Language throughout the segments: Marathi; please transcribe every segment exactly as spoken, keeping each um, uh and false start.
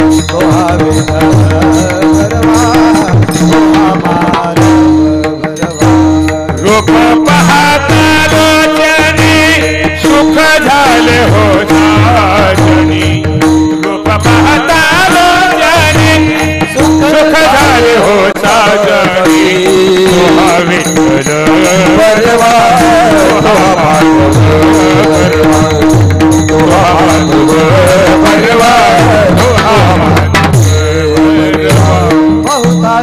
तो हा विठ्ठल भरवा तो हा माधव भरवा. रूप पाहता लोचनी सुख झाले हो साजनी. रूप पाहता लोचनी सुख झाले हो साजनी. तो हा विठ्ठल भरवा तो हा माधव भरवा तो हा माधव भरवा तो हा माधव भरवा. बहुता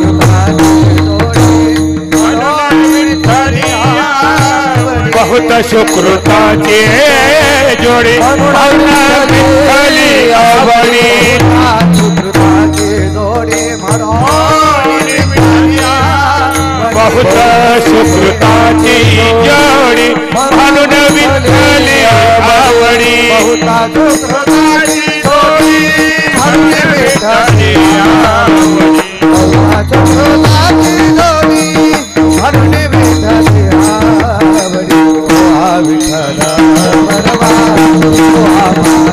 बहुत सुकृताचे जोडी विठ्ठली आवडी. सुकृताचे जोडी बहुत सुकृताची जोडी म्हणून विठ्ठली आवडी. बहुता सुकृताची जोडी म्हणून विठ्ठली आवडी. बहुता सुकृताची जोडी म्हणून विठ्ठली आवडी. तो हा विठ्ठल भरवा तो हा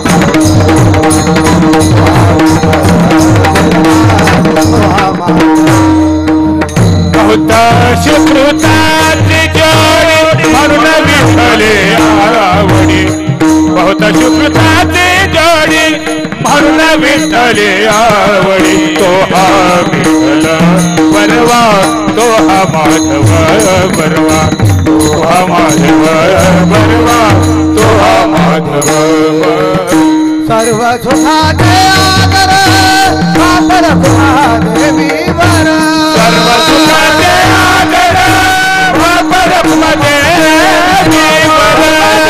बहुत सुकृताची जोडी म्हणून विठ्ठली आवडी. बहुत सुकृताची जोडी म्हणून विठ्ठली आवडी. तो हा विठ्ठल भरवा तो हा माधव भरवा. तो हा माधव भरवा तो हा माधव भरवा. सर्व सुखाचे आदर वापर देवी वर. सर्व सुखाचे आदर वापर देवी वर.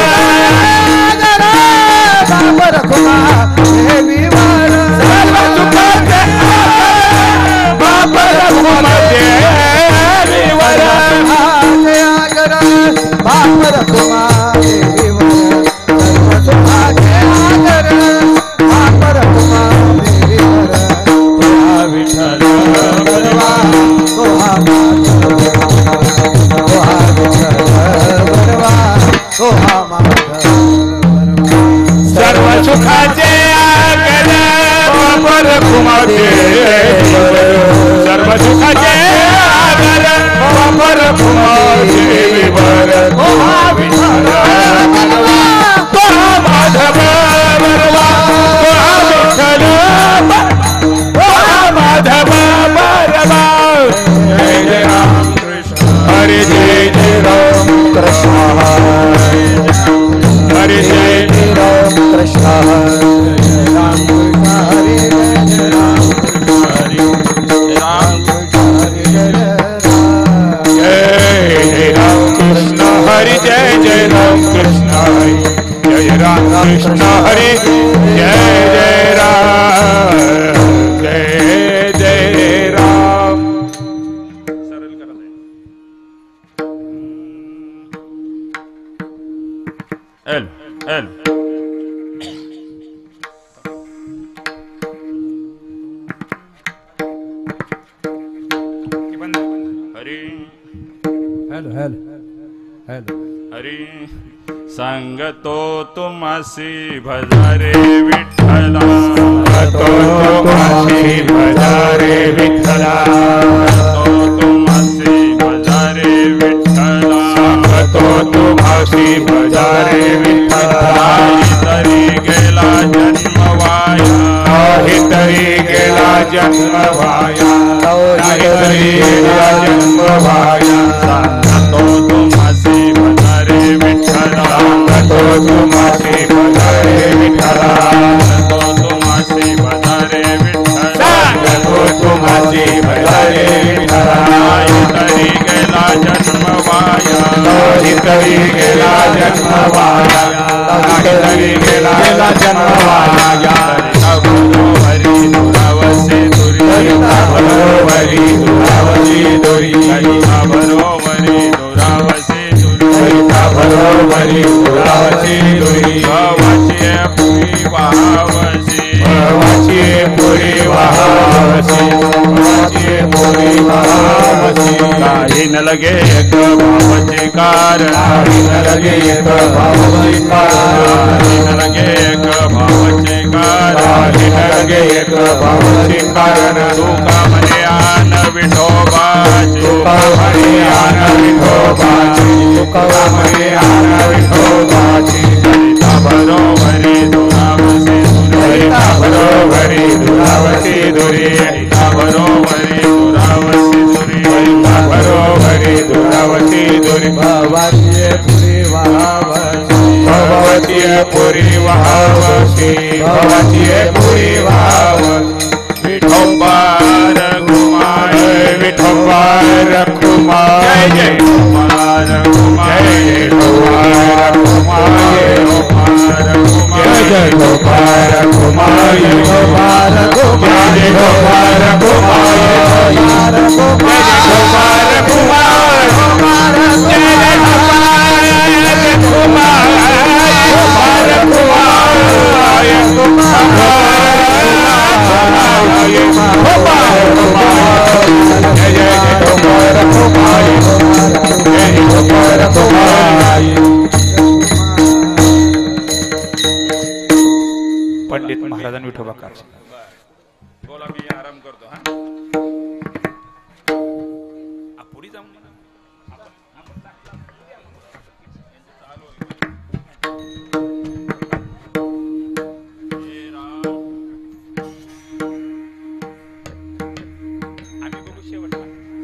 वापर देवी वर. सर्व सुखाचे वापर देवी वर. आदर वापर देवी वर. सर्व सुखाचे आदर वापर देवी वर. तो हा विठ्ठल भरवा तो हा माधव तो हा विठ्ठल भरवा तो हा माधव. सर्व सुखाचे आगर वापर देवी वर. सर्व सुखाचे आगर वापर देवी वर. तो हा विठ्ठल भरवा तो हा माधव भरवा. तो हा विठ्ठल तो हा माधव भरवा. जय जय राम कृष्ण हरे जय जय राम कृष्ण हरे जय राम कृष्ण हरे राम कृष्ण हरे जय राम कृष्ण हरे राम कृष्ण हरे जय राम. जय जय राम कृष्ण हरे जय जय राम कृष्ण हरे. जय जय राम जय जय राम. सरल करा. एल एल Hari. Hello hello hello. Hari सांगतो तुमासी भजारे विठ्ठला. सांगतो तुमासी भजारे विठ्ठला. सांगतो तुमासी भजारे विठ्ठला. सांगतो तुमासी भजारे विठ्ठला. तरी गेला जन्म वाया. तरी गेला जन्म वाया. तरी गेला जन्म वाया. सांगतो तुमासी भजारे विठ्ठला. सांगतो तुमासी भजारे विठ्ठला. सांगतो तुमासी भजारे विठ्ठला. सांगतो तुमासी भजारे विठ्ठला. तरी गेला जन्म वाया. तरी गेला जन्म वाया. तरी गेला जन्म वाया. हरी दुरावसे दुरी. हरी दुरावसे दुरी. बरोबरी दुरावसे दुरी. बरोबरी दुरावसे दुरी. भावाचे पुरी वाहावसे. भावाचे पुरी वाहावसे. भावाचे पुरी वाहावसे. काही न लगे एक भावाचे कारण. काही न लगे एक भावाचे कारण. काही न लगे एक भावाचे कारण. काही न लगे एक भावाची कारण तुका म्हणे आन विठोबाची तुका म्हणे आन विठोबाची तुका म्हणे आन विठोबाची ललिता बरोबरी दुरावसी ललिता बरोबरी दुरावसी दुरी ललिता बरोबरी दुरावसी दुरी ललिता बरोबरी दुरावसी दुरी भगवती पुरी वहावसी भगवती पुरी वहावसी भगवती पुरी वहावसी विठोबा रघुमाय विठोबा रघुमाय जय रघुमाय रघुमाय जय रघुमाय रघुमाय रघुमाय रघुमाय रघुमाय पंडित महाराजांनी विठोबा का बोला मी आराम करतो हा पुढे जाऊन आम्ही बघू शेवटला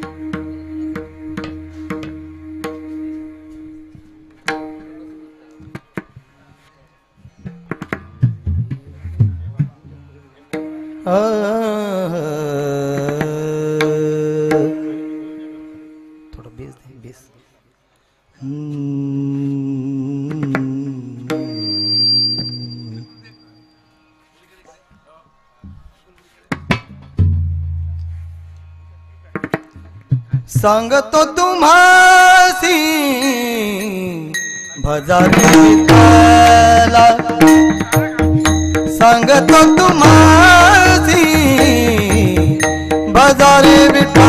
थोड़ा बेस दे बेस सांगतो तुम्हासी भजारे विठ्ठला सांगतो तुम्हासी भजारे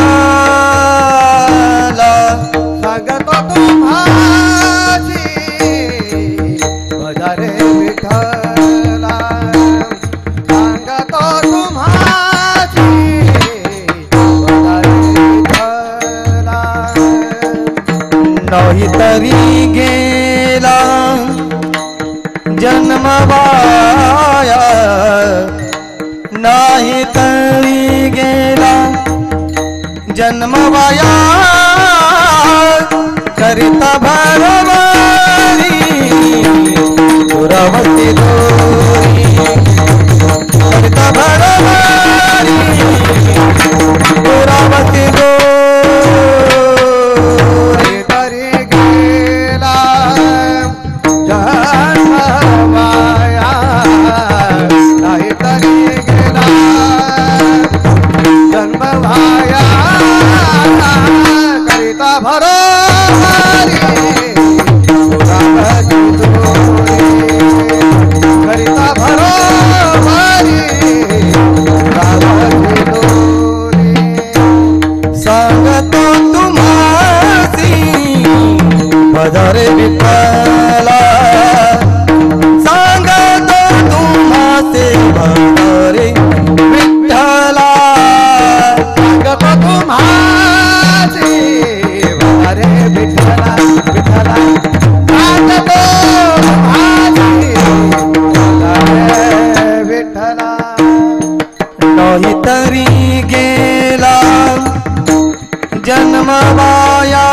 विठ्ठला सांगतो तुम्हासी भजारे विठ्ठला सांगतो तुम्हासी भजारे विठ्ठला नाही तरी गेला जन्मवाया नाही तरी गेला जन्मवाया करिता भरवारी दुरावती दोरी करिता भरवारी दुरावती दोरी तरी गेला जन्मवाया नाही तरी गेला जन्मवाया करिता भरारी दुरावती दोरी करिता भरारी दुरावती दोरी सांगतो तुम्हासी भजारे विठ्ठला सांगतो तुम्हासी भजारे विठ्ठला सांगतो तुम्हासी भजारे विठ्ठला विठ्ठला सांगतो तुम्हासी भजारे विठ्ठला नाही तरी गेला जन्मवाया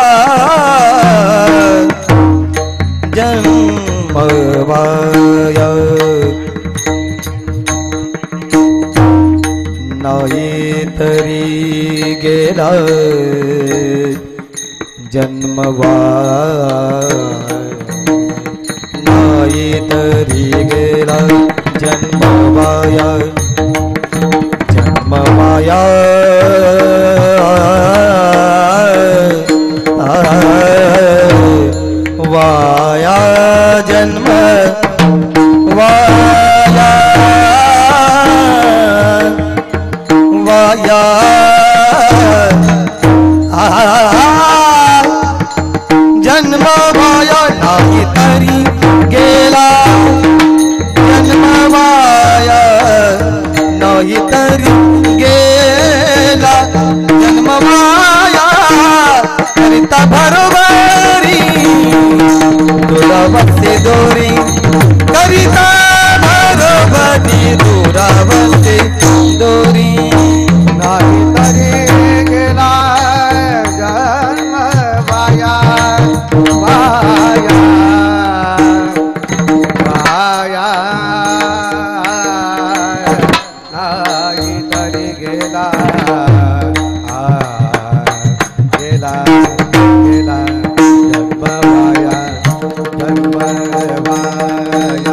जन्मवाया नाही तरी गेला जन्मवाया नाही तरी गेला जन्मवाया जन्मवाया वाया जन्म वाया वाया जन्म वाया नाही तरी गेला जन्म वाया गेला आ गेला गेला जन्म वाया जन्म वाया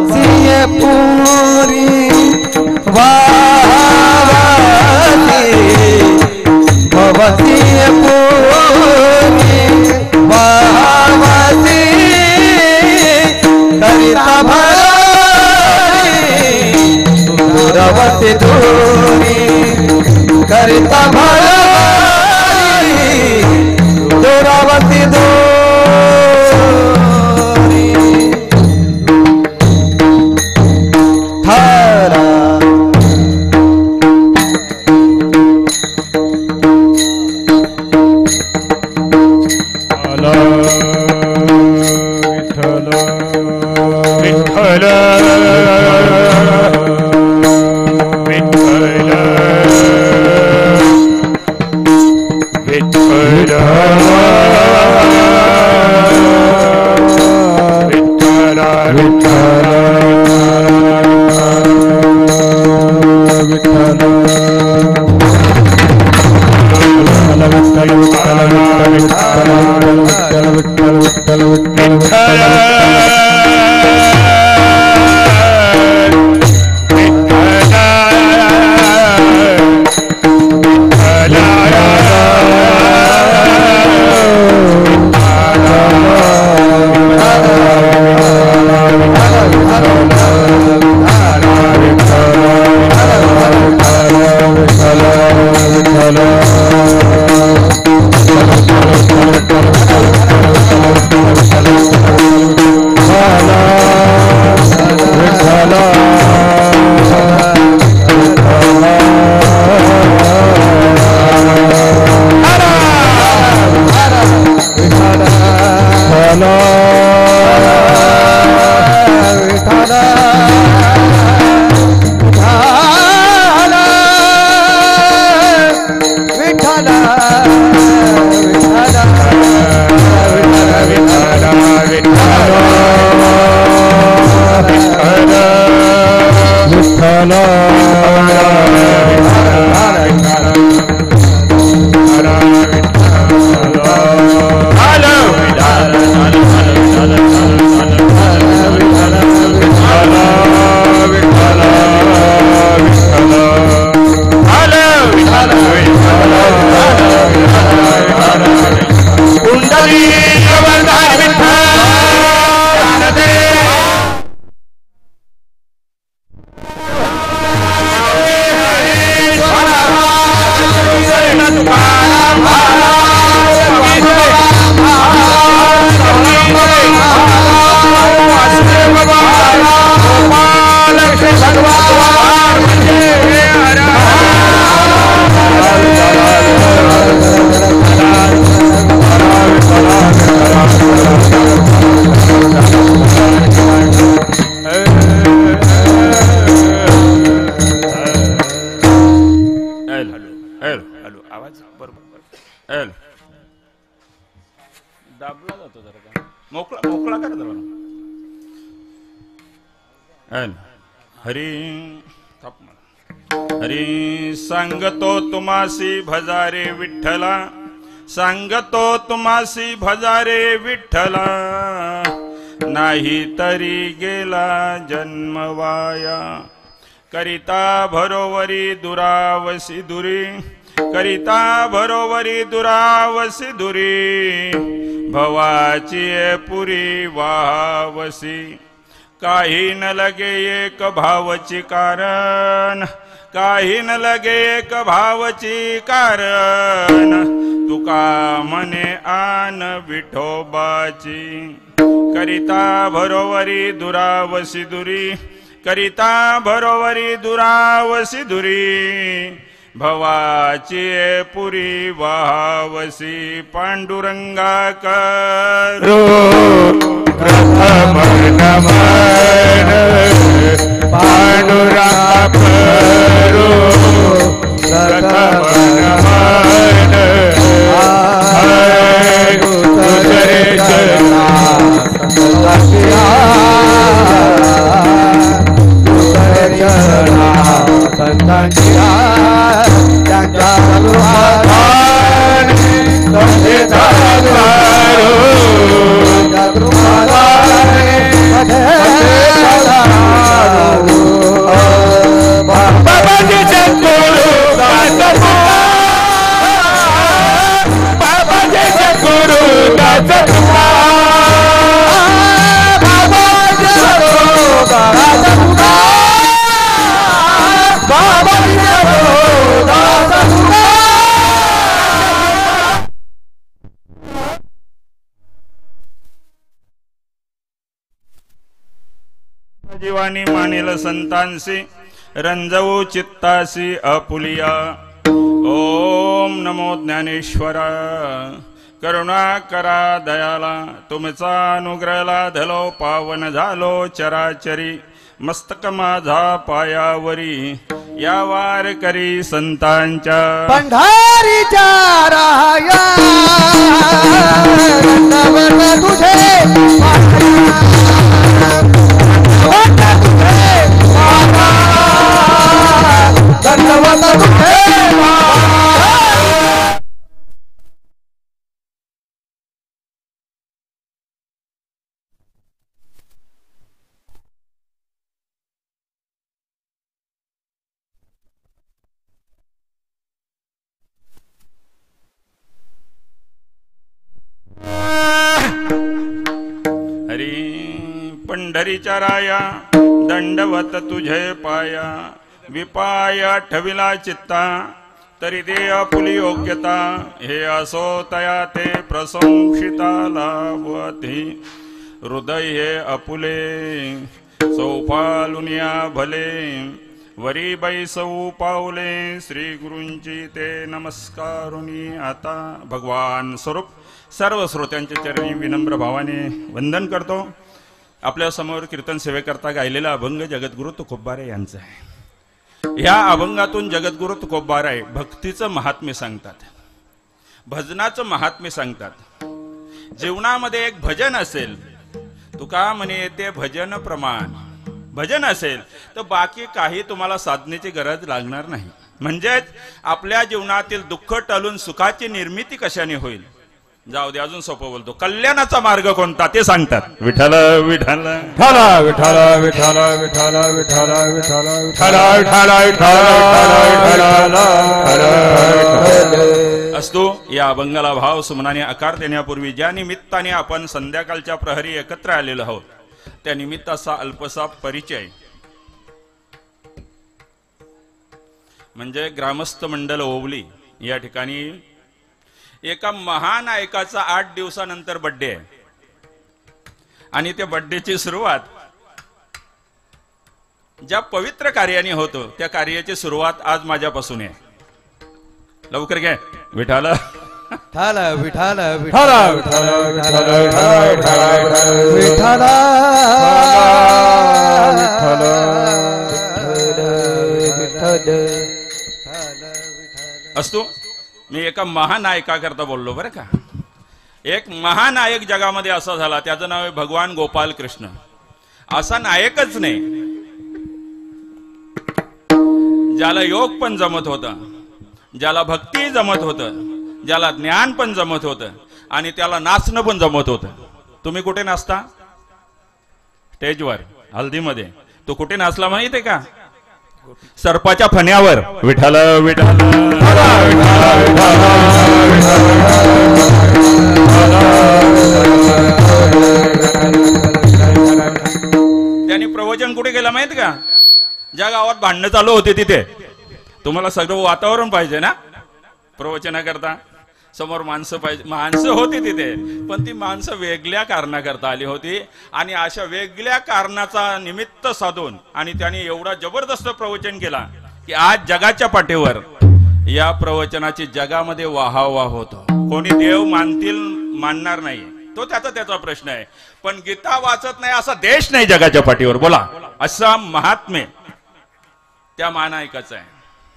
भवसिय पुरी वावसी भवसिय पुरी वावसी करिता भरी दूरवती दूरी करिता भरी दूरवती दूरी थारा विठ्ठल विठ्ठल विठ्ठल सांगतो तुमासी भजारे विठ्ठला सांगतो तुमासी भजारे विठ्ठला नाही तरी गेला जन्म वाया करिता भरोवरी दुरावसी दुरी करिता भरोवरी दुरावसी दुरी भवाची पुरी वावसी काही न लगे एक भावची कारण काही न लगे एक भावची कारण तुका मने आन विठोबाची करिता भरोवरी दुरावसी दुरी करिता भरोवरी दुरावसी दुरी भवाची पुरी वावसी पांडुरंगा करो प्रथम नमन पांडुरंगा करो प्रथम नमन तुझरे चरणा तुझरे चरणा संतांच्या त्यांच्या गृहाधारी तुझे धारो गृहाधारी मध्ये नील संतांसी रंजवू चित्तासी अपुलिया। ओम नमो ज्ञानेश्वरा करुणा करा दयाला तुमचा अनुग्रह लाधलो पावन झालो चराचरी मस्तक माझा पायावरी या वार करी संतांच्या पंढरीच्या राया दंडवत तुझे दंडवत तुझे पंढरीच्या राया दंडवत तुझे पाया विपाय ठविला चित्ता तरी ते अपुली योग्यता हे असो तया ते प्रशंसिता लाभवती हृदय हे अपुले सौपालुनिया भले वरी बैसऊ पावले श्री गुरूंची ते नमस्कारुनी आता भगवान स्वरूप सर्व श्रोत्यांच्या चरणी विनम्र भावाने वंदन करतो। आपल्या समोर कीर्तन सेवेकरता गायलेला अभंग जगद्गुरु तुकोबारे यांचा आहे। या अभंगातून जगद्गुरु तुकोबारे भक्तीचं महात्म्य सांगतात, भजनाचं महात्म्य सांगतात। जीवनामध्ये एक भजन असेल, तुका म्हणे ते भजन प्रमाण, भजन असेल तर बाकी काही तुम्हाला साधनेची गरज लागणार नाही। म्हणजेच आपल्या जीवनातील दुःख टळून सुखाची निर्मिती कशाने होईल। जाऊ दे अजून सोपं बोलतो, कल्याणाचा मार्ग कोणता ते सांगतात। विठ्ठल विठ्ठल विठ्ठल विठ्ठल विठ्ठल विठ्ठल विठ्ठल विठ्ठल विठ्ठल विठ्ठल असतो। या अभंगाला भाव सुमनाने आकार देण्यापूर्वी ज्या निमित्ताने आपण संध्याकाळच्या प्रहरी एकत्र आलेलो आहोत त्या निमित्ताचा अल्पसा परिचय म्हणजे ग्रामस्थ मंडल ओवली या ठिकाणी एका महानायकाचा आठ दिवसानंतर बर्थडे आहे आणि त्या बर्थडेची सुरुवात ज्या पवित्र कार्याने होतो त्या कार्याची सुरुवात आज माझ्यापासून आहे। लवकर घ्या विठ्ठल विठ्ठल विठ्ठल विठ्ठल विठ्ठल विठ्ठल असतो। मी एका महानायकाकरता बोललो बरं का। एक महानायक जगामध्ये असा झाला त्याचं नाव आहे भगवान गोपाल कृष्ण। असा नायकच नाही ज्याला योग पण जमत होता, ज्याला भक्ती जमत होतं, ज्याला ज्ञान पण जमत होतं आणि त्याला नाचणं पण जमत होतं। तुम्ही कुठे नाचता? स्टेजवर हल्दीमध्ये। तो कुठे नाचला माहिती आहे का? सर्पाच्या फण्यावर। विठ्ठल विठ्ठल त्यांनी प्रवचन कुठे केलं माहित का? ज्या गावात भांडणं चालू होते तिथे। तुम्हाला सगळं वातावरण पाहिजे ना प्रवचनाकरता, समोर माणसं पाहिजे। माणसं होती तिथे पण ती माणसं वेगळ्या कारणाकरता आली होती आणि अशा वेगळ्या कारणाचा निमित्त साधून आणि त्याने एवढा जबरदस्त प्रवचन केला की आज जगाच्या पाठीवर या प्रवचनाची जगामध्ये वाहवा होतो। कोणी देव मानतील मानणार नाही तो त्याचा त्याचा प्रश्न आहे, पण गीता वाचत नाही असा देश नाही जगाच्या पाठीवर। बोला असा महात्म्य त्या महानायकाचा आहे।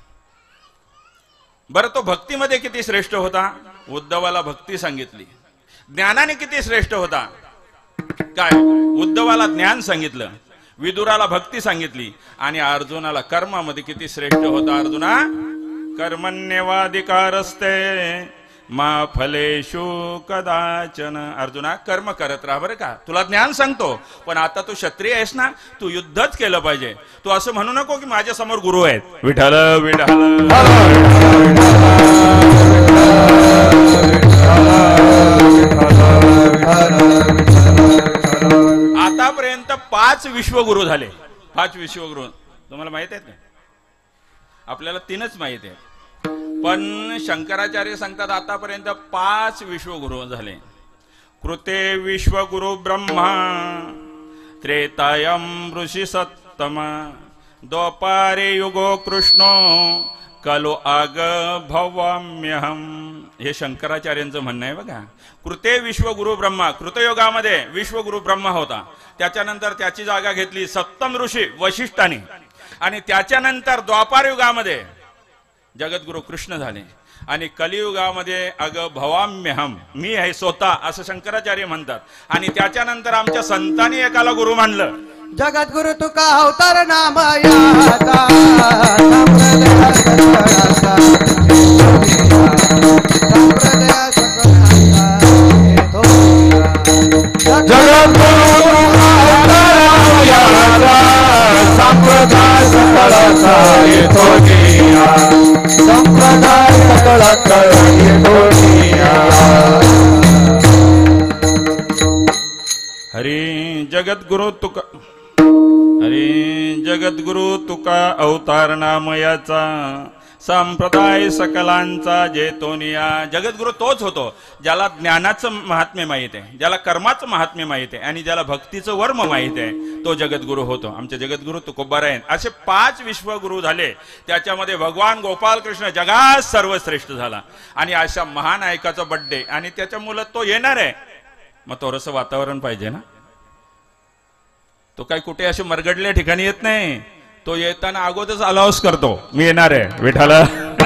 बरं तो भक्तीमध्ये किती श्रेष्ठ होता? उद्धवाला भक्ती सांगितली। ज्ञानाने किती श्रेष्ठ होता? काय उद्धवाला ज्ञान सांगितलं, विदुराला भक्ती सांगितली आणि अर्जुनाला कर्मामध्ये किती श्रेष्ठ होता? अर्जुना कर्मण्यवाधिकारस्ते मा फलेषु कदाचन। अर्जुना कर्म करत राहा बरं का। तुला ज्ञान सांगतो पण आता तू क्षत्रिय आहेस ना, तू युद्धच केलं पाहिजे। तू असं म्हणू नको की माझ्या समोर गुरु आहेत। विठ्ठल विठ्ठल आतापर्यंत पाच विश्वगुरु झाले। पाच विश्वगुरु तुम्हाला माहित आहेत का? आपल्याला तीनच माहित आहे पण शंकराचार्य सांगतात आतापर्यंत पाच विश्वगुरु झाले। कृते विश्वगुरु ब्रह्मा त्रेतायं ऋषी सत सत्तम द्वापारे युगो कृष्णो कलो आग भवाम्यहम. हे शंकराचार्यांचं म्हणणं आहे बघा. कृते विश्वगुरु ब्रह्मा, कृतयुगामध्ये विश्वगुरु ब्रह्मा होता. त्याच्यानंतर त्याची जागा घेतली सप्तम ऋषी वशिष्ठाने आणि त्याच्यानंतर द्वापार युगामध्ये जगद्गुरु कृष्ण झाले आणि कलियुगामध्ये अग भवाम्यहम मी आहे स्वतः असं शंकराचार्य म्हणतात. आणि त्याच्यानंतर आमच्या संतांनी एकाला गुरु मानलं. जगद्गुरु तुका अवतार नाम याचा संप्रदाय सकळाचा संप्रदाय सकळाचा येतो. जगद्गुरु तुका अवतार नाम याचा संप्रदाय सकळाचा येतो निया. संप्रदाय सकळाचा येतो निया. हरी जगद्गुरु तुका हरी जगद्गुरु तुका अवतार नामयाचा संप्रदाय सकलांचा जेतोनिया. जगद्गुरु तोच होतो ज्याला ज्ञानाचं महात्म्य माहित आहे, ज्याला कर्माचं महात्म्य माहित आहे आणि ज्याला भक्तीचं वर्म माहित आहे, तो जगद्गुरु होतो. आमचे जगद्गुरु तुकोबारायण असे पाच विश्वगुरु झाले. त्याच्यामध्ये भगवान गोपाल कृष्ण जगात सर्वश्रेष्ठ झाला. आणि अशा महान नायकाचा बड्डे आणि त्याच्या मुलं तो येणार आहे. मग थोडंसं वातावरण पाहिजे ना. तो काही कुठे असे मरगडल्या ठिकाणी येत नाही. तो येताना अगोदरच अलाउन्स करतो मी येणार आहे विठाला.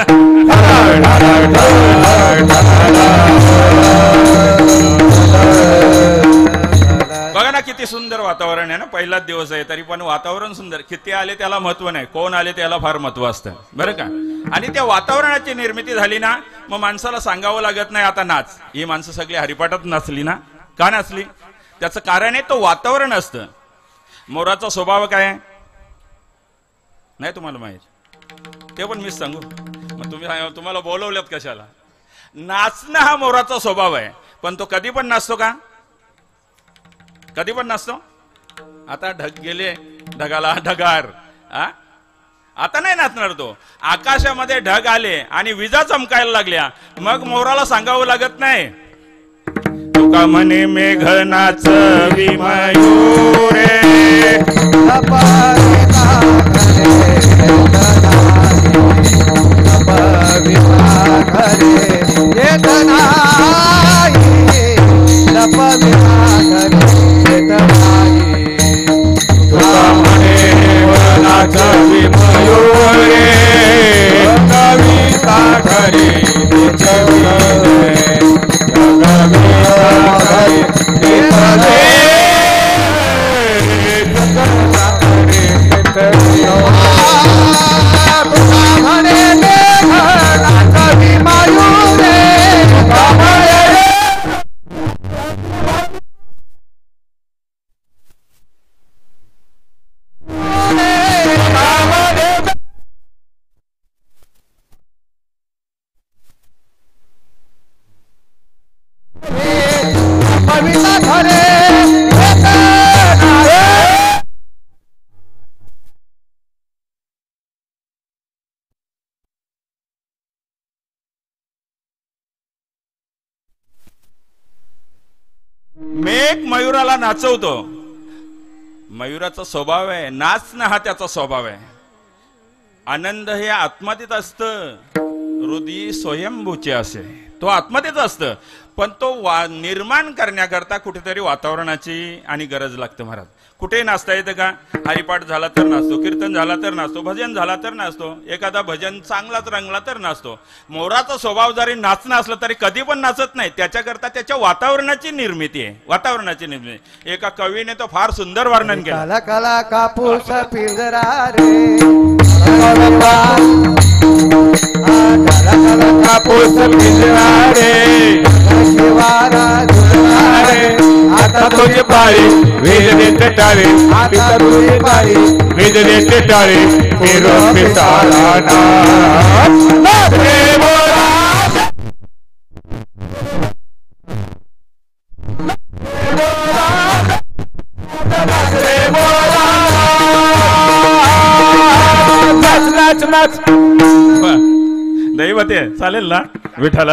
बघा ना किती सुंदर वातावरण आहे ना. पहिलाच दिवस आहे तरी पण वातावरण सुंदर. किती आले त्याला महत्व नाही, कोण आले त्याला फार महत्व असतं बरं का. आणि त्या वातावरणाची निर्मिती झाली ना मग माणसाला सांगावं लागत नाही आता नाच. ही माणसं सगळी हरिपाठात नाचली ना. का नाचली? त्याचं कारण आहे तो वातावरण असतं. मोराचा स्वभाव काय नाही तुम्हाला माहित, ते पण मीच सांगू. मग तुम्ही तुम्हाला बोलवल्यात कशाला? नाचणं हा मोराचा स्वभाव आहे. पण तो कधी पण नाचतो का? कधी पण नाचतो. आता ढग गेले ढगाला ढगार. आता नाही नाचणार तो. आकाशामध्ये ढग आले आणि विजा चमकायला लागल्या मग मोराला सांगावं लागत नाही. तुका म्हणे मेघ नाचवी मयूरे नाचवी मयूरे कविता घरी मेघ मयुराला नाचवतो. मयुराचा स्वभाव आहे नाचणं हा त्याचा स्वभाव आहे. आनंद हे आत्मतेत असतं. हृदय स्वयंभूचे असे तो आत्मतेच असतं. पण तो वा निर्माण करण्याकरता कुठेतरी वातावरणाची आणि गरज लागते महाराज. कुठेही नाचता येतं का? हरिपाठ झाला तर नाचतो, कीर्तन झाला तर नाचतो, भजन झाला तर नाचतो, एखादा भजन चांगलाच रंगला तर नाचतो. मोराचा स्वभाव जरी नाचणं असलं तरी कधी पण नाचत नाही. त्याच्याकरता त्याच्या वातावरणाची निर्मिती आहे. वातावरणाची निर्मिती. एका कवीने तो फार सुंदर वर्णन केलं. काला काला कापूस पिंजरा रे कापूस पिंजरा रे आता तुझी पाळी वेद देते टाळे. आता तुझी पाळी वेद देते टाळे. फिरून पिसाळा नाच रे मोरा रे मोरा नाच नाच नाच. दैवते चालेल ना विठाला.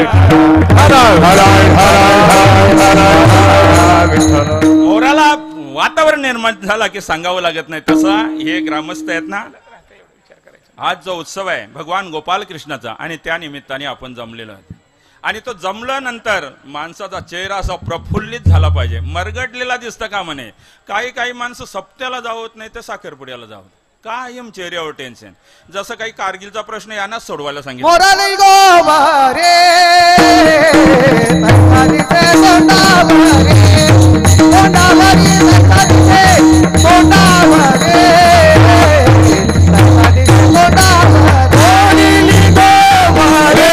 मोराला वातावरण निर्माण झाला की सांगावं लागत नाही. तसा हे ग्रामस्थ आहेत ना, आज जो उत्सव आहे भगवान गोपाल कृष्णाचा आणि त्या निमित्ताने आपण जमलेलो आहोत. आणि तो जमल्यानंतर माणसाचा चेहरा असा प्रफुल्लित झाला पाहिजे, मरगडलेला दिसतं का म्हणे. काही काही माणसं सप्त्याला जावत नाही तर साखरपुड्याला जावत, कायम चेहऱ्यावर टेन्शन. जसं काही कारगिलचा प्रश्न यांनाच सोडवायला सांगितलं. मोराली गोवारे तकालीचे गोंडावरे गोंडावरी तकालीचे गोंडावरे तकालीचे गोंडावरे गोवारे.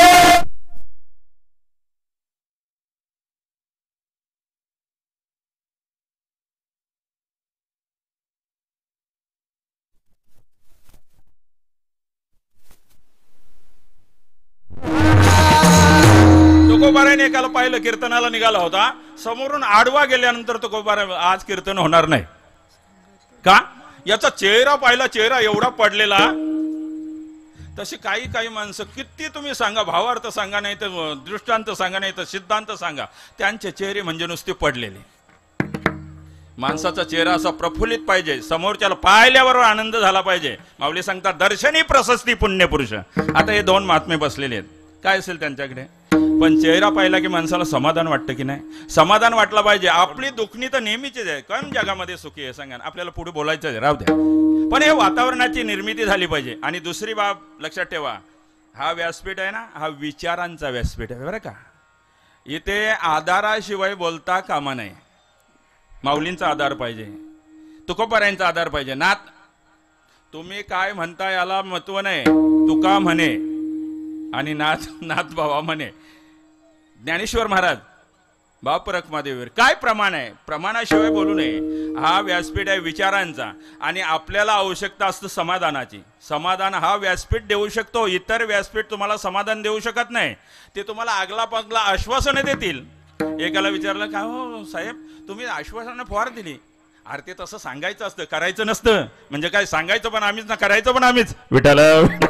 तुकोबाराने एकाला पाहिलं, कीर्तनाला निघाला होता, समोरून आडवा गेल्यानंतर तुकोबारा आज कीर्तन होणार नाही का, याचा चेहरा पाहिला, चेहरा एवढा पडलेला. तशी काही काही माणसं किती तुम्ही सांगा, भावार्थ सांगा, नाही तर दृष्टांत सांगा, नाही तर सिद्धांत सांगा, त्यांचे चेहरे म्हणजे नुसते पडलेले. माणसाचा चेहरा असा प्रफुल्लित पाहिजे, समोरच्याला पाहिल्यावर आनंद झाला पाहिजे. माऊली सांगतात दर्शनी प्रशस्ती पुण्यपुरुष. आता हे दोन महात्मे बसलेले आहेत, काय असेल त्यांच्याकडे, पण चेहरा पाहिला की माणसाला समाधान वाटतं की नाही. समाधान वाटलं पाहिजे. आपली दुखणी तर नेहमीचीच आहे, कोण जगामध्ये सुखी आहे सांगा, आपल्याला पुढे बोलायचं आहे, राहू द्या. पण हे वातावरणाची निर्मिती झाली पाहिजे. आणि दुसरी बाब लक्षात ठेवा, हा व्यासपीठ आहे ना, हा विचारांचा व्यासपीठ आहे बरं का. इथे आधाराशिवाय बोलता कामा नाही. माऊलींचा आधार पाहिजे, तुकोबारायांचा आधार पाहिजे. नाथ तुम्ही काय म्हणता याला महत्व नाही, तुका म्हणे आणि नाथ नाथ बाबा म्हणे. ज्ञानेश्वर महाराज बाप रखमादेवीवर काय प्रमाण आहे, प्रमाणाशिवाय बोलू नये. हा व्यासपीठ आहे विचारांचा आणि आपल्याला आवश्यकता असतं समाधानाची. समाधान हा व्यासपीठ देऊ शकतो, इतर व्यासपीठ तुम्हाला समाधान देऊ शकत नाही. ते तुम्हाला आगला पागला आश्वासने देतील. एकाला विचारलं का हो साहेब तुम्ही आश्वासनं फवार दिली, अरे ते तसं सांगायचं असतं, करायचं नसतं. म्हणजे काय, सांगायचं पण आम्हीच ना, करायचं पण आम्हीच. विठ्ठल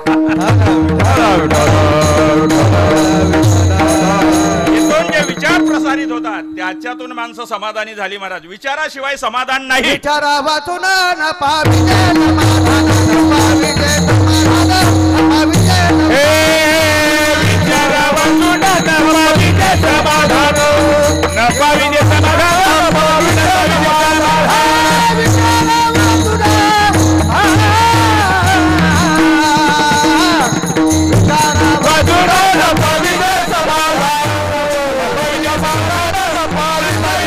इथून जे विचार प्रसारित होतात त्याच्यातून माणसं समाधानी झाली महाराज. विचाराशिवाय समाधान नाही. विचारा वाचून न पाविजे समाधान, न पाविजे समाधान, न पाविजे विचारा वाचून न पाविजे समाधान, न पाविजे समाधान, पाविजे समाधान. विचारा वाचून विचारा वाचून न पाविजे समाधान, पाविजे समाधान, पाविजे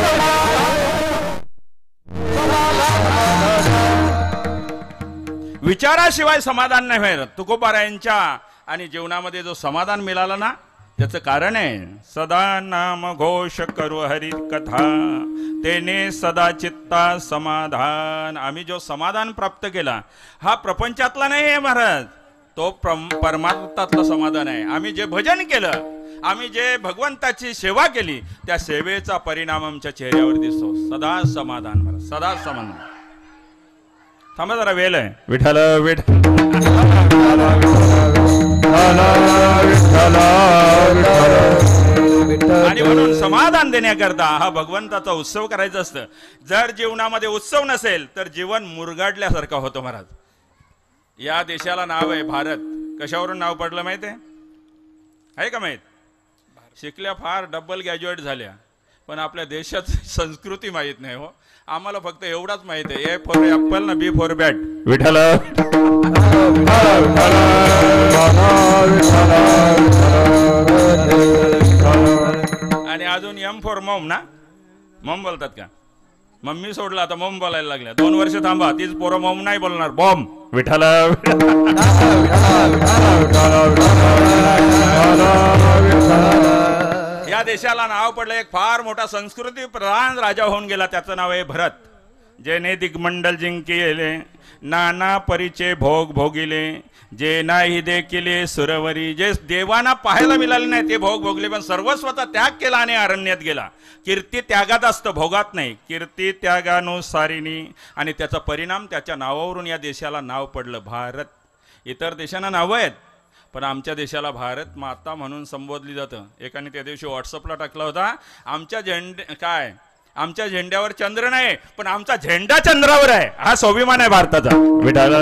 समाधान. विचाराशिवाय समाधान नाही व्हायला. तुकोबारायांच्या आणि जीवनामध्ये जो समाधान मिळाला ना, त्याचं कारण आहे सदा नाम घोष करू हरी कथा, तेने सदा चित्ता समाधान. आम्ही जो समाधान प्राप्त केला हा प्रपंचातला नाही आहे महाराज, तो परमात्मातला समाधान आहे. आम्ही जे भजन केलं, आम्ही जे भगवंताची सेवा केली, त्या सेवेचा परिणाम आमच्या चेहऱ्यावर दिसतो. सदा समाधान महाराज, सदा समाधान. थांबा जरा वेळ आहे. विठ्ठल विठ्ठल आणि म्हणून समाधान देण्याकरता हा भगवंताचा उत्सव करायचा असतं. जर जीवनामध्ये उत्सव नसेल तर जीवन मुरगाडल्यासारखं होतं महाराज. या देशाला नाव आहे भारत. कशावरून नाव पडलं माहित आहे? आहे का माहित? शिकल्या फार, डबल ग्रॅज्युएट झाल्या, पण आपल्या देशाची संस्कृती माहित नाही हो. आम्हाला फक्त एवढाच माहित आहे, ए फॉर ऍपल ना बी फॉर बॅट. विठ्ठल आणि अजून एम फॉर मॉम ना, मॉम बोलतात का? मम्मी सोडला आता मॉम बोलायला लागल्या. दोन वर्ष थांबा, तीच पोरं मॉम नाही बोलणार, बॉम्ब. विठ्ठल या देशाला नाव पडलं, एक फार मोठा संस्कृती प्रधान राजा होऊन गेला, त्याचं नाव आहे भरत. जेने दिग्मंडल जिंकिले, नाना परिचय भोग भोगिले, जे नाही देखिले सुरवरी. जे देवांना पाहायला मिळाले नाही ते भोग भोगले, पण सर्वस्वता त्याग केला आणि अरण्यात गेला. कीर्ती त्यागात असतं, भोगात नाही. कीर्ती त्यागानुसारिणी, आणि त्याचा परिणाम त्याच्या नावावरून या देशाला नाव पडलं भारत. इतर देशांना नावं आहेत, पण आमच्या देशाला भारत माता म्हणून संबोधली जातं. एकाने त्या दिवशी व्हॉट्सअपला टाकला होता, आमच्या झेंडे काय आमच्या झेंड्यावर चंद्र नाही, पण आमचा झेंडा चंद्रावर आहे, हा स्वाभिमान आहे भारताचा. विठाला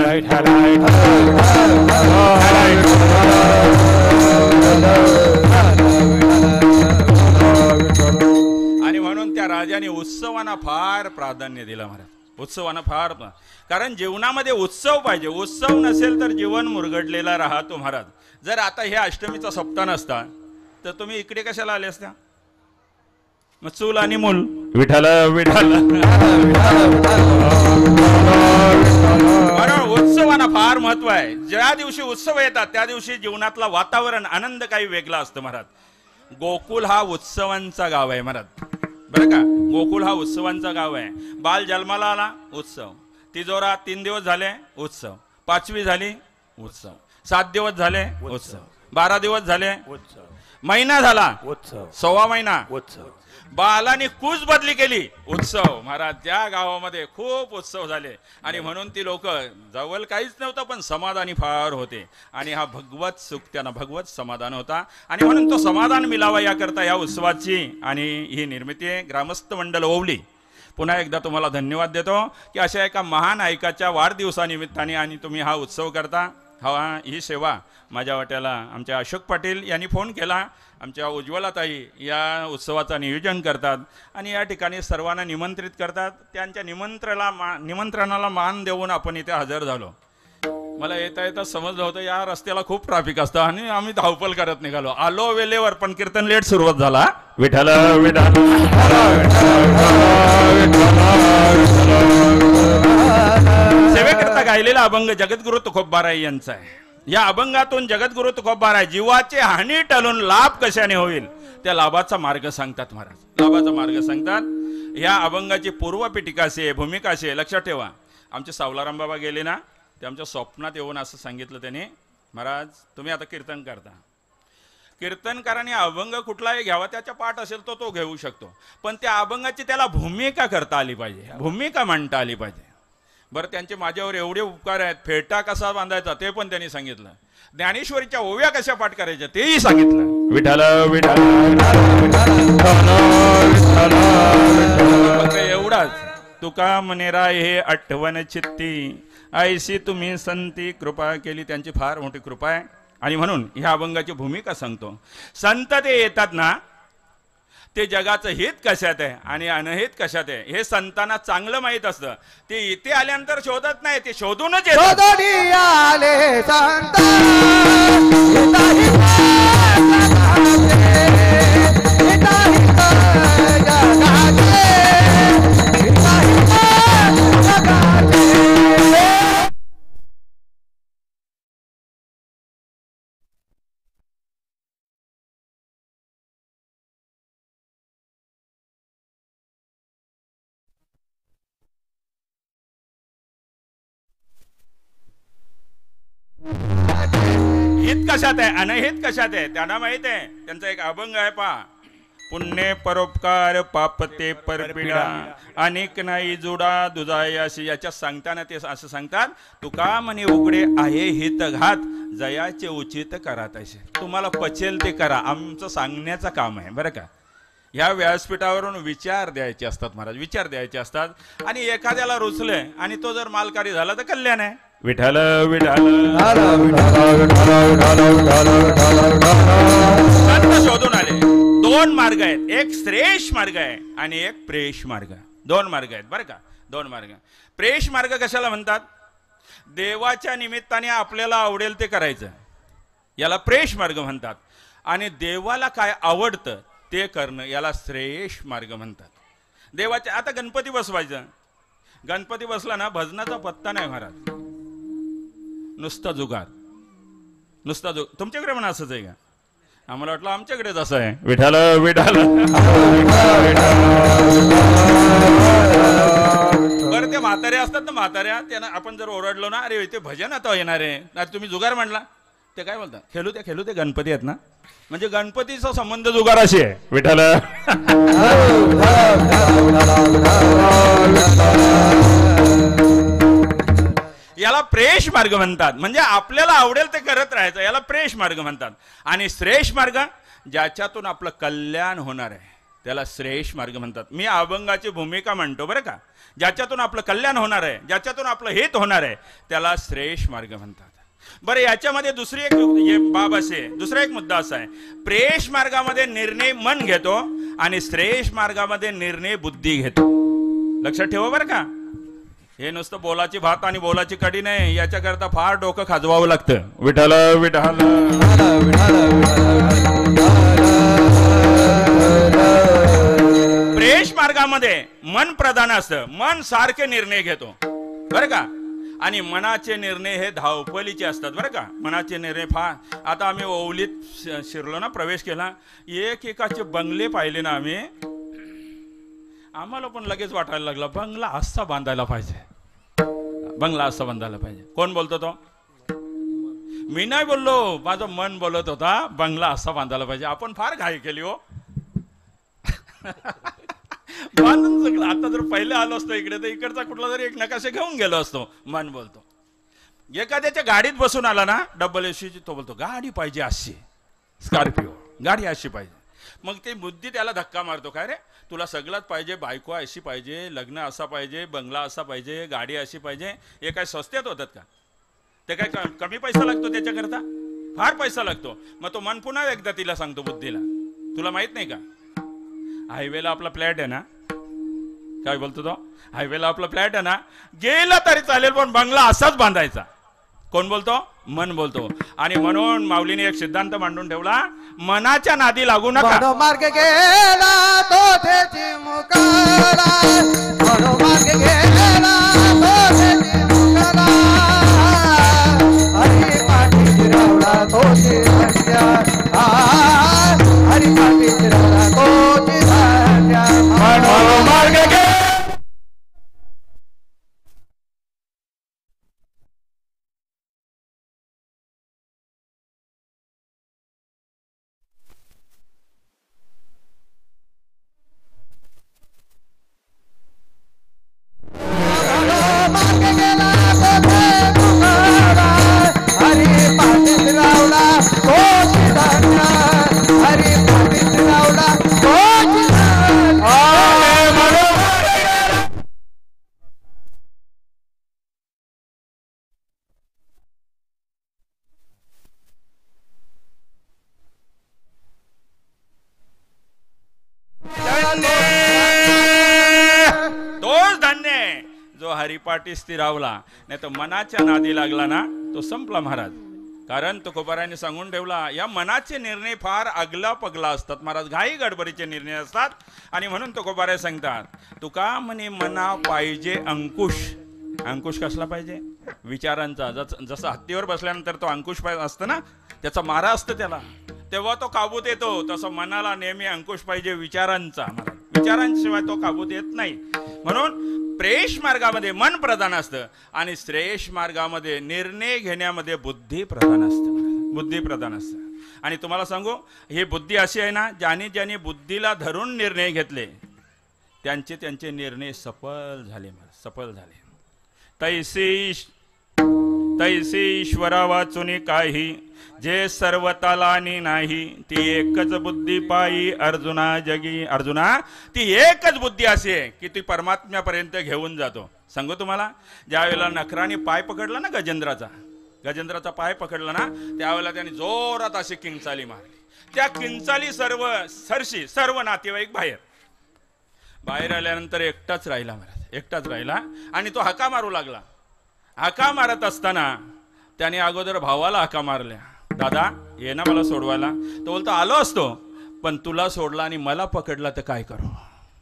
आणि म्हणून त्या राजाने उत्सवांना फार प्राधान्य दिलं महाराज. उत्सवांना फार, कारण जीवनामध्ये उत्सव पाहिजे. उत्सव नसेल तर जीवन मुरगडलेला राहतो महाराज. जर आता हे अष्टमीचा सप्ताह नसता तर तुम्ही इकडे कशाला आले असत्या? मग चूल आणि मूल. विठाल विठाल. बरोबर, उत्सवांना फार महत्व आहे. ज्या दिवशी उत्सव येतात त्या दिवशी जीवनातला वातावरण आनंद काही वेगळा असतो महाराज. गोकुल हा उत्सवांचा गाव आहे महाराज, बरं का. गोकुल हा उत्सवांचा गाव आहे. बाल जन्माला आला, उत्सव. तिजोरा तीन दिवस झाले, उत्सव. पाचवी झाली, उत्सव. सात दिवस झाले, उत्सव. बारा दिवस झाले, उत्सव. महिना झाला, उत्सव. सव्वा महिना, उत्सव. बालाने कूच बदली केली, उत्सव. महाराज त्या गावामध्ये खूप उत्सव झाले आणि म्हणून ती लोक जवळ काहीच नव्हतं पण समाधानी फार होते. आणि हा भगवत सुख त्यांना भगवत समाधान होता आणि म्हणून तो समाधान मिळावा याकरता या उत्सवाची आणि ही निर्मिती ग्रामस्थ मंडळ ओवली. पुन्हा एकदा तुम्हाला धन्यवाद देतो की अशा एका महान ऐकाच्या वाढदिवसानिमित्ताने आणि तुम्ही हा उत्सव करता. हा ही सेवा माझ्या वाट्याला आमच्या अशोक पाटील यांनी फोन केला. आमच्या उज्ज्वलाताई या उत्सवाचं नियोजन करतात आणि या ठिकाणी सर्वांना निमंत्रित करतात. त्यांच्या निमंत्रणाला मा निमंत्रणाला मान देऊन आपण इथे हजर झालो. मला येता येता समजलं होतं या रस्त्याला खूप ट्रॅफिक असतं आणि आम्ही धावपल करत निघालो. आलो वेळेवर पण कीर्तन लेट सुरुवात झाला. विठाल विठाल. सेवेकरता गायलेला अभंग जगद्गुरु तुकोबाराय यांचा आहे. या अभंगातून जगद्गुरु तुकोबाराय जीवाचे हानी टळून लाभ कशाने होईल त्या लाभाचा मार्ग सांगतात महाराज. लाभाचा मार्ग सांगतात. या अभंगाची पूर्वपीठिका असे, भूमिका असे, लक्षात ठेवा. आमचे सावलाराम बाबा गेले ना, ते आमच्या स्वप्नात येऊन असं सांगितलं त्याने, महाराज तुम्ही आता कीर्तन करता, कीर्तनकाराने अभंग कुठलाही घ्यावा, त्याच्या पाठ असेल तो तो घेऊ शकतो, पण त्या अभंगाची त्याला भूमिका करता आली पाहिजे, भूमिका मांडता आली पाहिजे. बरं, त्यांचे माझ्यावर एवढे उपकार आहेत. फेटा कसा बांधायचा ते पण त्यांनी सांगितलं. ज्ञानेश्वरीच्या ओव्या कशा पाठ करायच्या तेही सांगितलं. विठाल विठाल. एवढाच तुका मनेरा हे आठवण चित्ती ऐशी तुम्ही संती कृपा केली. त्यांची फार मोठी कृपा आहे आणि म्हणून ह्या अभंगाची भूमिका सांगतो. संत ते येतात ना, ते जगाचं हित कशात आहे आणि अनहित कशात आहे हे संतांना चांगलं माहित असतं. ते इथे आल्यानंतर शोधत नाही, ते शोधूनच येतात. आले संत हित कशात आहे अनहित कशात आहे त्यांना माहित आहे. त्यांचा एक अभंग आहे पा, पुण्य परोपकार पापते परपिडा अनेक नाही जुडा दुजायाशी. याच्या सांगताना ते असं सांगतात, तुका म्हणे उघडे आहे हित घात जयाचे उचित करात असे. तुम्हाला पचेल ते करा, आमचं सांगण्याचं काम आहे बरं का. ह्या व्यासपीठावरून विचार द्यायचे असतात महाराज, विचार द्यायचे असतात. आणि एखाद्याला रुचले आणि तो जर मालकारी झाला तर कल्याण आहे. विठाल विठाल. संत शोधून आले. दोन मार्ग आहेत, एक श्रेष्ठ मार्ग आहे आणि एक प्रेष मार्ग. दोन मार्ग आहेत बरं का, दोन मार्ग. प्रेष मार्ग कशाला म्हणतात? देवाच्या निमित्ताने आपल्याला आवडेल ते करायचं, याला प्रेष मार्ग म्हणतात. आणि देवाला काय आवडतं ते करणं याला श्रेष्ठ मार्ग म्हणतात. देवाच्या आता गणपती बसवायचं, गणपती बसला ना भजनाचा पत्ता नाही महाराज, नुसता जुगार, नुसता जुग. तुमच्याकडे म्हणा असंच आहे का? आम्हाला वाटलं आमच्याकडेच असं आहे. विठाल विठाल. बरं, ते म्हाताऱ्या असतात ना, म्हाताऱ्या त्यांना आपण जर ओरडलो ना, अरे ते भजन आता येणार आहे ना, तुम्ही जुगार म्हणला, ते काय बोलतात, खेळू ते खेळू ते गणपती आहेत ना, म्हणजे गणपतीचा संबंध जुगाराशी आहे. विठाल. याला प्रेष मार्ग म्हणतात, म्हणजे आपल्याला आवडेल ते करत राहायचं, याला प्रेष मार्ग म्हणतात. आणि श्रेष्ठ मार्ग ज्याच्यातून आपलं कल्याण होणार आहे, त्याला श्रेयश मार्ग म्हणतात. मी अभंगाची भूमिका म्हणतो बरं का. ज्याच्यातून आपलं कल्याण होणार आहे, ज्याच्यातून आपलं हित होणार आहे, त्याला श्रेयश मार्ग म्हणतात. बरं, याच्यामध्ये दुसरी एक बाब असे, दुसरा एक मुद्दा असा आहे, प्रेयश मार्गामध्ये निर्णय मन घेतो आणि श्रेयश मार्गामध्ये निर्णय बुद्धी घेतो. लक्षात ठेवा बरं का. हे नुसतं बोलाची भात आणि बोलाची कडी नाही, याच्याकरता फार डोकं खाजवावं लागतं. विठ्ठल विठ्ठल. प्रेयश मार्गामध्ये मन प्रधान असतं, मन सारखे निर्णय घेतो बरं का. आणि मनाचे निर्णय हे धावपलीचे असतात बरं का. मनाचे निर्णय फार, आता आम्ही ओवलीत शिरलो ना, प्रवेश केला, एक एकाचे बंगले पाहिले ना आम्ही, आम्हाला पण लगेच वाटायला लागला बंगला असा बांधायला पाहिजे, बंगला असा बांधायला पाहिजे. कोण बोलतो तो? मी नाही बोललो, माझं मन बोलत होता बंगला असा बांधायला पाहिजे. आपण फार घाई केली हो. बांधून सगळं. आता जर पहिले आलो असतो इकडे तर इकडचा कुठला तरी एक नकाशे घेऊन गेलो असतो. मन बोलतो. एखाद्याच्या गाडीत बसून आला ना, डबल एसीची, तो बोलतो गाडी पाहिजे अशी, स्कॉर्पिओ गाडी अशी पाहिजे. मग ते बुद्धी त्याला धक्का मारतो, काय रे तुला सगळंच पाहिजे, बायको अशी पाहिजे, लग्न असा पाहिजे, बंगला असा पाहिजे, गाडी अशी पाहिजे. हे काय स्वस्त्यात होतात का? ते काय कमी पैसा लागतो त्याच्याकरता? फार पैसा लागतो. मग तो मन पुन्हा एकदा तिला सांगतो, बुद्धीला, तुला माहित नाही का हायवेला आपला फ्लॅट आहे ना, काय बोलतो तो, हायवेला आपला फ्लॅट आहे ना, गेला तरी चालेल पण बंगला असाच बांधायचा. कोण बोलतो? मन बोलतो. आणि म्हणून माऊलीने एक सिद्धांत मांडून ठेवला, मनाच्या नादी लागू नका. मार्ग गेला तो त्याची मुकाला, मार्ग गेला तो त्याची मुकाला, हरी पाठी फिरवला तोची धन्या, हरी पाठी फिरवला तोची धन्या. मार्ग गेला हरिपाठी स्थिरावला. नाही तर मनाच्या नादी लागला ना, तो संपला महाराज. कारण तुकोबाराने सांगून ठेवला, या मनाचे निर्णय फार अगला पगला असतात महाराज, घाई गडबडीचे निर्णय असतात. आणि म्हणून तुकोबाराय सांगतात, तुका म्हणे मना पाहिजे अंकुश. अंकुश कसला पाहिजे? विचारांचा. जसं हत्तीवर बसल्यानंतर तो अंकुश असतं ना, त्याचा मारा असतं त्याला, तेव्हा तो काबूत येतो. तसं मनाला नेहमी अंकुश पाहिजे विचारांचा. विचारांशिवाय तो काबूत येत नाही. म्हणून प्रेयश मार्गामध्ये मन प्रधान असतं आणि श्रेयश मार्गामध्ये निर्णय घेण्यामध्ये बुद्धी प्रधान असतं. बुद्धी प्रधान असतं. आणि तुम्हाला सांगू, ही बुद्धी अशी आहे ना, ज्याने ज्याने बुद्धीला धरून निर्णय घेतले त्यांचे त्यांचे निर्णय सफल झाले, सफल झाले. तैसी तैसी ईश्वरा वाचुनी काही, जे सर्वतालानी नाही, ती एकच बुद्धी पायी अर्जुना जगी. अर्जुना, ती एकच बुद्धी अशी आहे की ती परमात्म्यापर्यंत घेऊन जातो. सांगू तुम्हाला, ज्या वेळेला नखराने पाय पकडला ना गजेंद्राचा, गजेंद्राचा पाय पकडला ना, त्यावेळेला त्याने जोरात अशी किंचाली मारली. त्या किंचाली सर्व सरशी सर्व नातेवाईक बाहेर बाहेर आल्यानंतर एकटाच राहिला महाराज, एकटाच राहिला. आणि तो हाका मारू लागला. हाका मारत असताना त्याने अगोदर भावाला हाका मारल्या, दादा ये ना मला सोडवायला. तो बोलतो आलो असतो, पण तुला सोडला आणि मला पकडला तर काय करू.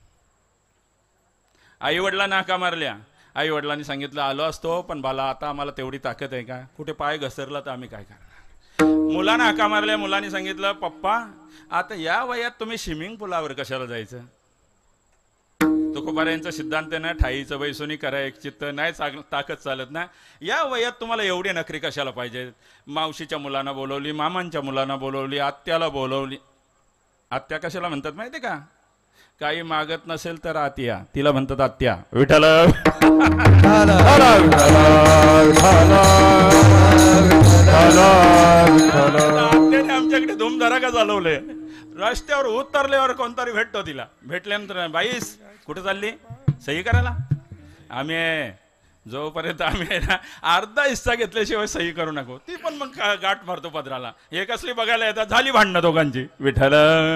आई वडिलांना हाका मारल्या. आई वडिलांनी सांगितलं आलो असतो, पण बाला आता आम्हाला तेवढी ताकद आहे का, कुठे पाय घसरला तर आम्ही काय करणार. मुलांना हाका मारल्या. मुलांनी सांगितलं पप्पा आता या वयात तुम्ही स्विमिंग पुलावर कशाला जायचं. तुकोबारायांचा सिद्धांत ना, ठाईचं बैसोनी करा एक चित्त, नाही ताकद चालत ना. या वयात तुम्हाला एवढी नखरी कशाला पाहिजे. मावशीच्या मुलांना बोलवली, मामांच्या मुलांना बोलवली, आत्याला बोलवली. आत्या कशाला म्हणतात माहिती का, काही मागत नसेल तर आत्या, तिला म्हणतात आत्या. विठ्ठल आत्याने आमच्याकडे धूमधडाका चालवले. रस्त्यावर उतरल्यावर कोणतरी भेटतो तिला. भेटल्यानंतर बाईस कुठे चालली सही करायला. आम्ही जोपर्यंत आम्ही ना अर्धा हिस्सा घेतल्याशिवाय सही करू नको. ती पण मग गाठ मारतो पदराला. हे कसली बघायला येतात. झाली भांडणं दोघांची. विठ्ठल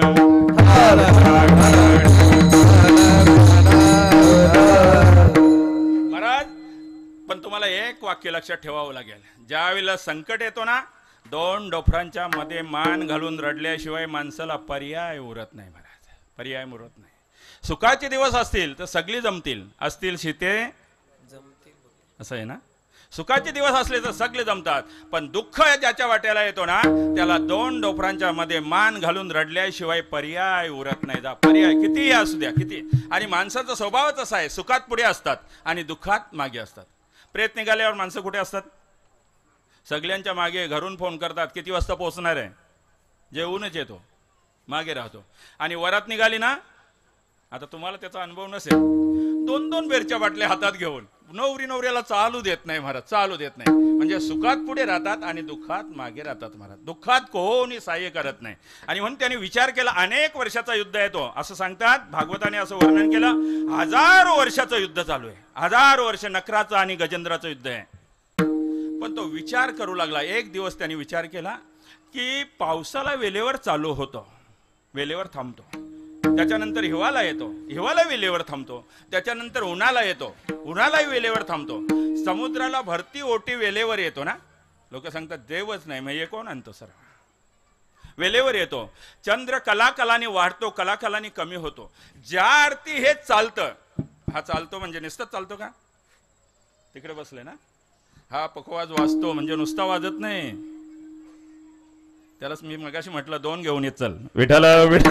महाराज पण तुम्हाला एक वाक्य लक्षात ठेवावं लागेल. ज्या वेळेला संकट येतो ना दोन डोफरांच्या मध्ये मान घालून रडल्याशिवाय माणसाला पर्याय उरत नाही महाराज. पर्याय उरत नाही. सुखाचे दिवस असतील तर सगळी जमतील. असतील शीते असं आहे ना. सुखाचे दिवस असले तर सगळे जमतात. पण दुःख ज्याच्या वाट्याला येतो ना त्याला दोन डोफरांच्या मध्ये मान घालून रडल्याशिवाय पर्याय उरत नाही. जा पर्याय कितीही असू द्या किती. आणि माणसाचा स्वभावच असा आहे. सुखात पुढे असतात आणि दुःखात मागे असतात. प्रेत निघाल्यावर माणसं कुठे असतात. सगळ्यांच्या मागे घरून फोन करतात किती वाजता पोहोचणार आहे. जेवूनच येतो मागे राहतो. आणि वरात निघाली ना आता तुम्हाला त्याचा अनुभव नसेल. दोन दोन बेरच्या बाटल्या हातात घेऊन नवरी नवऱ्याला चालू देत नाही महाराज. चालू देत नाही. म्हणजे सुखात पुढे राहतात आणि दुःखात मागे राहतात महाराज. दुःखात कोणी सहाय्य करत नाही. आणि म्हणून त्यांनी विचार केला अनेक वर्षाचा युद्ध आहे तो. असं सांगतात भागवताने असं वर्णन केलं हजारो वर्षाचं युद्ध चालू आहे. हजारो वर्ष नखराचं आणि गजेंद्राचं युद्ध आहे. पण तो विचार करू लागला. एक दिवस त्यांनी विचार केला की पावसाला वेळेवर चालू होतो वेळेवर थांबतो. त्याच्यानंतर हिवाळा येतो हिवाळा वेळेवर थांबतो. त्याच्यानंतर उन्हाळा येतो उन्हाळाही वेळेवर थांबतो. समुद्राला भरती ओटी वेळेवर येतो ना. लोक सांगतात देवच नाही मग हे कोण आणतो सर. वेळेवर येतो. चंद्र कलाकलाने वाढतो कलाकलाने कमी होतो. ज्या अर्थी हे चालतं. हा चालतो म्हणजे नुसतं चालतो का. तिकडे बसले ना. हा पखवाज वाजतो म्हणजे नुसता वाजत नाही. त्यालाच मी मगाशी म्हटलं दोन घेऊन येत चल. विठाला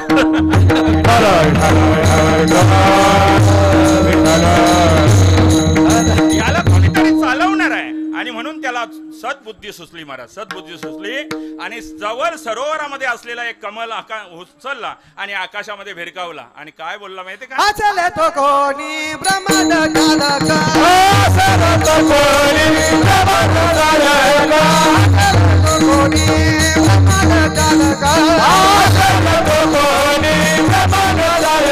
याला कोणीतरी चालवणार आहे. आणि म्हणून त्याला सद्बुद्धी सुचली महाराज. सद्बुद्धी सुचली आणि जवळ सरोवरामध्ये असलेला एक कमल आका उचलला आणि आकाशामध्ये भिरकावला. आणि काय बोलला माहिती का. अचल तो कोणी ब्रह्मांड चालक अचल तो कोणी ब्रह्मांड चालक अचल तो कोणी ब्रह्मांड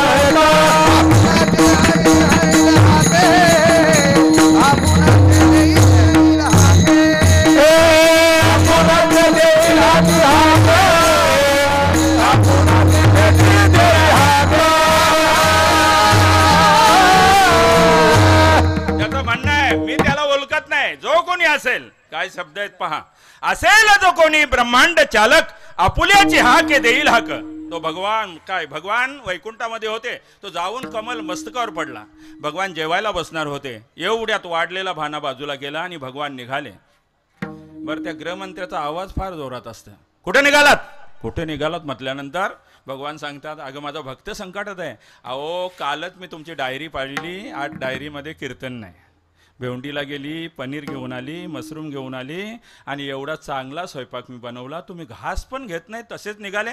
जो कोणी असेल. काय शब्द आहेत पहा. असेल जो कोणी ब्रह्मांड चालक आपुल्याची हाक देईल हाक. तो भगवान काय भगवान वैकुंठामध्ये होते. तो जाऊन कमल मस्तकावर पडला. भगवान जेवायला बसणार होते. एवढ्यात वाढलेला भाना बाजूला गेला आणि भगवान निघाले. बरं त्या गृहमंत्र्याचा आवाज फार जोरात असतो. कुठे निघालात कुठे निघालात म्हटल्यानंतर भगवान सांगतात अगं माझा भक्त संकटात आहे. अहो कालच मी तुमची डायरी पाहिली. आज डायरीमध्ये कीर्तन नाही. भेवंडीला गेली पनीर घेऊन आली मशरूम घेऊन आली आणि एवढा चांगला स्वयंपाक मी बनवला. तुम्ही घास पण घेत नाही तसेच निघाले.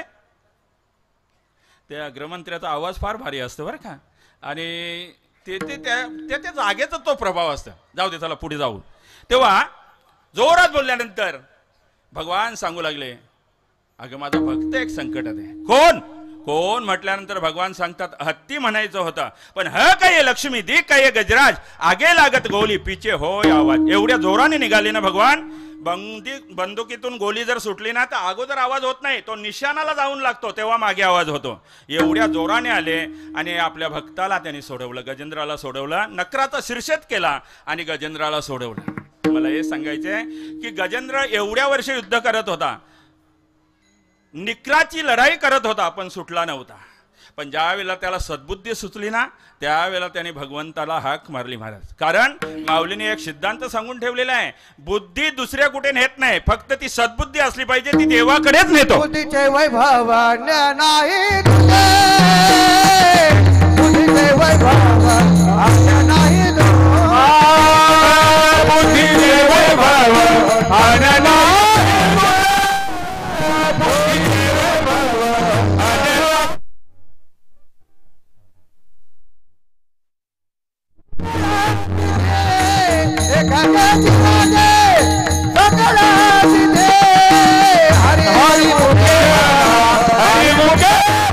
त्या गृहमंत्र्याचा आवाज फार भारी असतो बरं का. आणि ते ते त्या त्या जागेचा तो प्रभाव असतो. जाऊ दे चला पुढे जाऊ. तेव्हा जोरात बोलल्यानंतर भगवान सांगू लागले अगं माझा भक्त एक संकटात आहे. कोण कोण म्हटल्यानंतर भगवान सांगतात हत्ती म्हणायचं होतं पण ह काय लक्ष्मी दी काय गजराज आगे लागत गोली पिचे होय आवाज. एवढ्या जोराने निघाले ना भगवान. बंदी बंदुकीतून गोली जर सुटली ना तर अगोदर आवाज होत नाही. तो निशाणाला जाऊन लागतो तेव्हा मागे आवाज होतो. एवढ्या जोराने आले आणि आपल्या भक्ताला त्यांनी सोडवलं. गजेंद्राला सोडवलं. नकराचा शीर्षेत केला आणि गजेंद्राला सोडवलं. मला हे सांगायचंय की गजेंद्र एवढ्या वर्ष युद्ध करत होता. निकराची लढाई करत होता पण सुटला नव्हता. पण ज्या वेळेला त्याला सद्बुद्धी सुचली ना त्यावेळेला त्याने भगवंताला हाक मारली महाराज. कारण माऊलीने एक सिद्धांत सांगून ठेवलेला आहे. बुद्धी दुसऱ्या कुठे नेत नाही. फक्त ती सद्बुद्धी असली पाहिजे. ती देवाकडेच नेतो. बुद्धीचे वैभव नाही तुझे बुद्धीचे वैभव नाही बुद्धीचे वैभव नाही हरि हरि मुखे हरि मुखे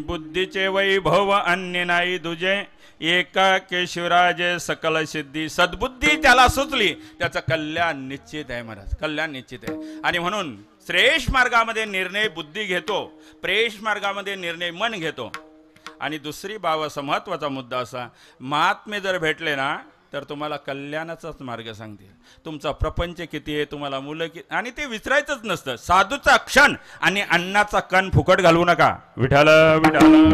बुद्धीचे वैभव अन्य नाही दुजे, एका केशवराजे सकल सिद्धी. सद्बुद्धी त्याला सुचली, त्याचं कल्याण निश्चित आहे महाराज, कल्याण निश्चित आहे. आणि म्हणून श्रेष्ठ मार्गामध्ये निर्णय बुद्धी घेतो, प्रेष मार्गामध्ये निर्णय मन घेतो. आणि दुसरी बाब असा महत्वाचा मुद्दा असा, महात्मे जर भेटले ना तर तुम्हाला कल्याणाचाच मार्ग सांगतील. तुमचा प्रपंच किती आहे, तुम्हाला मुलं किती, आणि ते विचारायचंच नसतं. साधूचा क्षण आणि अन्नाचा कण फुकट घालवू नका. विठाल विठाल.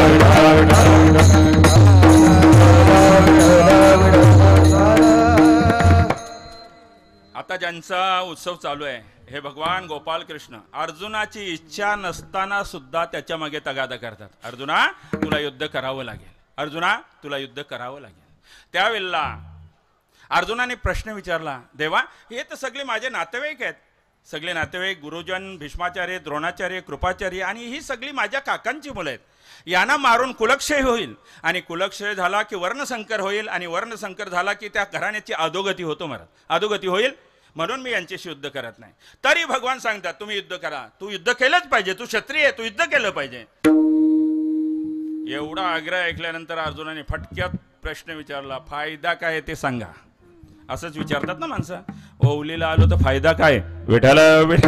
आता ज्यांचा उत्सव चालू आहे हे भगवान गोपाल कृष्ण अर्जुनाची इच्छा नसताना सुद्धा त्याच्या मागे तगादा करतात. अर्जुना तुला युद्ध करावं लागेल, अर्जुना तुला युद्ध करावं लागेल. त्यावेळेला अर्जुनाने प्रश्न विचारला, देवा हे तर सगळे माझे नातेवाईक आहेत, सगळे नातेवाईक गुरुजन, भीष्माचार्य, द्रोणाचार्य, कृपाचार्य, आणि ही सगळी माझ्या काकांची मुलं आहेत. यांना मारून कुलक्षय होईल, आणि कुलक्षय झाला की वर्णसंकर होईल, आणि वर्णसंकर झाला की त्या घराण्याची अधोगती होतो महाराज, अधोगती होईल. म्हणून मी यांच्याशी युद्ध करत नाही. तरी भगवान सांगतात तुम्ही युद्ध करा, तू युद्ध केलंच पाहिजे, तू क्षत्रिय आहे, तू युद्ध केलं पाहिजे. एवढा आग्रह ऐकल्यानंतर अर्जुनाने फटक्यात प्रश्न विचारला, फायदा काय ते सांगा. असंच विचारतात ना माणसं, ओवलीला आलो तर फायदा काय. विठाल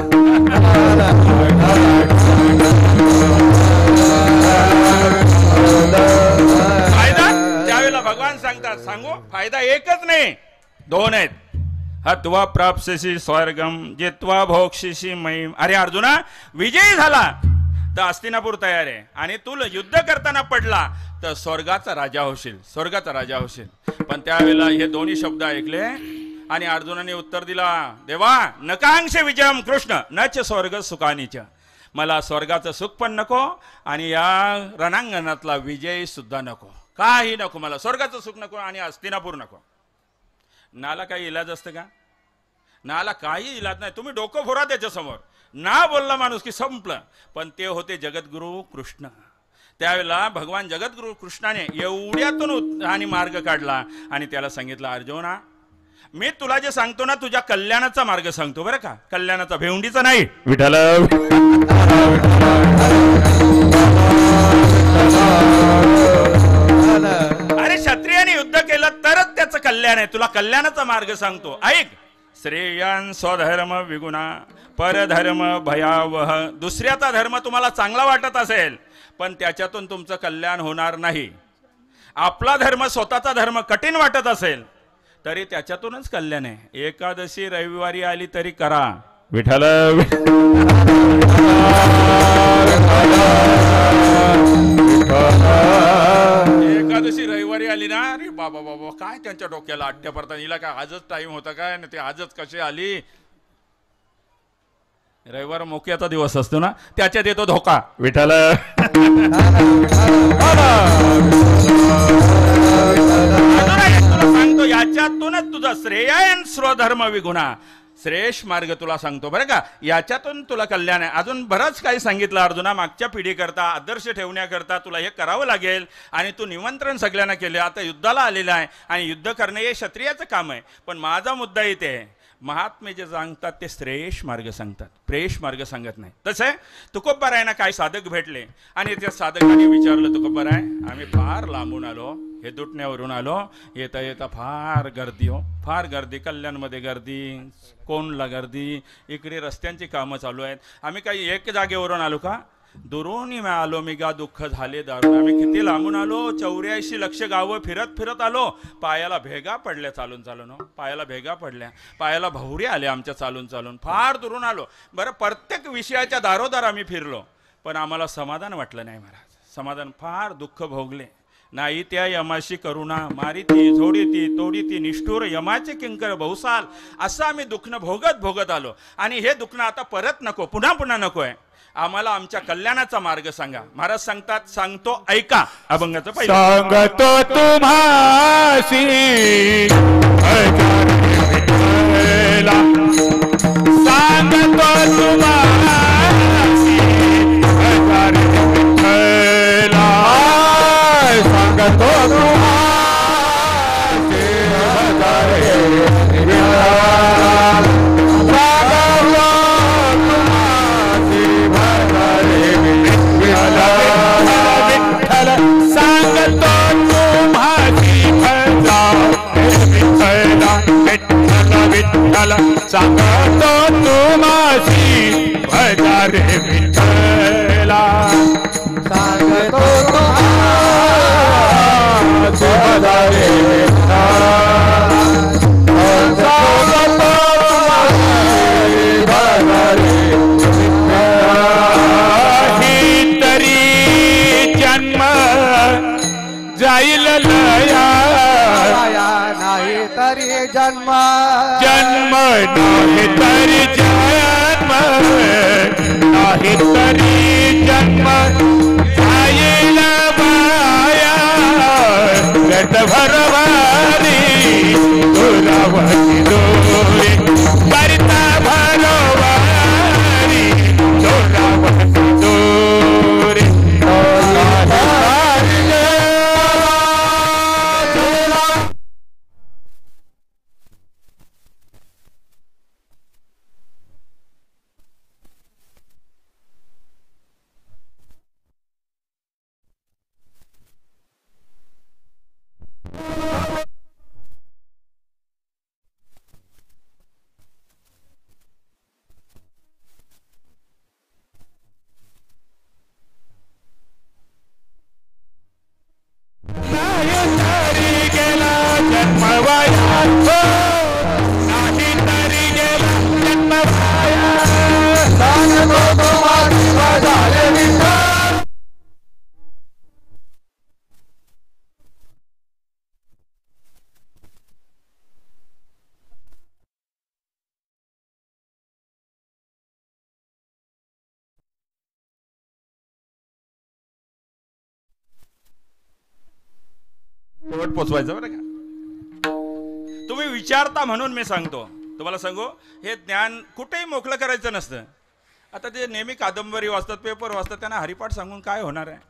फायदा. त्यावेळेला भगवान सांगतात, सांगू फायदा एकच नाही, दोन आहेत. हत्वा प्राप्स्यसि स्वर्गम जित्वा भोक्षिषि मयीम. अरे अर्जुना, विजयी झाला तर हस्तिनापूर तयार आहे, आणि तू युद्ध करताना पडला तर स्वर्गाचा राजा होशील, स्वर्गाचा राजा होशील. पण त्यावेळेला हे दोन्ही शब्द ऐकले आणि अर्जुनाने उत्तर दिला, देवा नकांक्ष विजयम कृष्ण नच स्वर्ग सुखानीच. मला स्वर्गाचं सुख पण नको आणि या रणांगणातला विजय सुद्धा नको, काही नको, मला स्वर्गाचं सुख नको आणि हस्तिनापूर नको. नाला काही इलाज असतं का? नाला काही इलाज नाही. तुम्ही डोकं फोरा त्याच्यासमोर, ना बोलला माणूस की संपलं. पण ते होते जगद्गुरु कृष्ण. त्यावेळेला भगवान जगद्गुरु कृष्णाने एवढ्यातून आणि मार्ग काढला आणि त्याला सांगितलं, अर्जुना मी तुला जे सांगतो ना तुझ्या कल्याणाचा मार्ग सांगतो बरं का, कल्याणाचा, भेवंडीचा नाही. विठाल. अरे क्षत्रियाने युद्ध केलं तरच त्याचं कल्याण आहे, तुला कल्याणाचा मार्ग सांगतो. ऐक, श्रेयान स्वधर्म विगुणा परधर्म भयावह. दुसऱ्याचा धर्म तुम्हाला चांगला वाटत असेल पण त्याच्यातून तुमचं कल्याण होणार नाही. आपला धर्म, स्वतःचा धर्म कठीण वाटत असेल तरी त्याच्यातूनच कल्याण आहे. एकादशी रविवारी आली तरी करा. विठाल. एकादशी रविवारी आली ना, अरे बाबा बाबा काय त्यांच्या डोक्याला अट्ट्या पडतात, हिला काय आजच टाइम होता काय, ते आजच कशी आली. रविवार मोक्याचा दिवस असतो ना, त्याच्यात येतो धोका. विठाल. सांगतो याच्यातूनच तुझा श्रेय स्वधर्म विगुणा, श्रेष्ठ मार्ग तुला सांगतो बरं का, याच्यातून तुला कल्याण आहे. अजून बरंच काही सांगितलं अर्जुना, मागच्या पिढीकरता आदर्श ठेवण्याकरता तुला हे करावं लागेल. आणि तू निमंत्रण सगळ्यांना केले, आता युद्धाला आलेला आहे आणि युद्ध करणे हे क्षत्रियाचं काम आहे. पण माझा मुद्दा इथे आहे, महात्मे जे सांगतात ते श्रेष्ठ मार्ग सांगतात, प्रेष मार्ग सांगत नाही. तसं आहे तुकोबारायांना काय साधक भेटले आणि त्या साधकाने विचारलं, तुकोबाराय आम्ही फार लांबून आलो, हे दुटण्यावरून आलो, येता येता फार गर्दी हो, फार गर्दी, कल्याणमध्ये गर्दी, कोणला गर्दी, इकडे रस्त्यांची कामं चालू आहेत, आम्ही काही एक जागेवरून आलो का, दुरून मी आलो मी गा दुःख झाले दारुण. आम्ही किती लांबून आलो, चौऱ्याऐंशी लक्ष गावं फिरत फिरत आलो, पायाला भेगा पडल्या चालून चालून, पायाला भेगा पडल्या, पायाला भवऱ्या आल्या आमच्या चालून चालून, फार दुरून आलो. बरं प्रत्येक विषयाच्या दारोदार आम्ही फिरलो पण आम्हाला समाधान वाटलं नाही महाराज, समाधान, फार दुःख भोगले. नाही त्या यमाशी करुणा मारिती झोडीती तोडीती निष्ठुर यमाचे किंकर बहुसाल. असं आम्ही दुःखनं भोगत भोगत आलो आणि हे दुःखनं आता परत नको, पुन्हा पुन्हा नको आहे. आम्हाला आमच्या कल्याणाचा मार्ग सांगा. महाराज सांगतात, सांगतो ऐका. अभंगाचं पहिलं सांगतो तुम्हासी सांगतो तुम्हासी सांगतो तुम्हासी लया माया नाही तरी जन्म जन्म नाही तरी जन्म नाही तरी जन्म जाईल बाया गट भरवारी दुरावती दोरी करता भरवारी दुरावती दोरी शेवट पोचवायचं बरं का. तुम्ही विचारता म्हणून मी सांगतो. तुम्हाला सांगू, हे ज्ञान कुठेही मोकळं करायचं नसतं. आता ते नेहमी कादंबरी वाचतात, पेपर वाचतात, त्यांना हरिपाठ सांगून काय होणार आहे.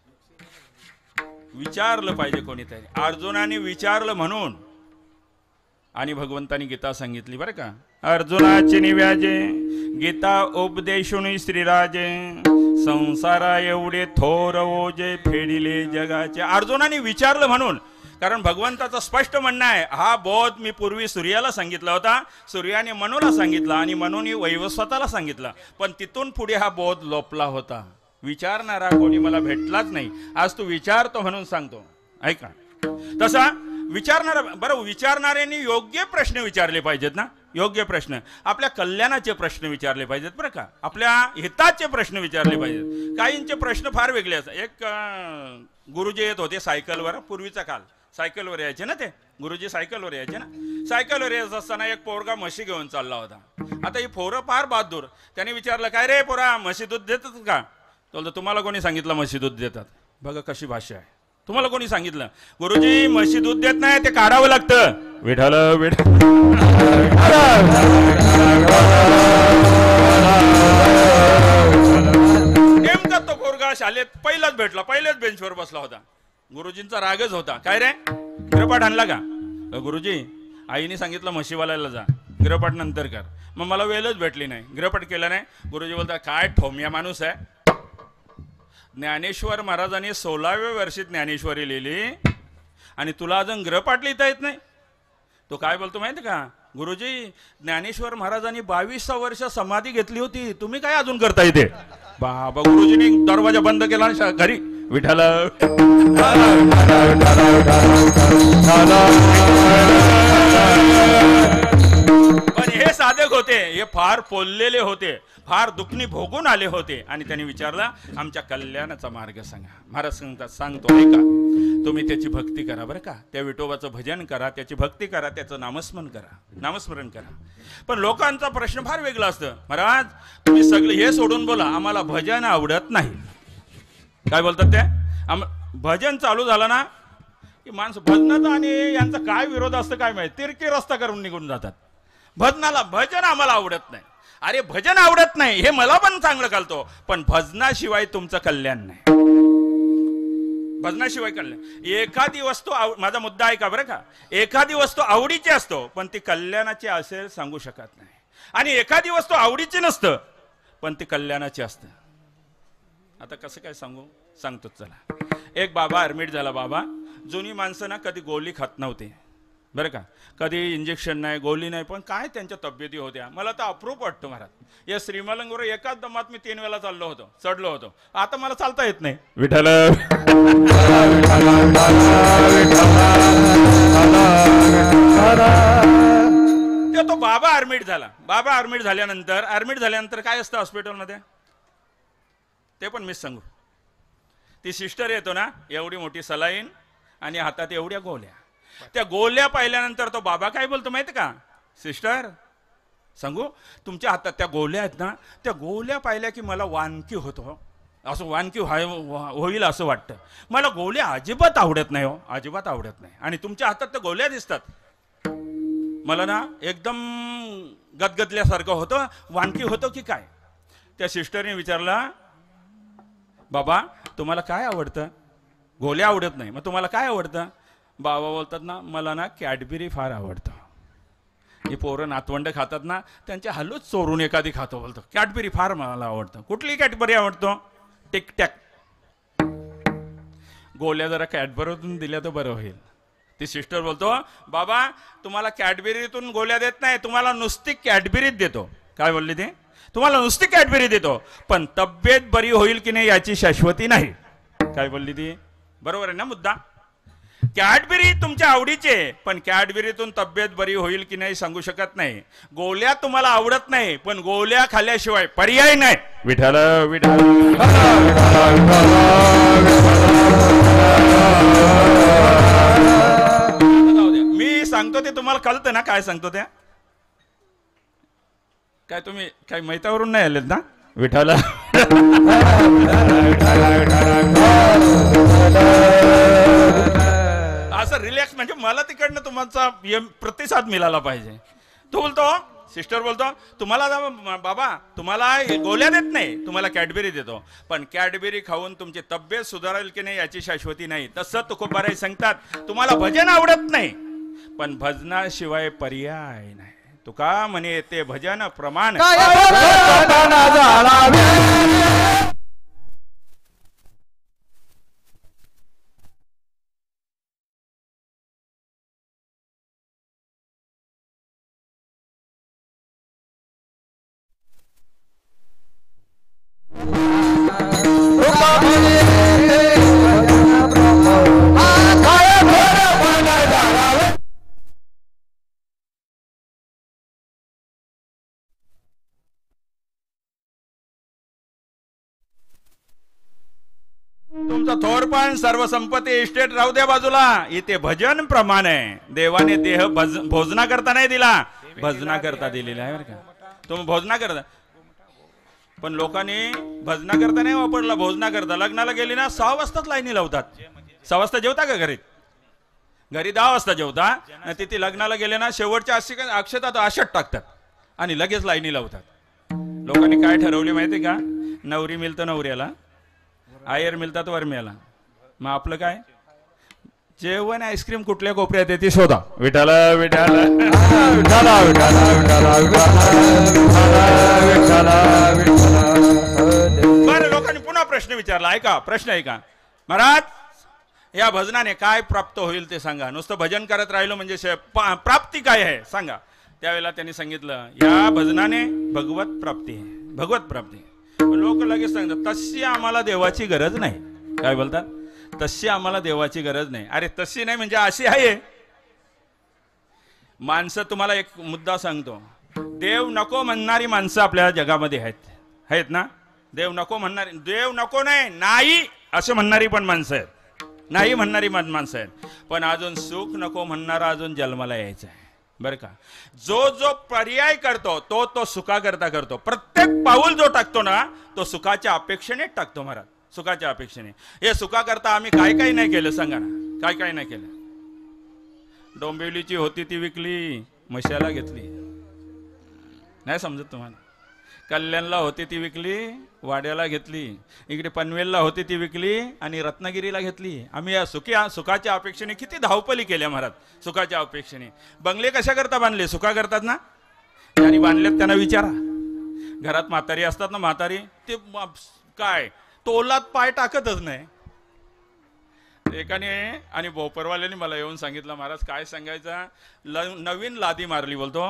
विचारलं पाहिजे कोणीतरी. अर्जुनाने विचारलं म्हणून आणि भगवंतानी गीता सांगितली बरं का. अर्जुनाचे निव्याजे गीता उपदेशुनी श्रीराजे संसारा एवढे थोर ओजे फेडिले जगाचे. अर्जुनाने विचारलं म्हणून. कारण भगवंताचं स्पष्ट म्हणणं आहे, हा बोध मी पूर्वी सूर्याला सांगितला होता, सूर्याने मनूला सांगितला आणि मनूने वैवस्वताला सांगितला, पण तिथून पुढे हा बोध लोपला होता. विचारणारा कोणी मला भेटलाच नाही. आज तू विचारतो म्हणून सांगतो. ऐका, तसा विचारणारा, बरं, विचारणाऱ्यांनी योग्य प्रश्न विचारले पाहिजेत ना. योग्य प्रश्न, आपल्या कल्याणाचे प्रश्न विचारले पाहिजेत बरं का. आपल्या हिताचे प्रश्न विचारले पाहिजेत. काहींचे प्रश्न फार वेगळे असतात. एक गुरुजी येत होते सायकलवर, पूर्वीचा काल सायकलवर यायचे ना ते गुरुजी, सायकलवर यायचे ना. सायकलवर यायचं असताना एक पोरगा म्हशी घेऊन चालला होता. आता ही पोरं फार बहादूर. त्याने विचारलं, काय रे पोरा, म्हशी दूध देतात का? तो बोलतो, तुम्हाला कोणी सांगितलं म्हशी दूध देतात? बघा कशी भाषा आहे. तुम्हाला कोणी सांगितलं? गुरुजी, म्हशी दूध देत नाही, ते काढावं लागतं. विठाल विठाल. नेमका तो पोरगा शाळेत पहिलाच भेटला, पहिल्याच बेंचवर बसला होता. गुरुजींचा रागच होता. काय रे, गृहपाठ आणला का? गुरुजी, आईने सांगितलं म्हशीवाल्याला जा, गृहपाठ नंतर कर. मग मला वेळच भेटली नाही, गृहपाठ केला नाही. गुरुजी बोलतात, काय ठोमिया माणूस आहे. ज्ञानेश्वर महाराजांनी सोळाव्या वर्षी ज्ञानेश्वरी लिहिली आणि तुला अजून गृहपाठ लिहिता येत नाही. तो काय बोलतो माहिती का? गुरुजी, ज्ञानेश्वर महाराजांनी बावीसा वर्ष समाधी घेतली होती, तुम्ही काय अजून करता येते? बाबा, गुरुजींनी दरवाजा बंद केला आणि घरी विठाल. पण हे साधक होते, हे फार पोललेले होते, फार दुखणी भोगून आले होते. आणि त्यांनी विचारला, आमच्या कल्याणाचा मार्ग सांगा. महाराज सांगतात, सांगतो ऐका. तुम्ही त्याची भक्ती करा बरं का. त्या विठोबाचं भजन करा, त्याची भक्ती करा, त्याचं नामस्मरण करा, नामस्मरण करा. पण लोकांचा प्रश्न फार वेगळा असतं. महाराज, तुम्ही सगळे हे सोडून बोला, आम्हाला भजन आवडत नाही. काय बोलतात ते? आम भजन चालू झालं ना की माणसं भजनाचा आणि यांचा काय विरोध असतं काय माहिती, तिरकी रस्ता करून निघून जातात. भजनाला, भजन आम्हाला आवडत नाही. अरे, भजन आवडत नाही हे मला पण चांगलं कळतो, पण भजनाशिवाय तुमचं कल्याण नाही. भजनाशिवाय कल्याण. एखादी वस्तू, माझा मुद्दा ऐका बरं का, एखादी वस्तू आवडीची असतो पण ती कल्याणाची असेल सांगू शकत नाही. आणि एखादी वस्तू आवडीची नसतं पण ती कल्याणाची असतं. आता कसं काय सांगू, सांगतो चला. एक बाबा ऍडमिट झाला. बाबा, जुनी माणसं ना कधी गोळी खात नव्हते बरं का, कधी इंजेक्शन नाही, गोळी नाही, पण काय त्यांच्या तब्येती होत्या. मला तर अप्रूप वाटतं महाराज. या श्रीमलंगवर एकाच दमात मी तीन वेळा चाललो होतो, चढलो होतो. आता मला चालता येत नाही. विठाल. ते तो बाबा ऍडमिट झाला. बाबा ऍडमिट झाल्यानंतर ऍडमिट झाल्यानंतर काय असतं हॉस्पिटलमध्ये ते पण मीच सांगू. ती सिस्टर येतो ना, एवढी मोठी सलाईन आणि हातात एवढ्या गोल्या. त्या गोल्या पाहिल्यानंतर तो बाबा काय बोलतो माहिती का, सिस्टर सांगू, तुमच्या हातात त्या गोल्या आहेत ना, त्या गोल्या पाहिल्या की मला वानकी होतो, असं वानकी व्हाय होईल असं वाटतं. मला गोल्या अजिबात आवडत नाही हो, अजिबात आवडत नाही. आणि तुमच्या हातात त्या गोल्या दिसतात, मला ना एकदम गदगदल्यासारखं होतं, वानकी होतं की काय. त्या सिस्टरने विचारला, बाबा तुम्हाला काय आवडतं? गोल्या आवडत नाही, मग तुम्हाला काय आवडतं? बाबा बोलतात ना, मला ना कॅडबरी फार आवडतं. ही पोरं नातवंड खातात ना, त्यांच्या हल्लोच चोरून एखादी खातो, बोलतो कॅडबरी फार मला आवडतं. कुठली कॅडबरी आवडतो? टिकटॅक. गोल्या जरा कॅडबरीतून दिल्या तर बरं होईल. ती सिस्टर बोलतो, बाबा तुम्हाला कॅडबरीतून गोल्या देत नाही, तुम्हाला नुसती कॅडबरीत देतो. काय बोलली ते? तुम्हाला नुसती कॅडबरी देतो, पण तब्येत बरी होईल की नाही याची शाश्वती नाही. काय बोलली ती? बरोबर आहे ना मुद्दा. कॅडबरी तुमच्या आवडीचे, पण कॅडबरीतून तब्येत बरी होईल की नाही सांगू शकत नाही. गोल्या तुम्हाला आवडत नाही, पण गोल्या खाल्ल्याशिवाय पर्याय नाही. विठ्ठल विठ्ठल मी सांगतो ते तुम्हाला कळतं ना, काय सांगतो त्या? काय तुम्ही काय मैतावरून नाही आलेत ना? विठ्ठल असं रिलॅक्स, म्हणजे मला तिकडनं तुमचा प्रतिसाद मिळाला पाहिजे. तो बोलतो, सिस्टर बोलतो, तुम्हाला बाबा तुम्हाला गोल्या देत नाही, तुम्हाला कॅडबरी देतो, पण कॅडबरी खाऊन तुमची तब्येत सुधारेल की नाही याची शाश्वती नाही. तसं तुकोबाराय सांगतात, तुम्हाला भजन आवडत नाही, पण भजनाशिवाय पर्याय नाही. तुका म्हणे ते भजन प्रमाण. तुमचा थोरपण सर्व संपत्ती इस्टेट राहू द्या बाजूला, इथे भजन प्रमाण आहे. देवाने देह भज भोजना करता नाही दिला, भजना करता दिलेला आहे बरं का. तुम्ही भोजना करता, पण लोकांनी भजना करता नाही वापरला, भोजना करता. लग्नाला गेली ना सहा वाजताच लाईनी लावतात. सहा वाजता जेवता का घरी? घरी दहा वाजता जेवता, आणि तिथे लग्नाला गेले ना शेवटच्या अक्षता आशट टाकतात आणि लगेच लाईनी लावतात. लोकांनी काय ठरवले माहिती का? नवरी मिळतं नवऱ्याला, आयर मिळतात वरम्याला. मग आपलं काय? जेवण आईस्क्रीम कुठल्या कोपऱ्यात येते शोधा. विठ्ठल विठ्ठल बरं, लोकांनी पुन्हा प्रश्न विचारला. ऐका प्रश्न, ऐका महाराज, या भजनाने काय प्राप्त होईल ते सांगा. नुसतं भजन करत राहिलो म्हणजे प्राप्ती काय आहे सांगा. त्यावेळेला त्यांनी सांगितलं, या भजनाने भगवत प्राप्ती आहे, भगवत प्राप्ती. लोक लगेच सांगतात, तशी आम्हाला देवाची गरज नाही. काय बोलतात? तशी आम्हाला देवाची गरज नाही. अरे तशी नाही म्हणजे अशी आहे. माणसं, तुम्हाला एक मुद्दा सांगतो, देव नको म्हणणारी माणसं आपल्या जगामध्ये आहेत, आहेत ना? देव नको म्हणणारी, देव नको नाही नाही असं म्हणणारी पण माणसं आहेत, नाही म्हणणारी माणसं आहेत. पण अजून सुख नको म्हणणारा अजून जन्माला यायचं आहे बरं का. जो जो पर्याय करतो तो तो सुखाकरता करतो. प्रत्येक पाऊल जो टाकतो ना तो सुखाच्या अपेक्षेने टाकतो महाराज, सुखाच्या अपेक्षेने. हे सुखाकरता आम्ही काय काय नाही केलं सांगा ना, काय काय नाही केलं. डोंबिवलीची होती ती विकली, म्हशाला घेतली. नाही समजत तुम्हाला? कल्याणला होती ती विकली, वाड्याला घेतली. इकडे पनवेलला होती ती विकली आणि रत्नागिरीला घेतली. आम्ही या सुख्या सुखाच्या अपेक्षेने किती धावपली केल्या महाराज, सुखाच्या अपेक्षेने. बंगले कशा करता बांधले? सुखा करतात ना. आणि बांधलेत त्यांना विचारा. घरात म्हातारी असतात ना, म्हातारी ते काय तोलात पाय टाकतच नाही. एकाने आणि भोपरवाल्याने मला येऊन सांगितलं, महाराज काय सांगायचं, नवीन लादी मारली बोलतो,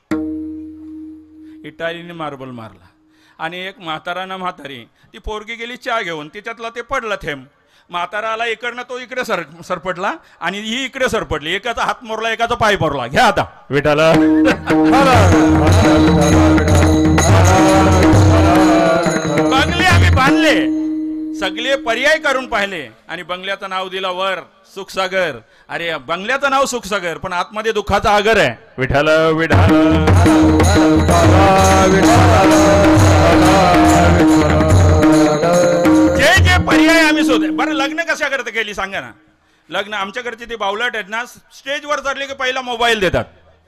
इटालीने मार्बल मारला. आणि एक म्हातारा ना म्हातारी, ती पोरगी गेली चहा घेऊन, तिच्यातला ते पडलं थेंब. म्हातारा आला इकडनं, तो इकडे सर सरपटला आणि ही इकडे सरपटली. एकाचा हात मोरला, एकाचा पाय मोरला. घ्या आता. विठ्ठल बंगले आम्ही बांधले, सगळे पर्याय करून पाहिले आणि बंगल्याचं नाव दिलं वर सुखसागर. अरे बंगल्याचं नाव सुखसागर पण आतमध्ये दुःखाचा आगर आहे. विठ्ठल विठ्ठल जे जे पर्याय आम्ही शोध. बरं लग्न कशा करता केली सांगा ना. लग्न आमच्याकडची ती बावलट आहेत ना, स्टेजवर चढले की पहिला मोबाईल देतात.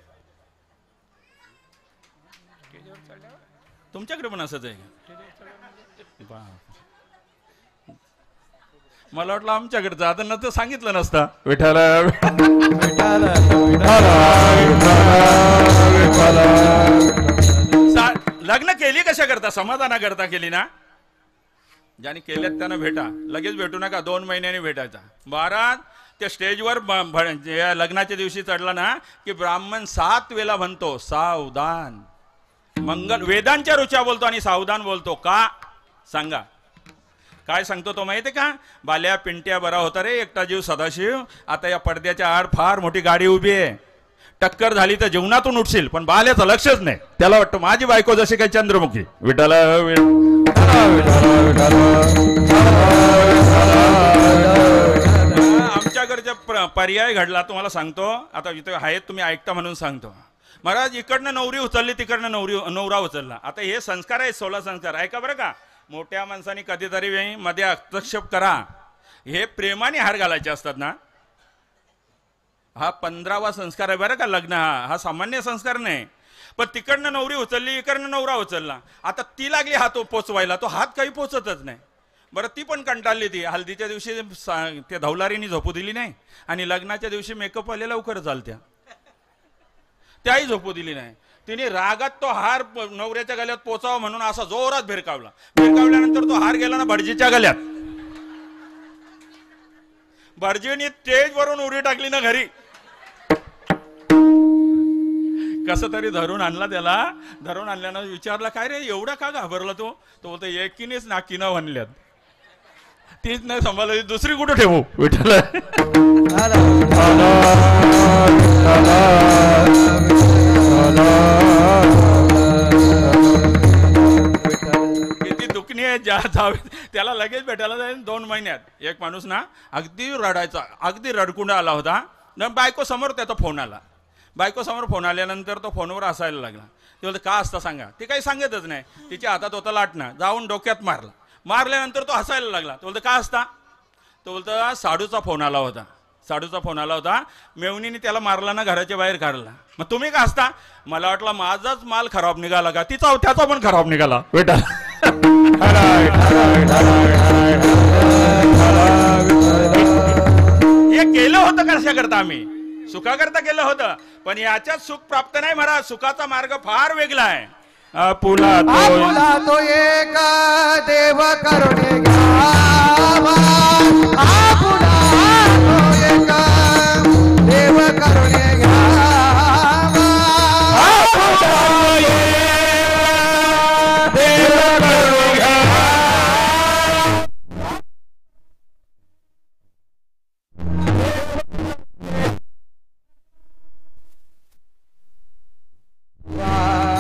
तुमच्याकडे पण असंच आहे. मला वाटलं आमच्याकडे आता न तर सांगितलं नसतं. विठ्ठल लग्न केली कशा करता? समाधाना करता केली ना. ज्याने केल्यात त्यांना भेटा, लगेच भेटू नका, दोन महिन्यांनी भेटायचा. बारात त्या स्टेजवर लग्नाच्या दिवशी चढला ना की ब्राह्मण सात वेळा म्हणतो सावधान. मंगल वेदांच्या रुचा बोलतो आणि सावधान बोलतो. का सांगा? काय सांगतो तो माहिती का? बाल्या पिंट्या बरा होता रे एकटा जीव सदाशिव. आता या पडद्याच्या आड फार मोठी गाडी उभी आहे. टक्कर झाली तर जीवनातून उठशील, पण बाल्याचं लक्षच नाही. त्याला वाटतं माझी बायको जशी काही चंद्रमुखी. विठ्ठल आमच्याकडच्या पर्याय घडला तुम्हाला सांगतो. आता इथे आहेत तुम्ही ऐकता म्हणून सांगतो. महाराज इकडनं नवरी उचलली, तिकडनं नवरी नवरा उचलला. आता हे संस्कार आहेत, सोळा संस्कार. ऐका बरं का, मोठ्या माणसाने कधीतरी मध्ये हस्तक्षेप करा. हे प्रेमाने हार घालायचे असतात ना. हा पंधरावा संस्कार आहे बरं का लग्न. हा हा सामान्य संस्कार नाही. पण तिकडनं नवरी उचलली, इकडनं नवरा उचलला. आता ती लागली हात पोचवायला, तो हात काही पोचतच नाही. बरं ती पण कंटाळली. ती हल्दीच्या दिवशी त्या धवलारीनी झोपू दिली नाही आणि लग्नाच्या दिवशी मेकअप वाले लवकर चालत्या, त्याही झोपू दिली नाही. तिने रागात तो हार नवऱ्याच्या गळ्यात पोचावा म्हणून असा जोरात भिरकावला. भिरकावल्यानंतर तो हार गेला ना भटजीच्या गळ्यात. भटजीने स्टेजवरून उडी टाकली ना घरी. कसं तरी धरून आणला त्याला. धरून आणल्यानं विचारला काय रे एवढा का घाबरला तो? तो बोलतो एकीनेच नाकीनं म्हणल्यात, तीच नाही सांभाळली, दुसरी कुठं ठेवू. विठ्ठल किती दुखणी आहे ज्या जावे त्याला लगेच भेटायला जाईल दोन महिन्यात. एक माणूस ना अगदी रडायचा, अगदी रडकुंडा आला होता. बायको समोर त्याचा फोन आला. बायको समोर फोन आल्यानंतर तो फोनवर हसायला लागला. ते बोलतो का असता सांगा. ती काही सांगतच नाही. तिच्या हातात होता लाटणं, जाऊन डोक्यात मारला. मारल्यानंतर तो हसायला लागला. तो बोलतो का असता. तो बोलतो साडूचा फोन आला होता. साडूचा फोन आला होता. मेवणीने त्याला मारला ना, घराच्या बाहेर काढला. मग तुम्ही का असता. मला वाटलं माझाच माल खराब निघाला का, तिचा त्याचा पण खराब निघाला. विठ्ठल हे केलं होतं कशा करता? आम्ही सुखाकरता केलं होतं. पण याच्यात सुख प्राप्त नाही महाराज. सुखाचा मार्ग फार वेगळा आहे. आपुला आपुला तो एक देव करुणे घ्यावा. आपुला तो एक देव करुणे घ्यावा. देव करुणे घ्यावा.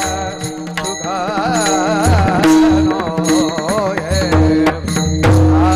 सुखानो ये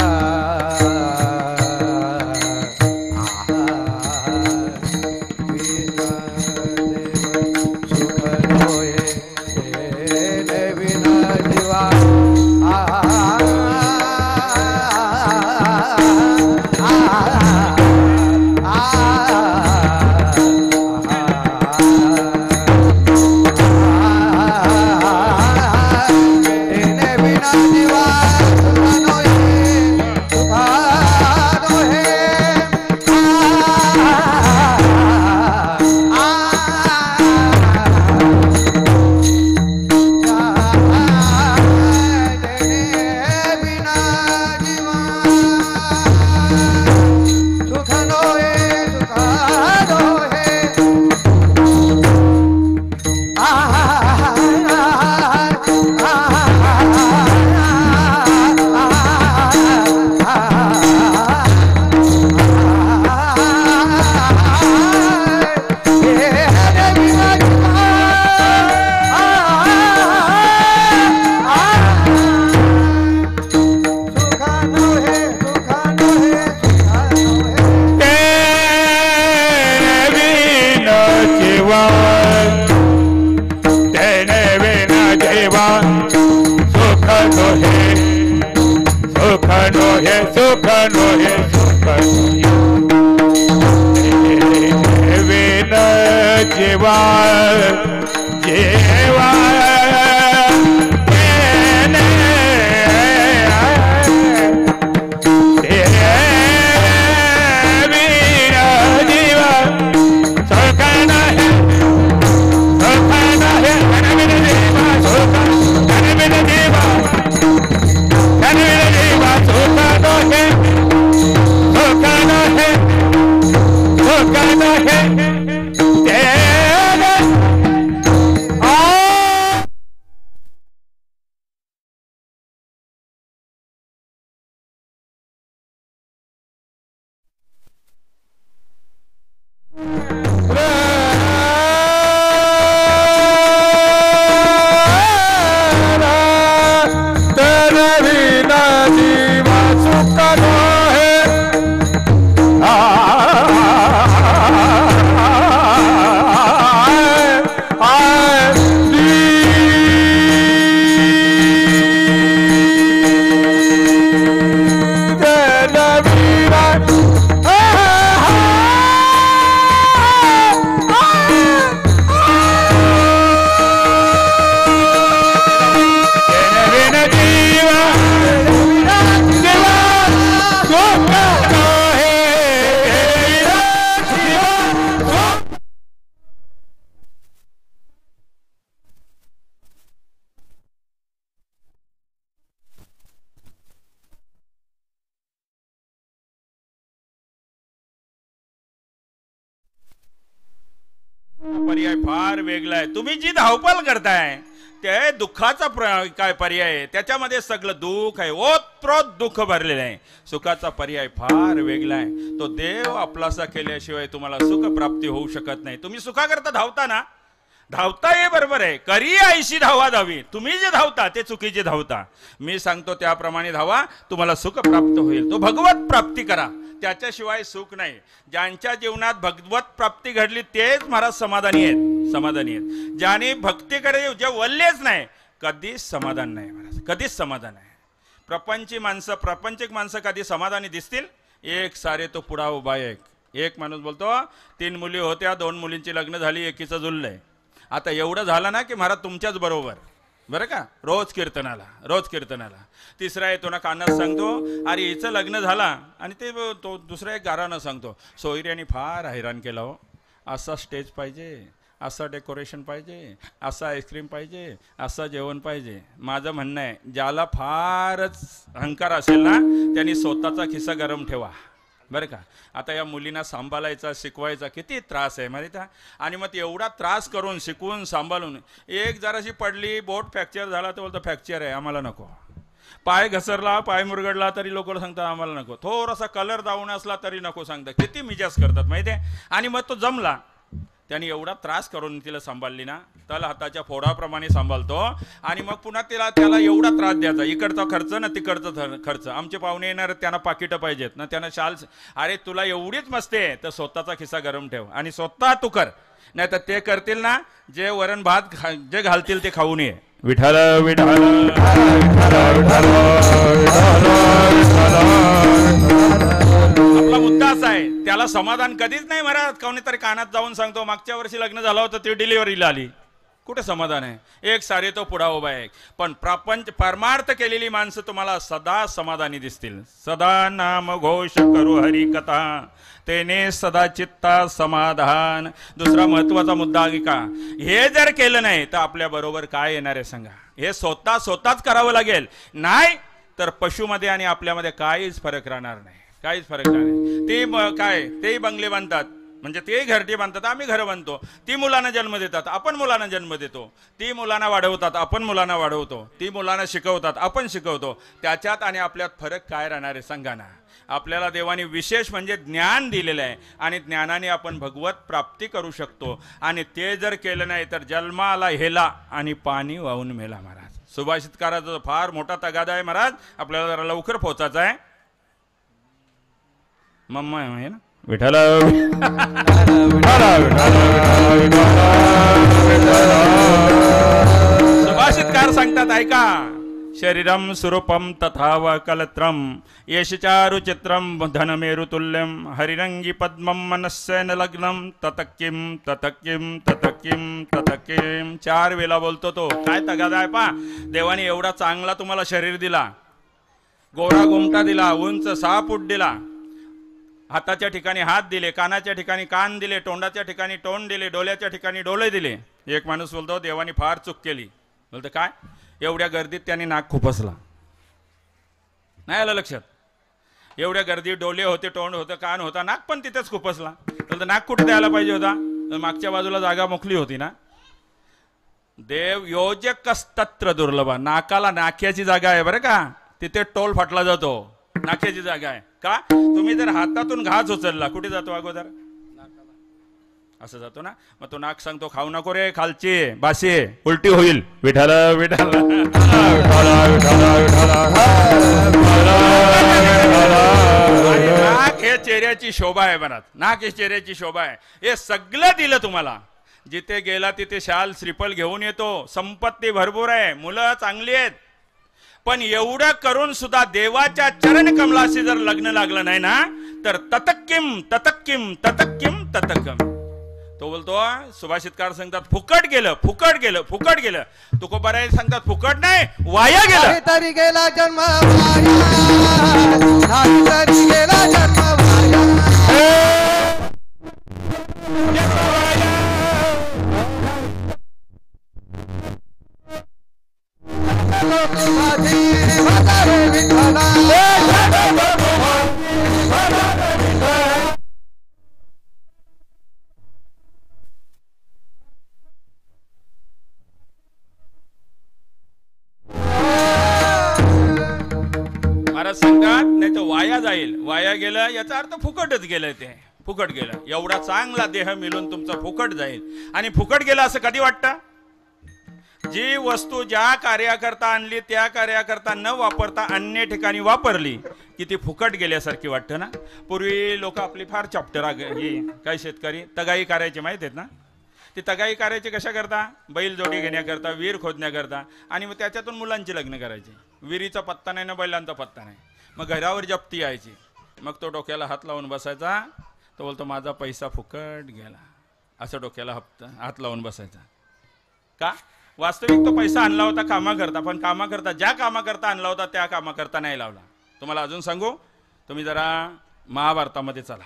सुख नो हे सुख नो हे सुख वेन जेवा जेवा पर्याय फार वेगळा आहे. तुम्ही जी धावपळ करताय ते दुःखाचा काय पर्याय आहे. त्याच्यामध्ये सगळं दुःख आहे, ओतप्रोत दुःख भरलेलं आहे. सुखाचा पर्याय फार वेगळा आहे. तो देव आपलासा केल्याशिवाय तुम्हाला सुख प्राप्ती होऊ शकत नाही. तुम्ही सुखाकरता धावता ना, धावता हे बरोबर आहे. करी ऐशी धावा धावी. तुम्ही जे धावता ते चुकीचे धावता. मी सांगतो त्याप्रमाणे धावा, तुम्हाला सुख प्राप्त होईल. तो भगवत प्राप्ती करा, त्याच्याशिवाय सुख नाही. ज्यांच्या जीवनात भगवत प्राप्ती घडली तेच महाराज समाधानी आहेत, समाधानी आहेत. ज्याने भक्तीकडे जे वळलेच नाही कधीच समाधान नाही महाराज, कधीच समाधान नाही. प्रपंची माणसं, प्रापंचिक माणसं कधी समाधानी दिसतील? एक सारे तो पुढा उभा एक एक माणूस बोलतो तीन मुली होत्या, दोन मुलींची लग्न झाली, एकीचं जुळलंय. आता एवढं झालं ना की महाराज तुमच्याच बरोबर, बरं का, रोज कीर्तनाला रोज कीर्तनाला. तिसरा येतो ना कानात सांगतो अरे हिचं लग्न झाला, आणि ते तो दुसरा एक गारानं सांगतो सोयऱ्याने फार हैराण केला हो, असा स्टेज पाहिजे, असं डेकोरेशन पाहिजे, असं आईस्क्रीम पाहिजे, असं जेवण पाहिजे. माझं म्हणणं आहे ज्याला फारच अहंकार असेल ना त्यांनी स्वतःचा खिस्सा गरम ठेवा, बरं का. आता या मुलींना सांभाळायचा, शिकवायचा किती त्रास आहे माहिती आहे. आणि मग एवढा त्रास करून शिकवून सांभाळून एक जराशी पडली, बोट फ्रॅक्चर झाला तर बोलतं फ्रॅक्चर आहे आम्हाला नको. पाय घसरला, पाय मुरगडला तरी लोक सांगतात आम्हाला नको. थोडासा कलर दावून असला तरी नको सांगतात. किती मिजाज करतात माहिती आहे. आणि मग तो जमला, त्याने एवढा त्रास करून तिला सांभाळली ना, त्याला हाताच्या फोडाप्रमाणे सांभाळतो. आणि मग पुन्हा तिला त्याला एवढा त्रास द्यायचा, इकडचा खर्च ना तिकडचा खर्च. आमचे पाहुणे येणार त्यांना पाकिटं पाहिजेत ना, त्यांना शाल. अरे तुला एवढीच मस्ते तर स्वतःचा खिस्सा गरम ठेव आणि स्वतः तू कर, नाही तर ते करतील ना जे वरण भात जे घालतील ते खाऊन ये. विठ्ठल विठ्ठल आपला मुद्दा असा आहे, त्याला समाधान कधीच नाही महाराज. कोणीतरी कानात जाऊन सांगतो मागच्या वर्षी लग्न झालं होतं ती डिलिव्हरीला आली, कुठे समाधान आहे. एक सारे तो पुढा उभा आहे. पण प्रपंच परमार्थ केलेली माणसं तुम्हाला सदा समाधानी दिसतील. सदा नाम घोष करू हरी कथा, तेने सदा चित्ता समाधान. दुसरा महत्वाचा मुद्दा आहे का, हे जर केलं नाही तर आपल्या बरोबर काय येणार आहे सांगा. हे स्वतः स्वतःच करावं लागेल, नाही तर पशुमध्ये आणि आपल्यामध्ये काहीच फरक राहणार नाही, काहीच फरक राहणार नाही. ते काय तेही बंगले बांधतात, म्हणजे ते घरटे बांधतात, आम्ही घर बांधतो. ती मुलांना जन्म देतात, आपण मुलांना जन्म देतो. ती मुलांना वाढवतात, आपण मुलांना वाढवतो. ती मुलांना शिकवतात, आपण शिकवतो. त्याच्यात आणि आपल्यात फरक काय राहणार आहे सांगा ना. आपल्याला देवाने विशेष म्हणजे ज्ञान दिलेलं आहे, आणि ज्ञानाने आपण भगवत प्राप्ती करू शकतो. आणि ते जर केलं नाही तर जन्माला हेला आणि पाणी वाहून मेला महाराज. सुभाषितकाराचा फार मोठा तगादा आहे महाराज, आपल्याला जरा लवकर पोचायचा आहे. मम्मा आहे ना विठ्ठल सुभाषितकार सांगतात ऐका, शरीरम सुरूपम तथा व कलत्रम यशचारु चित्रम धनमेरुतुल्यम हरिरंगी पद्मम मनस्सेन लग्नम ततकिम ततकिम ततकिम ततकिम चार वेळा बोलतो तो. काय तगादा आहे पा, देवाने एवढा चांगला तुम्हाला शरीर दिला, गोरा गोमटा दिला, उंच सहा फूट दिला, हाताच्या ठिकाणी हात दिले, कानाच्या ठिकाणी कान दिले, तोंडाच्या ठिकाणी तोंड दिले, डोळ्याच्या ठिकाणी डोळे दिले. एक माणूस बोलतो देवाने फार चूक केली. बोलतो काय, एवढ्या गर्दीत त्याने नाक खुपसला. नाही आलं लक्षात? एवढ्या गर्दीत डोळे होते, तोंड होतं, कान होता, नाक पण तिथेच खुपसला. बोलतो नाक कुठे द्यायला पाहिजे होता, तर मागच्या बाजूला जागा मोकळी होती ना. देव योजकस्तत्र दुर्लभ, नाकाला नाक्याची जागा आहे बरं का, तिथे टोल फाटला जातो, नाक्याची जागा आहे का. तुम्ही जर हातातून घास उचलला कुठे जातो अगोदर, असं जातो ना. मग तो नाक सांगतो खाऊ नको रे, खालची बाशी उलटी होईल. विठ्ठल विठ्ठल आणि नाक हे चेहऱ्याची शोभा आहे म्हणत, नाक हे चेहऱ्याची शोभा आहे. हे सगळं दिलं तुम्हाला, जिथे गेला तिथे शाल श्रीफल घेऊन येतो, संपत्ती भरपूर आहे, मुलं चांगली आहेत, पण एवढं करून सुद्धा देवाच्या चरण कमलाशी जर लग्न लागलं नाही ना, तर ततक्किम ततक्किम ततक्किम ततक्किम. तो बोलतो सुभाषितकार सांगतात फुकट गेलं, फुकट गेलं, फुकट गेलं. तुकोबाराय सांगतात फुकट नाही, वाया गेलं. तरी गेला जन्म वाया, नाही तरी गेला जन्म वाया. महाराज सांगतात नाही तर वाया जाईल. वाया गेलं याचा अर्थ फुकटच गेलं, ते फुकट गेलं. एवढा चांगला देह मिळून तुमचा फुकट जाईल. आणि फुकट गेलं असं कधी वाटतं, जी वस्तू ज्या कार्याकरता आणली त्या कार्याकरता न वापरता अन्य ठिकाणी वापरली की ती फुकट गेल्यासारखी वाटतं ना. पूर्वी लोक आपली फार चॅप्टर ही काही शेतकरी तगाई करायचे माहित आहेत ना. ती तगाई करायची कशा करता, बैल जोडी घेण्याकरता, विहीर खोदण्याकरता, आणि मग त्याच्यातून मुलांची लग्न करायची. विहिरीचा पत्ता नाही ना बैलांचा पत्ता नाही, मग घरावर जप्ती यायची. मग तो डोक्याला हात लावून बसायचा, तो बोलतो माझा पैसा फुकट गेला, असं डोक्याला हप्ता हात लावून बसायचा. का, वास्तविक तो पैसा आणला होता कामाकरता, पण कामाकरता ज्या कामाकरता आणला होता त्या कामाकरता नाही लावला. तुम्हाला अजून सांगू, तुम्ही जरा महाभारतामध्ये चला.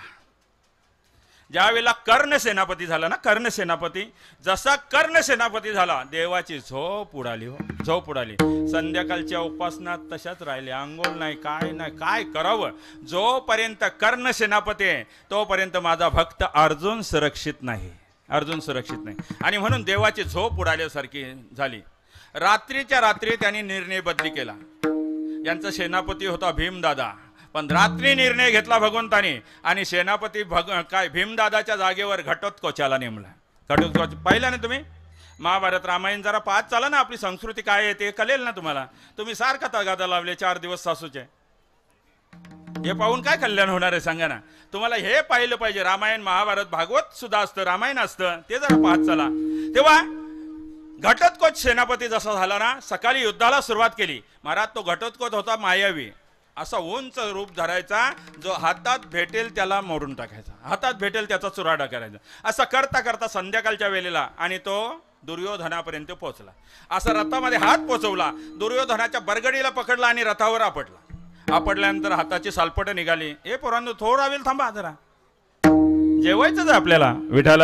ज्या वेळेला कर्ण सेनापती झाला ना, कर्ण सेनापती, जसा कर्ण सेनापती झाला देवाची झोप उडाली. हो, झोप उडाली. संध्याकाळच्या उपासना तशाच राहिल्या, अंघोळ नाही, काय नाही, काय करावं. जोपर्यंत कर्ण सेनापती आहे तोपर्यंत माझा भक्त अर्जुन सुरक्षित नाही, अर्जुन सुरक्षित नाही. आणि म्हणून देवाची झोप उडाल्यासारखी झाली. रात्रीच्या रात्री त्यांनी निर्णय बदली केला. यांचा सेनापती होता भीमदादा, पण रात्री निर्णय घेतला भगवंताने, आणि सेनापती भग काय भीमदादाच्या जागेवर घटोत्कोचाला नेमला. घटोत्कोच पाहिलं ना तुम्ही, महाभारत रामायण जरा पाहत चाला ना, आपली संस्कृती काय आहे ते कळेल ना तुम्हाला. तुम्ही सारखा तगादा लावले चार दिवस सासूचे, हे पाहून काय कल्याण होणार आहे सांगा ना. तुम्हाला हे पाहिलं पाहिजे, रामायण महाभारत भागवत सुद्धा असतं, रामायण असतं, ते जरा पाहत चला. तेव्हा घटोत्कोच सेनापती जसा झाला ना, सकाळी युद्धाला सुरुवात केली. महाराज तो घटोत्कोच होता मायावी, असा उंच रूप धरायचा, जो हातात भेटेल त्याला मोडून टाकायचा, हातात भेटेल त्याचा चुराडा करायचा. असं करता करता संध्याकाळच्या वेळेला आणि तो दुर्योधनापर्यंत पोहोचला. असा रथामध्ये हात पोचवला, दुर्योधनाच्या बरगडीला पकडला आणि रथावर आपटला. आपटल्यानंतर हाताची सालपट निघाली. ए पोरांनो थोडा वेळ थांबा, जरा जेवायचंच आहे आपल्याला. विठ्ठल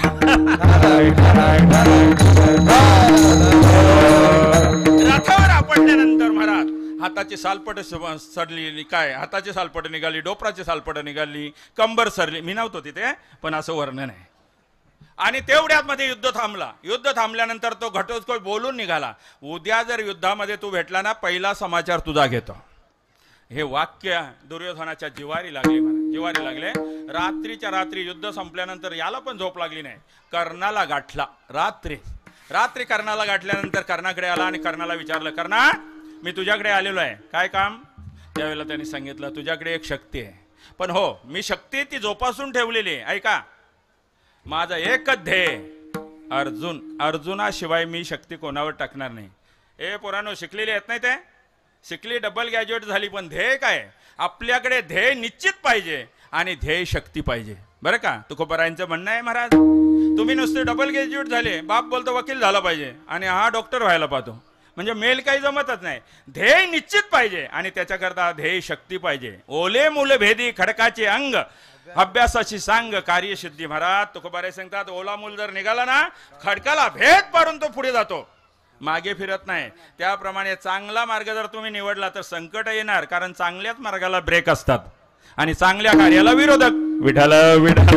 रथावर आपटल्यानंतर महाराज हाताची सालपट सडली, काय हाताची सालपट निघाली, डोपराची सालपट निघाली, कंबर सरली. मी नव्हतो तिथे, पण असं वर्णन आहे. आणि तेवढ्यात मध्ये युद्ध थांबला. युद्ध थांबल्यानंतर तो घटोत्कोच बोलून निघाला, उद्या जर युद्धामध्ये तू भेटला ना, पहिला समाचार तुझा घेतो. हे वाक्य दुर्योधनाच्या जिवारी लागले, मला जिवारी लागले. रात्रीच्या रात्री युद्ध संपल्यानंतर याला पण झोप लागली नाही, कर्णाला गाठला. रात्री रात्री कर्णाला गाठल्यानंतर कर्णाकडे आला आणि कर्णाला विचारलं, कर्णा मी तुझ्याकडे आलेलो आहे, काय काम. त्यावेळेला त्यांनी सांगितलं, तुझ्याकडे एक शक्ती आहे, पण हो मी शक्ती ती जोपासून ठेवलेली आहे. ऐका, माझा एकच ध्येय, अर्जुन, अर्जुनाशिवाय मी शक्ती कोणावर टाकणार नाही. ए पोरांनो, शिकलेले आहेत नाही ते, शिकली, डबल ग्रॅज्युएट झाली, पण ध्येय काय? आपल्याकडे ध्येय निश्चित पाहिजे आणि ध्येय शक्ती पाहिजे. बरं का? तुकोबारायांचं म्हणणं आहे महाराज, तुम्ही नुसते डबल ग्रॅज्युएट झाले, बाप बोलतो वकील झाला पाहिजे आणि हा डॉक्टर व्हायला पाहतो, म्हणजे मेल काही जमतच नाही. ध्येय निश्चित पाहिजे आणि त्याच्याकरता ध्येय शक्ती पाहिजे. ओले मूल भेदी खडकाचे अंग, अभ्यासाची सांग कार्यसिद्धी. महाराज तुकोबाराय सांगतात, ओला मूल जर निघाला ना, खडकाला भेद पाडून तो पुढे जातो, मागे फिरत नाही. त्याप्रमाणे चांगला मार्ग जर तुम्ही निवडला तर संकट येणार, कारण चांगल्याच मार्गाला ब्रेक असतात आणि चांगल्या कार्याला विरोधक. विठ्ठल विठ्ठल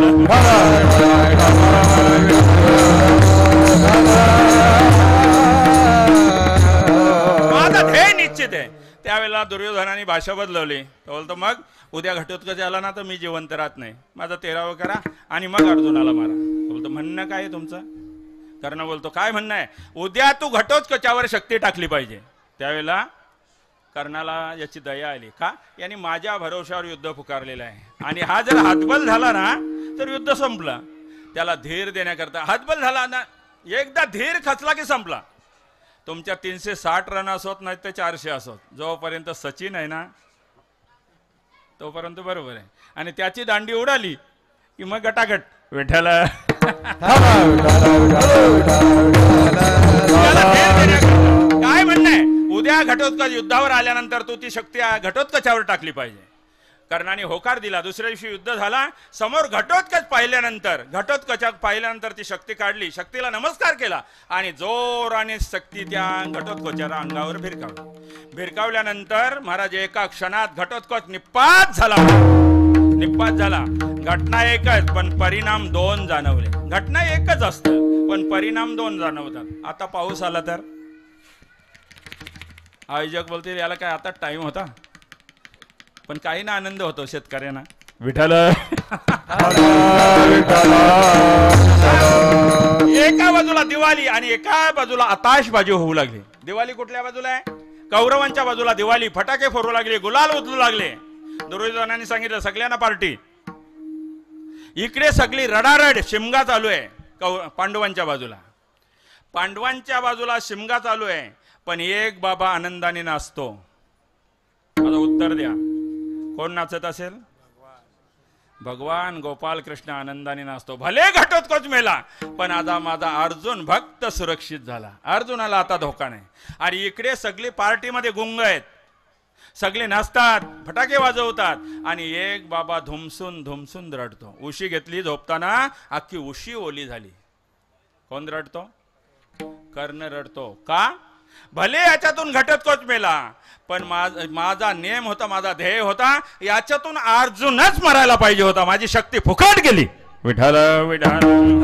माझा ध्येय निश्चित आहे. त्यावेळेला दुर्योधनाने भाषा बदलवली. तो बोलतो मग उद्या घटोत्कच आला ना तर मी जिवंत राहत नाही, माझं तेरावं करा आणि मग अर्जुनाला मारा. तो बोलतो म्हणणं काय आहे तुमचं? कर्ण बोलतो काय म्हणणं आहे? उद्या तू घटोत्कचावर शक्ती टाकली पाहिजे. त्यावेळेला कर्णाला याची दया आली. का? यांनी माझ्या भरोशावर युद्ध पुकारलेलं आहे आणि हा जर हातबल झाला ना तर युद्ध संपलं. त्याला धीर देण्याकरता हातबल झाला ना, एकदा धीर खचला की संपला. तुमच्या तीनशे साठ रन असोत नाही तर चारशे असोत, जोपर्यंत सचिन आहे ना तोपर्यंत बरोबर आहे. आणि त्याची दांडी उडाली की मग गटागट. विठ्ठल काय म्हणणं आहे? उद्या घटोत्कच युद्धावर आल्यानंतर तू ती शक्ती घटोत्कचावर टाकली पाहिजे. कर्णाने होकार दिला. दुसऱ्या दिवशी युद्ध झाला. समोर घटोत्कच पाहिल्यानंतर घटोत्कचा पाहिल्यानंतर ती शक्ती काढली, शक्तीला नमस्कार केला आणि जोराने शक्ती त्या घटोत्कचाच्या अंगावर भिरकावली. भिरकावल्यानंतर महाराज एका क्षणात घटोत्कच निपात झाला. निपात झाला. घटना एकच पण परिणाम दोन जाणवले. घटना एकच असतं पण परिणाम दोन जाणवतात. आता पाऊस आला तर आयोजक बोलतील याला काय आता टाइम होता, पण काही ना आनंद होतो शेतकऱ्यांना. विठ्ठल एका बाजूला दिवाळी आणि एका बाजूला आताशबाजी होऊ लागली. दिवाळी कुठल्या बाजूला आहे? कौरवांच्या बाजूला दिवाळी. फटाके फोडू लागले, गुलाल उचलू लागले. दुर्योधनाने सांगितलं सगळ्यांना पार्टी. इकडे सगळी रडारड शिमगा चालू आहे कौ पांडवांच्या बाजूला. पांडवांच्या बाजूला शिमगा चालू आहे पण एक बाबा आनंदाने नाचतो. माझं उत्तर द्या, कोण नाचत असेल? भगवान गोपाल कृष्ण आनंदाने नाचतो. भले घटोत्कच मेला पण आता माझा अर्जुन भक्त सुरक्षित झाला. अर्जुनाला आता धोका नाही. आणि इकडे सगळी पार्टीमध्ये गुंग आहेत, सगळे नाचतात, फटाके वाजवतात आणि एक बाबा धुमसून धुमसून रडतो. उशी घेतली झोपताना, अख्खी उशी ओली झाली. कोण रडतो? कर्ण रडतो. का? भले याच्यातून घटोत्कच मेला पण माझा नेम होता, माझा ध्येय होता, याच्यातून अर्जुनच मरायला पाहिजे होता. माझी शक्ती फुकट गेली. विठ्ठल विठ्ठल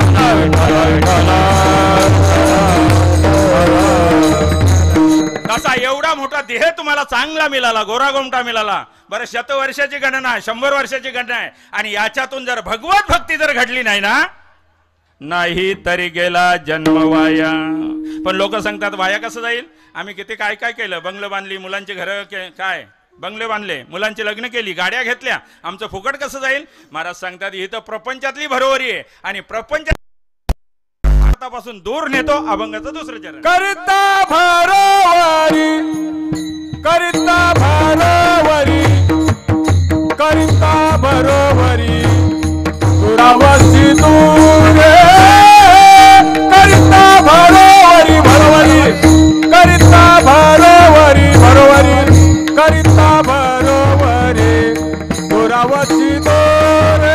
कसा एवढा मोठा देह तुम्हाला चांगला मिळाला, गोरागोमटा मिळाला. बरं शतवर्षाची गणना, शंभर वर्षाची गणना आहे आणि याच्यातून जर भगवत भक्ती जर घडली नाही ना, नाही तरी गेला जन्म वाया. पण लोक सांगतात वाया कसं जाईल? आम्ही किती काय काय केलं, बंगलं बांधली, मुलांची घरं काय बंगले बांधले, मुलांची लग्न केली, गाड्या घेतल्या, आमचं फुकट कसं जाईल? महाराज सांगतात ही तर प्रपंचातली भरोवरी आहे आणि प्रपंच पासून दूर नेतो. अभंगाचं दुसरं चरण. करिता भरोवरी करिता भरोवरी करिता भरोवरी दुरावसी दूरे करिता भरोवरी भरोवरी करिता भरोवरी भरोवरी करिता भरोवरी दुरावसी दूरे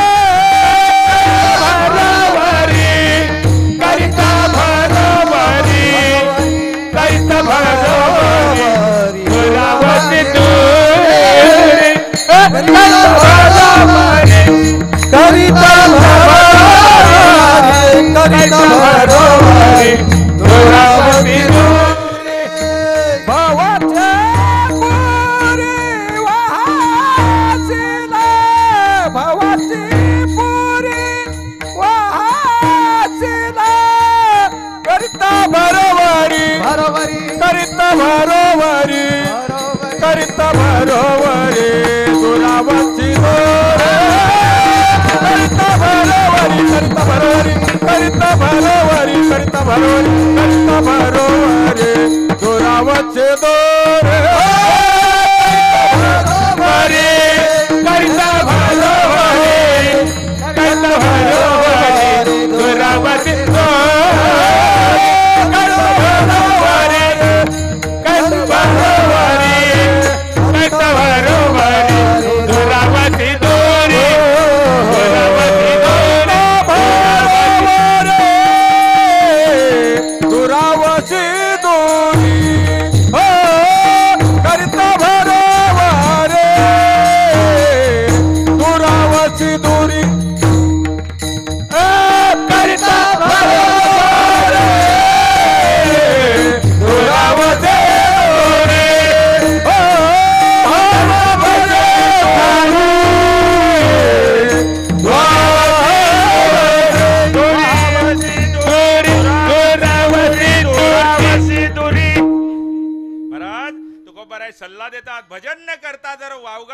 करिता भरोवरी दुरावसी दूरे करिता भरोवरी करिता भरोवरी करिता भरोवरी करिता भरोवरी करिता भरोवरी दुरावसी दूरे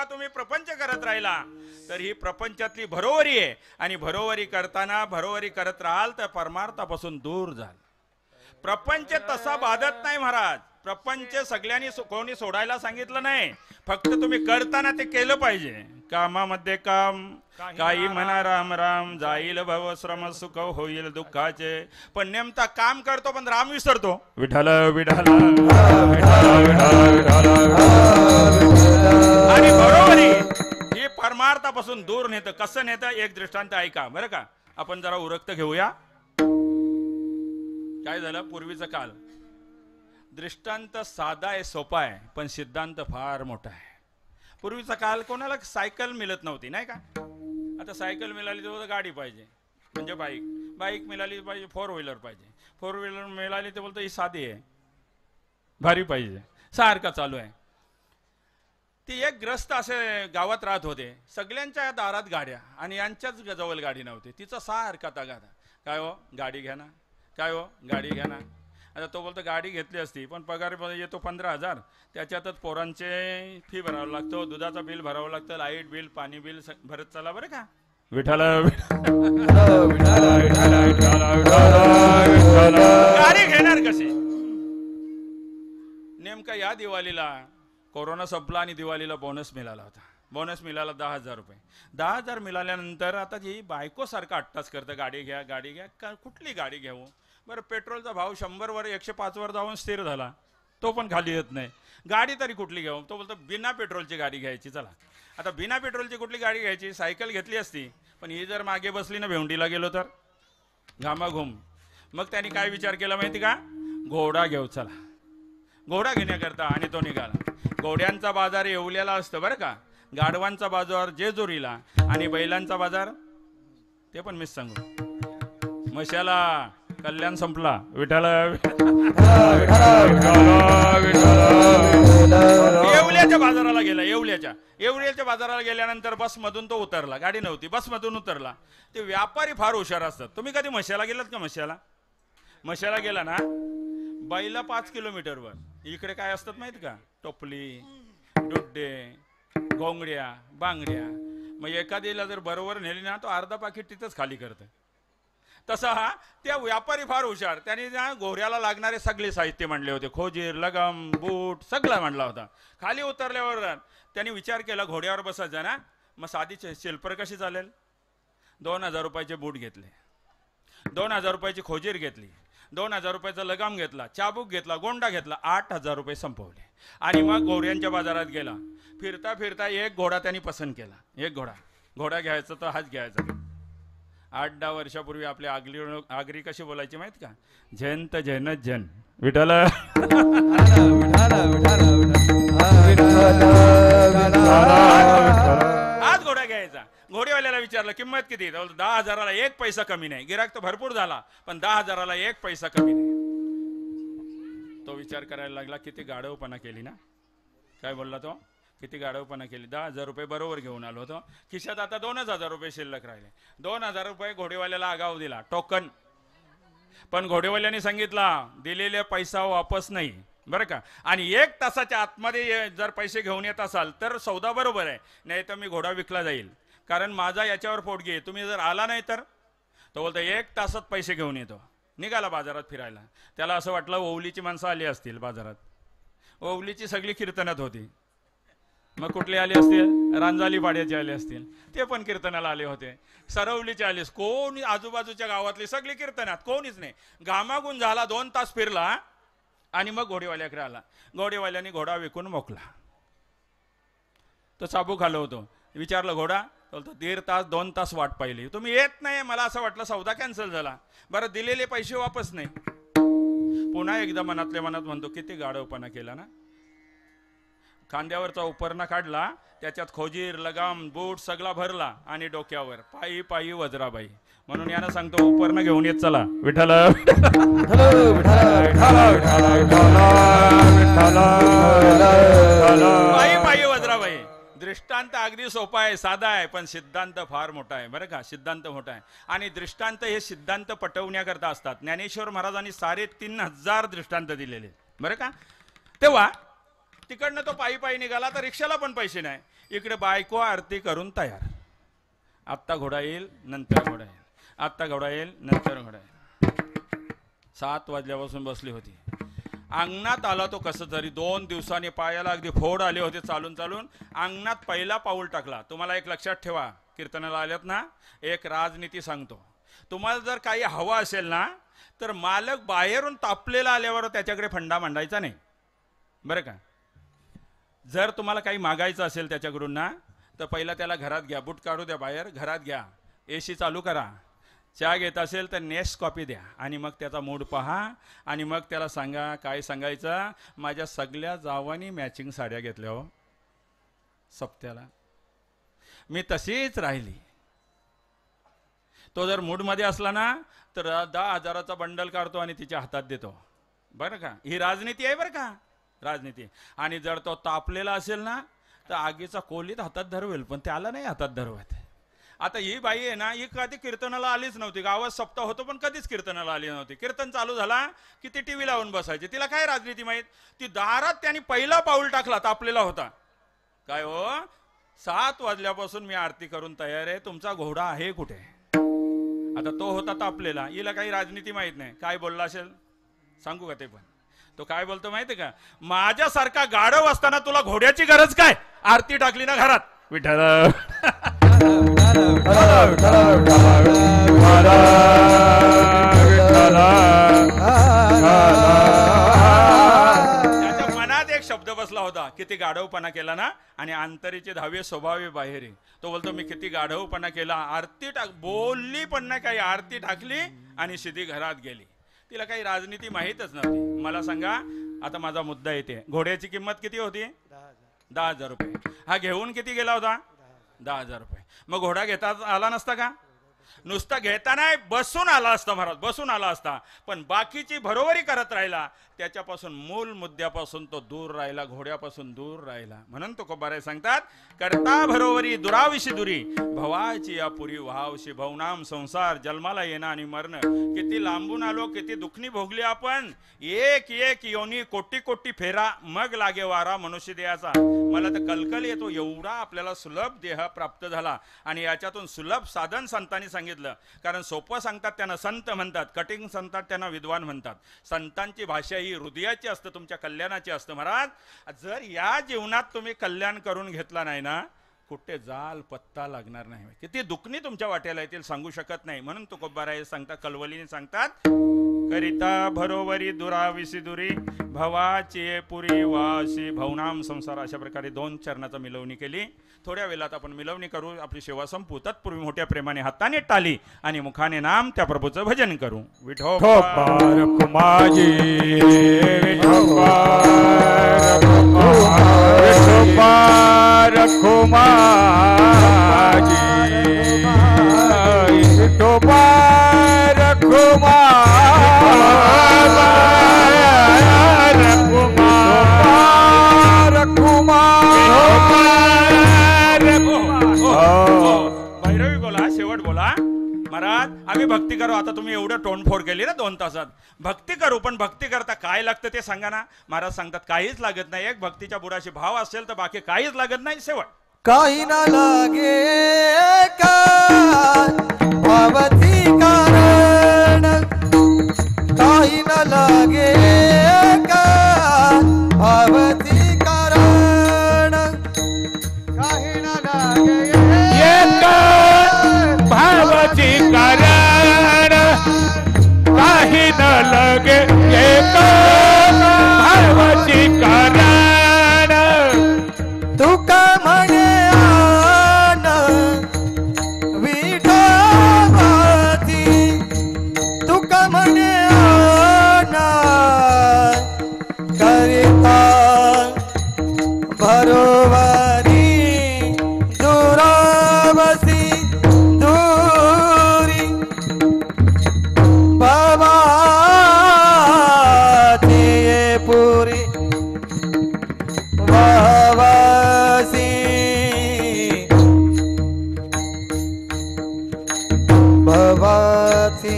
तुम्ही प्रपंच करत राहिला तर ही प्रपंचातली भरोवरी आहे आणि भरोवरी करताना भरोवरी करत राहाल तर परमार्थापासून दूर जाल. प्रपंच तसा बाधत नाही महाराज. प्रपंच सगळ्यांनी सो- कोणी सोडायला सांगितलं नाही, फक्त तुम्ही करताना ते केलं पाहिजे. कामामध्ये काम काही म्हणा राम राम, जाईल भव श्रम सुख होईल दुःखाचे. पण नेमता काम करतो पण राम विसरतो. विठ्ठल विठ्ठल विठ्ठल आणि बरोबरी हे परमार्थापासून दूर नेतं. कसं नेतं एक दृष्टांत ऐका बरं का. आपण जरा उरक्त घेऊया. काय झालं पूर्वीचा काल. दृष्टांत साधा आहे सोपा आहे पण सिद्धांत फार मोठा आहे. पूर्वीचा काल कोणाला सायकल मिळत नव्हती नाही का. आता सायकल मिळाली तर गाडी पाहिजे म्हणजे बाईक, बाईक मिळाली पाहिजे फोर व्हीलर पाहिजे, फोर व्हीलर मिळाली तर बोलतो ही साधी आहे भारी पाहिजे, सारखा चालू आहे. ती एक ग्रस्त असे गावात राहत होते. सगळ्यांच्या दारात गाड्या आणि यांच्याच जवळ गाडी नव्हती. तिचा सारखा तगादा, काय हो गाडी घ्या ना, काय हो गाडी घ्या ना. आता तो बोलतो गाडी घेतली असती पण पगार येतो पंधरा हजार, त्याच्यातच पोरांचे फी भरावं लागतो, दुधाचं बिल भरावं लागतं, लाईट बिल पाणी बिल भरत चला बरं का. विठ्ठल गाडी घेणार कशी. नेमका या दिवाळीला कोरोना संपला आणि दिवाळीला बोनस मिळाला होता. बोनस मिळाला दहा हजार रुपये. दहा हजार मिळाल्यानंतर आता जी बायको सारखा अट्टास करतं गाडी घ्या गाडी घ्या. का कुठली गाडी घेऊ बरं. पेट्रोलचा भाव शंभर वर एकशे पाच वर जाऊन स्थिर झाला, तो पण खाली येत नाही. गाडी तरी कुठली घेऊ. तो बोलतो बिना पेट्रोलची गाडी घ्यायची. चला आता बिना पेट्रोलची कुठली गाडी घ्यायची. सायकल घेतली असती पण ही जर मागे बसली ना भेंडीला गेलो तर घामाघूम. मग त्यांनी काय विचार केला माहिती का, घोडा घेऊ. चला घोडा घेण्याकरता आणि तो निघाला. घोड्यांचा बाजार येवल्याला असतं बरं का, गाढवांचा बाजार जेजुरीला आणि बैलांचा बाजार ते पण मीच सांगू मशाला. कल्याण संपला. विठ्ठल येवल्याच्या बाजाराला गेला. येवल्याच्या येवल्याच्या बाजाराला गेल्यानंतर बसमधून तो उतरला. गाडी नव्हती, बसमधून उतरला. ते व्यापारी फार हुशार असतात. तुम्ही कधी मशाला गेलात का. मशाला मशाला गेला ना बाईला पाच किलोमीटरवर इकडे काय असतात माहित का, टोपली डुड्डे घोंगड्या बांगड्या. मग एखादीला जर बरोबर नेली ना तो अर्धा पाकिट तिथंच खाली करतं. तसा हा त्या व्यापारी फार हुशार. त्याने ना घोड्याला लागणारे सगळे साहित्य मांडले होते. खोजीर लगम बूट सगळा मांडला होता. खाली उतरल्यावर त्यांनी विचार केला घोड्यावर बसायचा ना, मग साधी शिल्पर कशी चालेल. दोन हजार रुपयाचे बूट घेतले, दोन हजार रुपयाची खोजीर घेतली, दोन हजार रुपयाचा लगाम घेतला, चाबूक घेतला, गोंडा घेतला. आठ हजार रुपये संपवले आणि मग घोड्यांच्या बाजारात गेला. फिरता फिरता एक घोडा त्यांनी पसंत केला. एक घोडा घोडा घ्यायचा तर हाच घ्यायचा. आठ दहा वर्षापूर्वी आपल्या आगरी आगरी कशी बोलायची माहित का, जयंत जैनच जन. विठ्ठल आज घोडा घ्यायचा. घोडेवाल्याला विचारलं किंमत किती, दहा हजाराला एक पैसा कमी नाही. गिराक तर भरपूर झाला पण दहा हजाराला एक पैसा कमी नाही. तो विचार करायला लागला किती गाढवपणा केली ना. काय बोलला तो, किती गाढवपणा केली. दहा हजार रुपये बरोबर घेऊन आलो होतो, खिशात आता दोनच हजार रुपये शिल्लक राहिले. दोन हजार रुपये घोडेवाल्याला आगाऊ दिला टोकन. पण घोडेवाल्याने सांगितला दिलेला पैसा वापस नाही बरं का. आणि एक तासाच्या आतमध्ये जर पैसे घेऊन येत असाल तर सौदा बरोबर आहे, नाही तर मी घोडा विकला जाईल, कारण माझा याच्यावर पोटगी आहे. तुम्ही जर आला नाही तर. तो बोलतो एक तासात पैसे घेऊन येतो. निघाला बाजारात फिरायला. त्याला असं वाटलं ओवलीची माणसं आली असतील बाजारात. ओवलीची सगळी कीर्तनात होती. मग कुठले आले असतील, रांजाली पाड्याचे आले असतील, ते पण कीर्तनाला आले होते. सरवलीचे आले, कोणी आजूबाजूच्या गावातली सगळी कीर्तनात, कोणीच नाही. घामागून झाला, दोन तास फिरला आणि मग घोडेवाल्याकडे आला. घोडेवाल्याने घोडा विकून मोकला. तो चाबूक आलो होतो. विचारलं घोडा, बोलतो दीड तास दोन तास वाट पाहिली, तुम्ही येत नाही. मला असं वाटलं सौदा कॅन्सल झाला. बरं दिलेले पैसे वापस नाही. पुन्हा एकदा मनातल्या मनात म्हणतो किती गाढवपणा केला ना. खांद्यावरचा उपरणा काढला, त्याच्यात खोजीर लगाम बूट सगळा भरला आणि डोक्यावर पायी पायी वज्राबाई. म्हणून यानं सांगतो उपरणा घेऊन येत चला. विठ्ठल पायी पायी वज्राबाई. दृष्टांत अगदी सोपा आहे, साधा आहे, पण सिद्धांत फार मोठा आहे बरं का. सिद्धांत मोठा आहे आणि दृष्टांत हे सिद्धांत पटवण्याकरता असतात. ज्ञानेश्वर महाराजांनी साडे तीन हजार दृष्टांत दिलेले बरं का. तेव्हा तिकडनं तो पायी पायी निघाला तर रिक्षाला पण पैसे नाही. इकडे बायको आरती करून तयार. आत्ता घोडा येईल नंतर घोडा येईल, आत्ता घोडा येईल नंतर घोडा येईल. सात वाजल्यापासून बसली होती. अंगणात आला तो कसं तरी. दोन दिवसांनी पायाला अगदी फोड आले होते चालून चालून. अंगणात पहिला पाऊल टाकला. तुम्हाला एक लक्षात ठेवा, कीर्तनाला आल्यात ना, एक राजनीती सांगतो. तुम्हाला जर काही हवं असेल ना तर मालक बाहेरून तापलेला आल्यावर त्याच्याकडे फंडा मांडायचा नाही, बरं का. जर तुम्हाला काही मागायचं असेल त्याच्याकडून ना तर पहिला त्याला घरात घ्या, बूट काढू द्या बाहेर, घरात घ्या, ए सी चालू करा, चहा घेत असेल तर नेस्ट कॉपी द्या आणि मग त्याचा मूड पहा आणि मग त्याला सांगा काय सांगायचं, माझ्या सगळ्या जावानी मॅचिंग साड्या घेतल्या हो सप्त्याला, मी तशीच राहिली. तो जर मूडमध्ये असला ना तर दहा हजाराचा बंडल काढतो आणि तिच्या हातात देतो, बरं का. ही राजनीती आहे बरं का, राजनीती. आणि जर तो तापलेला असेल ना तर आगीचा कोलीत हातात धरवेल, पण त्याला नाही हातात धरवत. आता ही बाई आहे ना, ही कधी कीर्तनाला आलीच नव्हती. गावात सप्ताह होतो पण कधीच कीर्तनाला आली नव्हती. कीर्तन चालू झाला की ती टी व्ही लावून बसायची. तिला काय राजनीती माहीत. ती दारात त्यांनी पहिला पाऊल टाकला, तापलेला होता. काय हो, सात वाजल्यापासून मी आरती करून तयार आहे, तुमचा घोडा आहे कुठे. आता तो होता तापलेला. हिला काही राजनीती माहीत नाही. काय बोलला असेल सांगू का ते पण. तो काय बोलतो माहिती का, माझ्यासारखा गाढव असताना तुला घोड्याची गरज काय, आरती टाकली ना घरात. विठ्ठल त्याच्या मनात एक शब्द बसला होता, किती गाढवपणा केला ना. आणि अंतरीचे दहावे स्वभावे बाहेरी. तो बोलतो मी किती गाढवपणा केला, आरती टाक, बोलली पण नाही काही, आरती टाकली आणि सिधी घरात गेली. तिला काही राजनीती माहीतच नव्हती. मला सांगा, आता माझा मुद्दा येते. घोड्याची किंमत किती होती, दहा हजार रुपये. हा घेऊन किती गेला होता, दहा हजार रुपये. मग घोडा घेता आला नसता का, नुसता घेता नाही बसून आला असता महाराज, बसून आला असता. पण बाकीची भरोवरी करत राहिला, त्याच्यापासून मूल मुद्द्यापासून तो दूर राहिला, घोड्यापासून दूर राहिला. म्हणून तो कोबारे सांगतात, करता भरोवरी दुराविशी दुरी, भवाची या पुरी व्हावशी भवनाम संसार. जन्माला येणं आणि मरणं, किती लांबून आलो, किती दुखणी भोगली आपण. एक एक योनी कोटी कोटी फेरा, मग लागे वारा मनुष्य देहाचा. मला तर कलकल येतो, एवढा आपल्याला सुलभ देह प्राप्त झाला. आणि याच्यातून सुलभ साधन संतांनी सांगितलं. कारण सोपं सांगतात त्यांना संत म्हणतात, कटिंग सांगतात त्यांना विद्वान म्हणतात. संतांची भाषा ही हृदयाची असतं, तुमच्या कल्याणाची असतं महाराज. जर या जीवनात तुम्ही कल्याण करून घेतला नाही ना, कुठे जाल पत्ता लागणार नाही. किती दुखणी तुमच्या वाट्याला येतील सांगू शकत नाही. म्हणून तुकोबाराय सांगतात, कलवलीने सांगतात, करिता भरोवरी दुराविसी दुरी, भवाची पुरी वासी भवनाम संसार. अशा प्रकारे दोन चरणाचा मिलवणी केली. थोड्या वेळात आपण मिलवणी करू, आपली सेवा संपू. तत्पूर्वी मोठ्या प्रेमाने हाताने टाली आणि मुखाने नाम त्या प्रभूचं भजन करू. विठोबा कुमाजी विठोबा रखुमाजी विठोबा भैरवी बोला, शेवट बोला. महाराज आम्ही भक्ती करू. आता तुम्ही एवढं तोंडफोड केली ना दोन तासात, भक्ती करू. पण भक्ती करता काय लागतं ते सांगा ना. महाराज सांगतात काहीच लागत नाही. एक भक्तीच्या बुडाशी भाव असेल तर बाकी काहीच लागत नाही. शेवट काही ना लागे का भावती कारण, काही ना लागे का भावती कारण, काही ना लागे एक भावची कारण, काही न लगे एक भावची कारण. तुका म्हणे आन विठोबाची, तुका म्हणे आन करिता भरोवरी दुरावसी दुरी, भवाची पुरी वावासी भवाची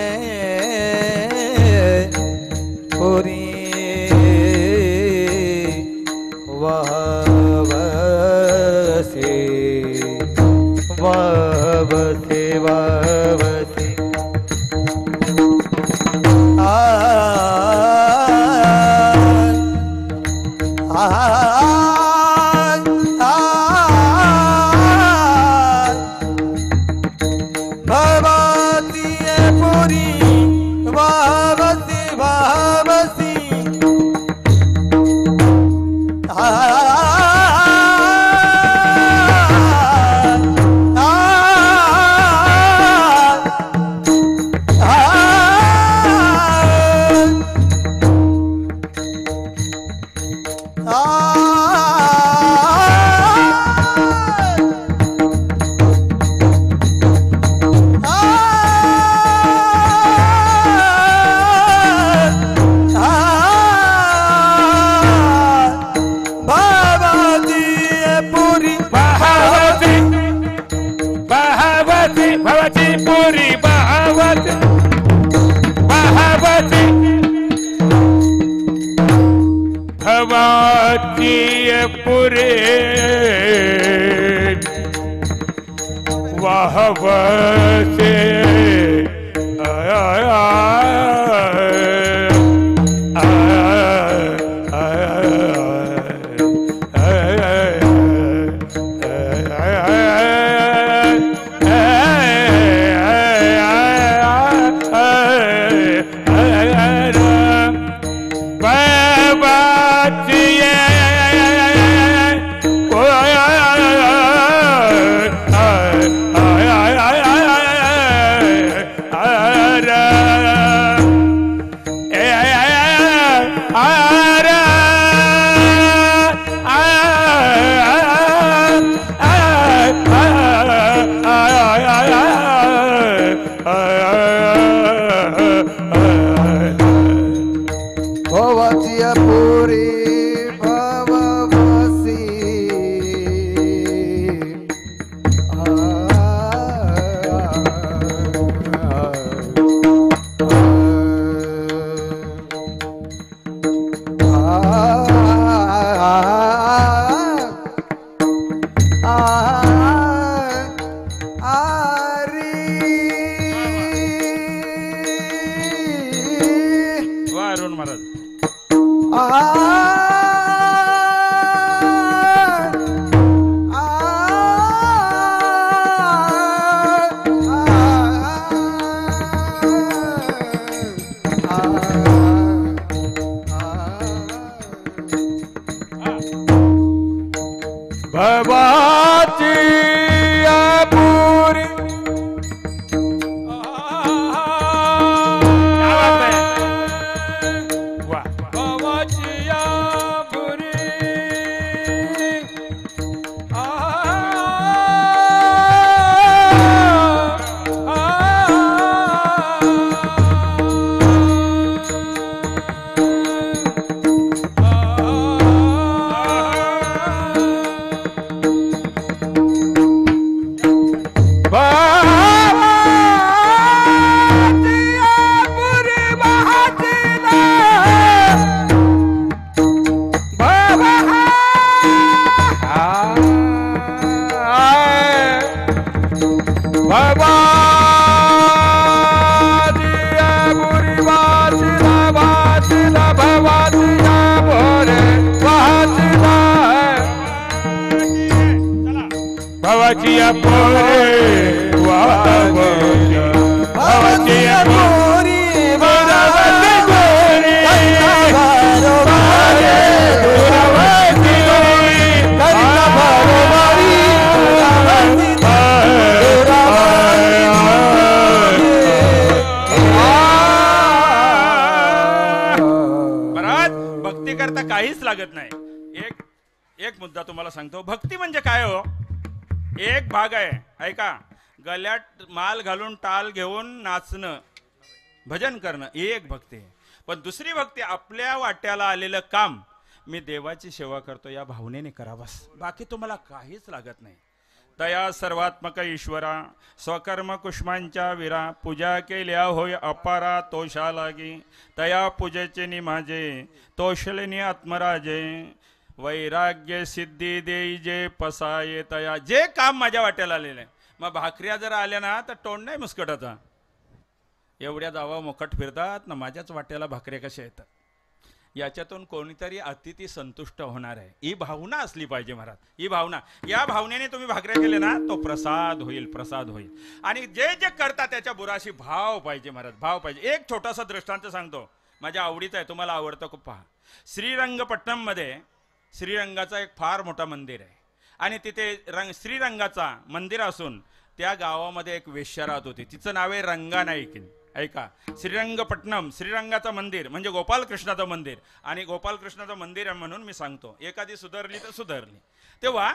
पुरी वावासी. पुरे वाहवसे आय आय काहीच लागत नाही. एक एक मुद्दा तुम्हाला सांगतो. भक्ती म्हणजे काय हो? एक भाग आहे ऐका, गल्यात माल घालून टाल घेऊन नाचणं, भजन करणं, एक भक्ती आहे. पण दुसरी भक्ती आपल्या वाट्याला आलेलं काम मी देवाची सेवा करतो या भावनेने करा बस. बाकी तुम्हाला काहीच लागत नाही. तया सर्वात्मक ईश्वरा स्वकर्म कुष्मांच्या विरा पूजा केल्या होय अपारा तोषा लागी तया पूजेचे नि माझे तोषलेनी आत्मराजे वैराग्य सिद्धी देई जे पसाये तया. जे काम माझ्या वाट्याला आलेलं आहे. मग भाकऱ्या जर आल्या ना तर तोंड नाही मुस्कटाचा. एवढ्या जावा मुकट फिरतात ना, माझ्याच वाट्याला भाकऱ्या कशा येतात. याच्यातून कोणीतरी अतिथी संतुष्ट होणार आहे. ही भावना असली पाहिजे महाराज. ही भावना, या भावनेने तुम्ही भाकऱ्या केले ना तो प्रसाद होईल, प्रसाद होईल. आणि जे जे करतात त्याच्या बुराशी भाव पाहिजे महाराज, भाव पाहिजे. एक छोटासा दृष्टांत सांगतो, माझ्या आवडीचा आहे, तुम्हाला आवडतं खूप. पहा, श्रीरंगपट्टणम मध्ये श्रीरंगाचा एक फार मोठा मंदिर आहे. आणि तिथे रंग श्रीरंगाचा मंदिर असून त्या गावामध्ये एक वेश्या राहत होती. तिचं नाव आहे रंगा नाईक. ऐका, श्रीरंगपट्टणम, श्रीरंगाचं मंदिर म्हणजे गोपालकृष्णाचं मंदिर. आणि गोपालकृष्णाचं मंदिर म्हणून मी सांगतो, एखादी सुधारली तर सुधारली. तेव्हा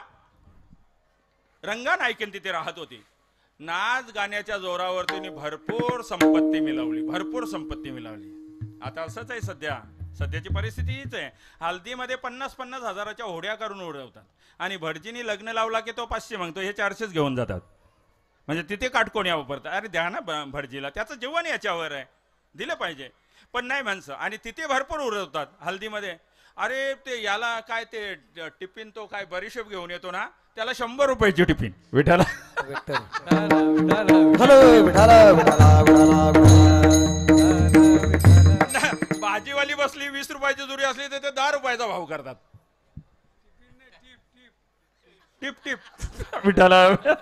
रंगा नाईकेन तिथे राहत होती. नाच गाण्याच्या जोरावर तिने भरपूर संपत्ती मिळवली, भरपूर संपत्ती मिळवली. आता असंच आहे सध्या, सध्याची परिस्थिती हीच आहे. हल्दीमध्ये पन्नास पन्नास हजाराच्या होड्या करून उडवतात. आणि भटजीनी लग्न लावला की तो पाचशे मागतो, हे चारशेच घेऊन जातात. म्हणजे तिथे काटकोण्या वापरतात. अरे द्या ना भटजीला, त्याचं जेवण याच्यावर आहे, दिलं पाहिजे. पण नाही माणसं. आणि तिथे भरपूर उडवतात हल्दीमध्ये. अरे ते याला काय ते टिफिन तो काय बरीशेप घेऊन येतो ना त्याला शंभर रुपयाची टिफिन. विठाल विठ्ठल विठ्ठल विठ्ठल भाजीवाली बसली वीस रुपयाची जुरी असली तर ते दहा रुपयाचा भाव करतात. टिप टिप विठाल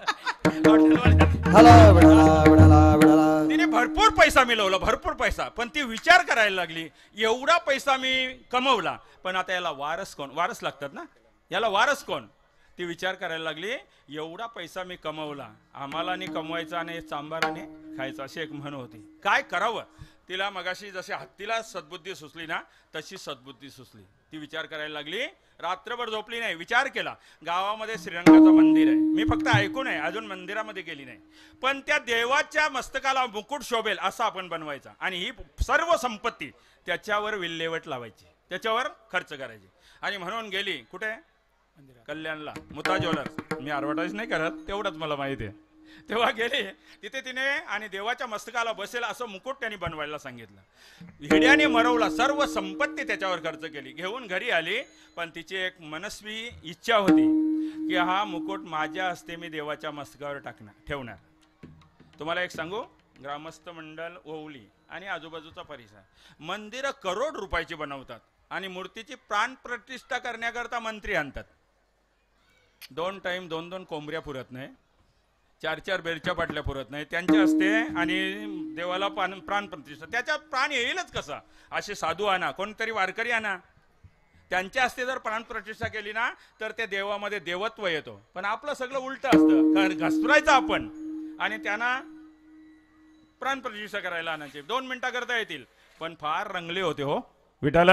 तिने भरपूर पैसा मिळवला, भरपूर पैसा. पण ती विचार करायला लागली एवढा पैसा मी कमवला पण आता याला वारस कोण, वारस लागतात ना, याला वारस कोण. ती विचार करायला लागली एवढा पैसा मी कमवला, आम्हाला नाही कमवायचा आणि सांबाराने खायचा अशी एक म्हण होती. काय करावं. तिला मगाशी जशी हत्तीला सद्बुद्धी सुचली ना तशी सद्बुद्धी सुचली. ती विचार करायला लागली, रात्रभर झोपली नाही, विचार केला. गावामध्ये श्रीरंगाचं मंदिर आहे, मी फक्त ऐकून आहे, अजून मंदिरामध्ये गेली नाही. पण त्या देवाच्या मस्तकाला मुकुट शोभेल असा आपण बनवायचा आणि ही सर्व संपत्ती त्याच्यावर विल्हेवाट लावायची, त्याच्यावर खर्च करायची. आणि म्हणून गेली कुठे, कल्याणला, मुता ज्वेलर्स. मी ॲडव्हर्टाईज नाही करत, तेवढंच मला माहिती आहे. तेव्हा गेले तिथे तिने आणि देवाच्या मस्तकाला बसेल असं मुकुट त्यांनी बनवायला सांगितलं. हिड्याने मरवला, सर्व संपत्ती त्याच्यावर खर्च केली, घेऊन घरी आली. पण तिची एक मनस्वी इच्छा होती की हा मुकुट माझ्या हस्ते मी देवाच्या मस्तकावर टाकणार ठेवणार. तुम्हाला एक सांगू, ग्रामस्थ मंडळ ओवली आणि आजूबाजूचा परिसर मंदिरं करोड रुपयाची बनवतात आणि मूर्तीची प्राण प्रतिष्ठा करण्याकरता मंत्री आणतात. दोन टाइम दोन दोन कोंबड्या पुरत नाही, चार चार बेरच्या पाटल्या पुरत नाही, त्यांच्या हस्ते आणि देवाला प्राण प्राण प्रतिष्ठा. त्याच्या प्राण येईलच कसा, असे साधू आणा, कोणतरी वारकरी आणा, त्यांच्या हस्ते जर प्राण प्रतिष्ठा केली ना तर त्या देवामध्ये देवत्व येतो. पण आपलं सगळं उलट असतं, घसरायचं आपण आणि त्यांना प्राण प्रतिष्ठा करायला आणायचे. दोन मिनिटा करता येतील पण फार रंगले होते हो. विठाल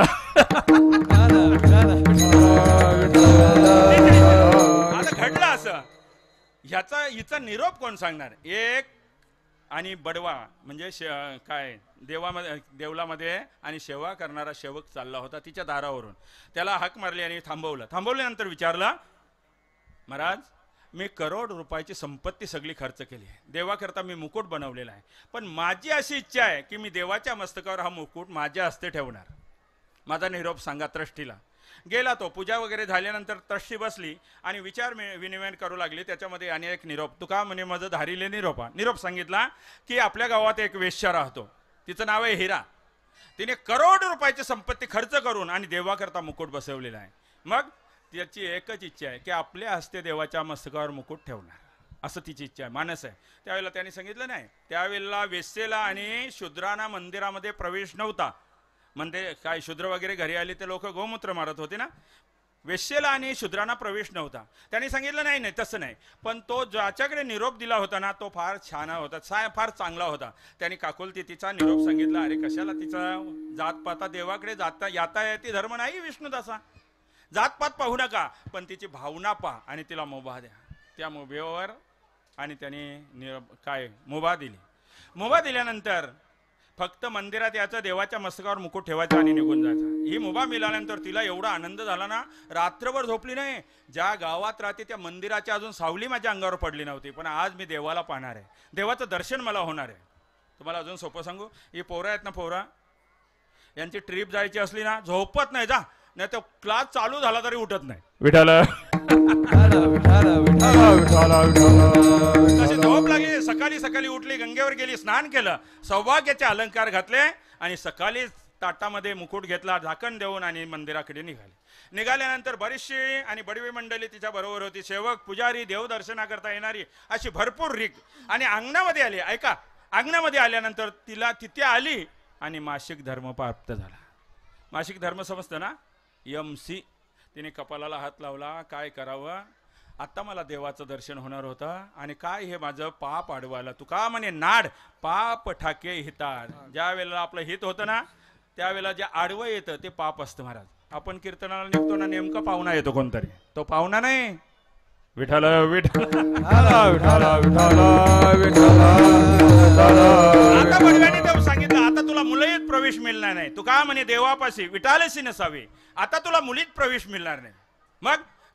आता घडलं असं, ह्याचा हिचा निरोप कोण सांगणार. एक आणि बडवा म्हणजे काय देवामध्ये देवलामध्ये आणि सेवा करणारा सेवक चालला होता तिच्या दारावरून. त्याला हाक मारली आणि थांबवलं. थांबवल्यानंतर विचारलं, महाराज मी करोड रुपयाची संपत्ती सगळी खर्च केली आहे, देवाकरता मी मुकुट बनवलेला आहे, पण माझी अशी इच्छा आहे की मी देवाच्या मस्तकावर हा मुकुट माझ्या हस्ते ठेवणार. माझा निरोप सांगा ट्रस्टीला. गेला तो, पूजा वगैरे झाल्यानंतर ट्रस्टी बसली आणि विचार विनिमय करू लागली. त्याच्यामध्ये आणि एक निरोप, तुका म्हणे माझं धारिले निरोपा. निरोप सांगितला की आपल्या गावात एक वेश्या राहतो, तिचं नाव आहे हिरा. तिने करोड रुपयाची संपत्ती खर्च करून आणि देवाकरता मुकुट बसवलेला आहे. मग त्याची एकच इच्छा आहे की आपल्या हस्ते देवाच्या मस्तकावर मुकुट ठेवणार, असं तिची इच्छा आहे, मानस आहे. त्यावेळेला त्यांनी सांगितलं नाही. त्यावेळेला वेश्येला आणि शूद्रांना मंदिरामध्ये प्रवेश नव्हता. म्हणजे काय शूद्र वगैरे घरी आले ते लोक गोमूत्र मारत होते ना, वेश्येला आणि शूद्रांना प्रवेश नव्हता. त्यांनी सांगितलं नाही नाही तसं नाही. पण तो ज्याच्याकडे निरोप दिला होता ना तो फार छान होता, फार चांगला होता. त्यांनी काकुलती तिचा निरोप सांगितला. अरे कशाला तिचा जातपाता, देवाकडे जाता याता येते धर्म नाही विष्णुदासा, जातपात पाहू नका, पण तिची भावना पहा आणि तिला मुभा द्या. त्या मुभेवर आणि त्याने निरोप काय मुभा दिली. मुभा दिल्यानंतर फक्त मंदिरात याचं देवाच्या मस्तकावर मुकुट ठेवायचा आणि निघून जायचा. ही मुभा मिळाल्यानंतर तिला एवढा आनंद झाला ना, रात्रभर झोपली नाही. ज्या गावात राहते त्या मंदिराची अजून सावली माझ्या अंगावर पडली नव्हती, पण आज मी देवाला पाहणार आहे, देवाचं दर्शन मला होणार आहे. तुम्हाला अजून सोपं सांगू, ही पोरं आहेत ना, पोरं यांची ट्रिप जायची असली ना झोपत नाही, जा नाही तर क्लास चालू झाला तरी उठत नाही. विठाल कशी झोप लागली, सकाळी सकाळी उठली, गंगेवर गेली, स्नान केलं, सौभाग्याचे अलंकार घातले आणि सकाळी ताटामध्ये मुकुट घेतला, झाकण देऊन आणि मंदिराकडे निघाले. निघाल्यानंतर बरीचशी आणि बडवी मंडळी तिच्या बरोबर होती, सेवक, पुजारी, देवदर्शनाकरता येणारी अशी भरपूर रीक. आणि अंगणामध्ये आली. ऐका, अंगणामध्ये आल्यानंतर तिला तिथे आली आणि मासिक धर्म प्राप्त झाला. मासिक धर्म समजतं ना, एम सी. तिने कपालाला हात लावला, काय करावं आता, मला देवाचं दर्शन होणार होतं आणि काय हे माझं पाप आडवायला. तू का म्हणे नाड पाप ठाके हिताड. ज्या वेळेला आपलं हित होतं ना त्यावेळेला जे आडवं येतं ते पाप असतं महाराज. आपण कीर्तनाला निघतो ना, नेमका पाहुणा येतो कोणतरी, तो पाहुणा नाही. विठाल विठाल आता बडव्याने देव सांगितलं, आता तुला मुलीत प्रवेश मिळणार नाही. तू का म्हणे देवापाशी विठालशी नसावी, आता तुला मुलीत प्रवेश मिळणार नाही. मग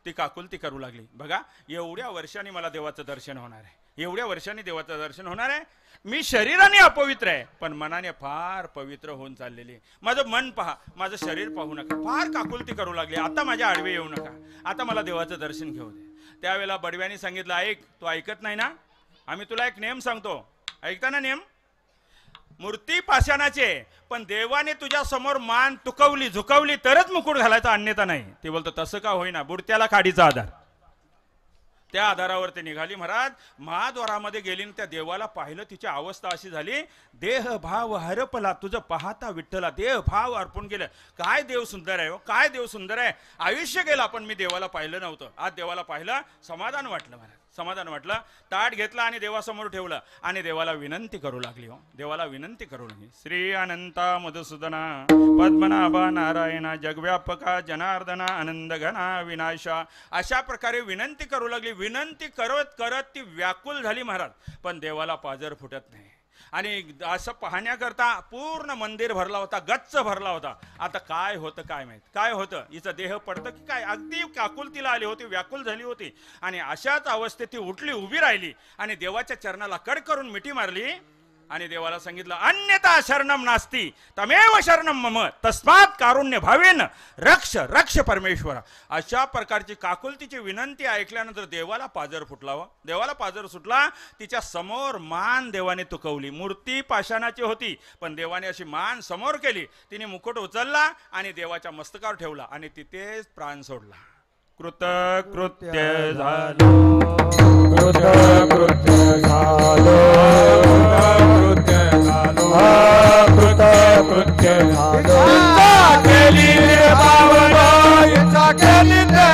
ती काकुलती करू लागली. बघा, एवढ्या वर्षांनी मला देवाचं दर्शन होणार आहे, एवढ्या वर्षांनी देवाचं दर्शन होणार आहे. मी शरीराने अपवित्र आहे, पण मनाने फार पवित्र होऊन चाललेली आहे. माझं मन पहा, माझं शरीर पाहू नका. फार काकुलती करू लागली. आता माझ्या आडवे येऊ नका, आता मला देवाचं दर्शन घेऊ दे. त्यावेळेला बडव्याने सांगितलं, ऐक, तू ऐकत नाही ना, आम्ही तुला एक नेम सांगतो, ऐकता ना नेम? मूर्ती पाषाणाचे, पण देवाने तुझ्या समोर मान तुकवली झुकवली तरच मुकुट घालायचा, अन्यथा नाही. ते बोलतो, तसं का होईना, बुडत्याला काडीचा आधार. त्या आधारावर ते निघाली. महाराज महाद्वारामध्ये गेली, त्या देवाला पाहिलं. तिची अवस्था अशी झाली, देह भाव हरपला तुझं पाहता विठ्ठला. देह भाव अर्पून गेलं. काय देव सुंदर आहे हो, काय देव सुंदर आहे. आयुष्य गेलं पण मी देवाला पाहिलं नव्हतं. आज देवाला पाहिलं, समाधान वाटलं महाराज, समाधान वाटलं. ताट घेतलं आणि देवासमोर ठेवलं आणि देवाला विनंती करू लागली. हो, देवाला विनंती करू लागली. श्री अनंता मधुसूदना पद्मनाभा नारायणा जगव्यापका जनार्दना आनंदघना विनाशा, अशा प्रकारे विनंती करू लागली. विनंती करत करत ती व्याकुल झाली महाराज, पण देवाला पाजर फुटत नाही. आणि असं पाहण्याकरता पूर्ण मंदिर भरला होता, गच्च भरला होता. आता काय होतं काय माहित, काय होतं, हिचं देह पडतं की काय. अगदी काकुलतीला आली होती, व्याकुल झाली होती. आणि अशाच अवस्थेत ती उठली, उभी राहिली आणि देवाच्या चरणाला कड करून मिठी मारली आणि देवाला सांगितलं, अन्यथा शरणम नास्ती तमेव शरणम मम तस्मात् कारुण्य भावेन रक्ष रक्ष परमेश्वर. अशा प्रकारची काकुलतीची विनंती ऐकल्यानंतर देवाला पाजर फुटला. हो, देवाला पाजर सुटला. तिच्या समोर मान देवाने तुकवली. मूर्ती पाषाणाची होती, पण देवाने अशी मान समोर केली. तिने मुकुट उचलला आणि देवाच्या मस्तकावर ठेवला आणि तिथेच प्राण सोडला. कृतकृत्य झालो, कृतकृत्य झालो, कृतकृत्य झालो, कृतकृत्य झालो. इच्छा केली ते पावलो, इच्छा केली ते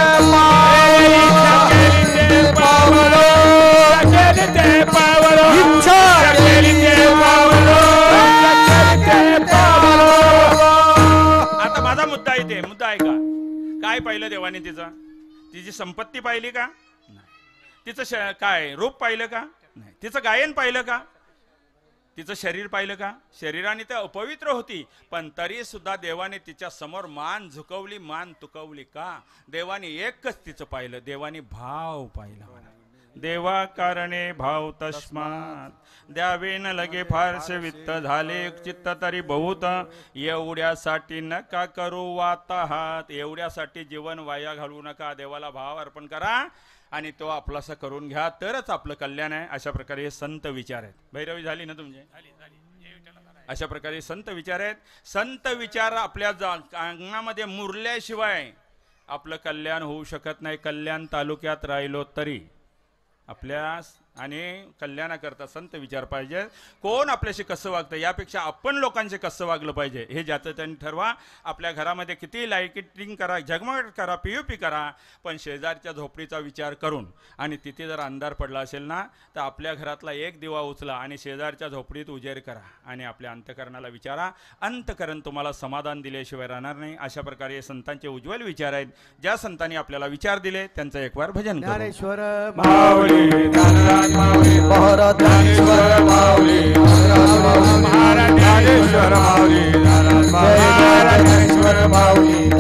पावलो, इच्छा केली ते पावलो, इच्छा केली ते पावलो, इच्छा केली ते पावलो. आता माझा मुद्दा इथे, मुद्दा आहे का, काय पाहिलं देवाने तिचं? तिची संपत्ती पाहिली का? नाही. तिचं काय रूप पाहिलं का? नाही. तिचं गायन पाहिलं का? तिचं शरीर पाहिलं का? शरीराने तर अपवित्र होती, पण तरी सुद्धा देवाने तिच्या समोर मान झुकवली, मान तुकवली का? देवाने एकच तिचं पाहिलं, देवाने भाव पाहिला. देवा कारणे भाव तस्मात द्यावे न लगे फारसे वित्त झाले चित्त तरी बहुत. एवढ्यासाठी नका करू वाताहात, एवढ्यासाठी जीवन वाया घालवू नका. देवाला भाव अर्पण करा आणि तो आपलासा करून घ्या, तरच आपलं कल्याण आहे. अशा प्रकारे हे संत विचार आहेत. भैरवी झाली ना तुमचे? अशा प्रकारे संत विचार आहेत. संत विचार आपल्या अंगणामध्ये मुरल्याशिवाय आपलं कल्याण होऊ शकत नाही. कल्याण तालुक्यात राहिलो तरी आपल्या आणि कल्याणाकरता संत विचार पाहिजे. कोण आपल्याशी कसं वागतं यापेक्षा आपण लोकांशी कसं वागलं पाहिजे हे ज्याचं त्यांनी ठरवा. आपल्या घरामध्ये किती लाईटिंग करा, झगमग करा, पी यू पी करा, पण शेजारच्या झोपडीचा विचार करून आणि तिथे जर अंधार पडला असेल ना तर आपल्या घरातला एक दिवा उचला आणि शेजारच्या झोपडीत उजेड करा आणि आपल्या अंतकरणाला विचारा. अंतकरण तुम्हाला समाधान दिल्याशिवाय राहणार नाही. अशा प्रकारे संतांचे उज्ज्वल विचार आहेत. ज्या संतांनी आपल्याला विचार दिले त्यांचं एक वार भजन करू. ज्ञानेश्वर माऊली ज्ञानराज माऊली, महाराज ज्ञानेश्वर माऊली, महाराज ज्ञानेश्वर माऊली, महाराज ज्ञानेश्वर माऊली,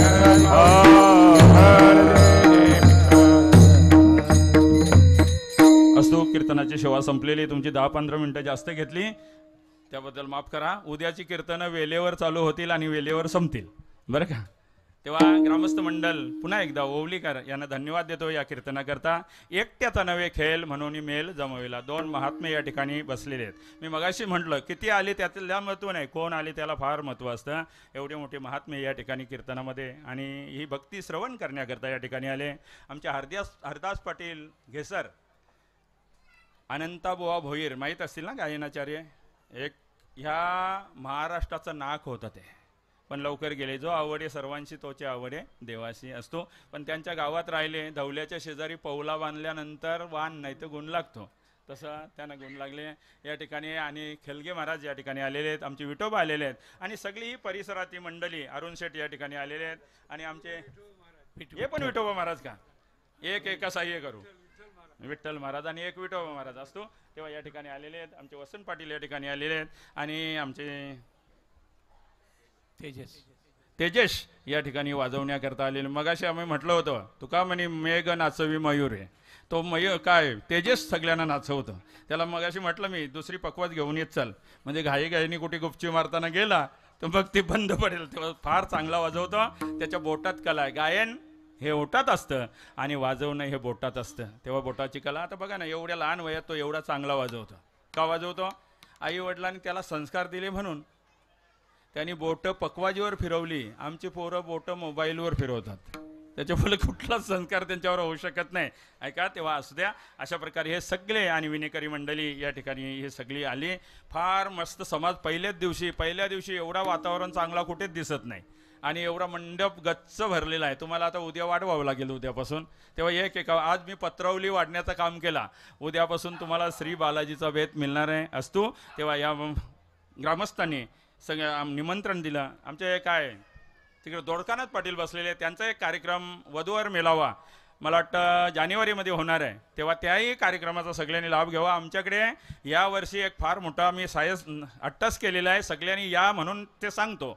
असो. कीर्तनाची सेवा संपलेली, तुमची दहा पंधरा मिनिटं जास्त घेतली त्याबद्दल माफ करा. उद्याची कीर्तनं वेळेवर चालू होतील आणि वेळेवर संपतील, बरं का? तेव्हा ग्रामस्थ मंडळ पुन्हा एकदा ओवलीकर यांना धन्यवाद देतो या कीर्तनाकरता. एकट्याचा नवे खेळ म्हणून मेल जमविला. दोन महात्मे या ठिकाणी बसलेले आहेत. मी मगाशी म्हटलं किती आले त्याला महत्त्व नाही, कोण आले त्याला फार महत्त्व असतं. एवढे मोठे महात्मे या ठिकाणी कीर्तनामध्ये आणि ही भक्ती श्रवण करण्याकरता या ठिकाणी आले. आमचे हरदास हरदास पाटील घेसर, अनंताबुवा भोईर माहीत असतील ना, गायनाचार्य, एक ह्या महाराष्ट्राचं नाक होतं ते, पण लवकर गेले. जो आवडे सर्वांशी तोचे आवडे देवाशी असतो. पण त्यांच्या गावात राहिले. धवल्याच्या शेजारी पौला बांधल्यानंतर वान नाही तर गुण लागतो, तसं त्यांना गुण लागले या ठिकाणी. आणि खेलगे महाराज या ठिकाणी आलेले आहेत, आमचे विठोबा आलेले आहेत आणि सगळी ही परिसराची मंडळी, अरुण शेठ या ठिकाणी आलेले आहेत आणि आमचे हे पण विठोबा महाराज का एक एका साह्य करू, विठ्ठल महाराज आणि एक विठोबा महाराज असतो. तेव्हा या ठिकाणी आलेले आहेत. आमचे वसंत पाटील या ठिकाणी आलेले आहेत आणि आमचे तेजस तेजस या ठिकाणी वाजवण्याकरता आलेले. मगाशी आम्ही म्हटलं होतं तुका म्हणे मेघ नाचवी मयूर आहे, तो मयूर काय तेजस सगळ्यांना नाचवतं. त्याला मगाशी म्हटलं मी दुसरी पकवाज घेऊन येत चाल, म्हणजे घाई घाईनी कुठे गुपची मारताना गेला तर मग ती बंद पडेल. तेव्हा फार चांगला वाजवतो, त्याच्या बोटात कला आहे. गायन हे ओटात असतं आणि वाजवणं हे बोटात असतं, तेव्हा बोटाची कला. आता बघा ना एवढ्या लहान वयात तो एवढा चांगला वाजवतो. का वाजवतो? आई वडिलांनी त्याला संस्कार दिले म्हणून. त्यांनी बोटं पकवाजीवर फिरवली, आमची पोरं बोटं मोबाईलवर फिरवतात, त्याच्यामुळे कुठलाच संस्कार त्यांच्यावर होऊ शकत नाही. ऐका तेव्हा असू द्या. अशा प्रकारे हे सगळे आणि विनेकरी मंडळी या ठिकाणी हे सगळी आली. फार मस्त समाज. पहिल्याच दिवशी पहिल्या दिवशी एवढा वातावरण चांगला कुठेच दिसत नाही आणि एवढा मंडप गच्च भरलेला आहे. तुम्हाला आता उद्या वाढवावं लागेल उद्यापासून. तेव्हा एक एक आज मी पत्रावली वाढण्याचं काम केला, उद्यापासून तुम्हाला श्री बालाजीचा भेट मिळणार आहे असतो. तेव्हा या ग्रामस्थांनी सगळं निमंत्रण दिलं. आमचे काय तिकडे दोडकानाथ पाटील बसलेले, त्यांचा एक कार्यक्रम वधूवर मेलावा मला वाटतं जानेवारीमध्ये होणार आहे, तेव्हा त्याही कार्यक्रमाचा सगळ्यांनी लाभ घ्यावा. आमच्याकडे यावर्षी एक फार मोठा मी सायस अट्टास केलेला आहे, सगळ्यांनी या म्हणून ते सांगतो.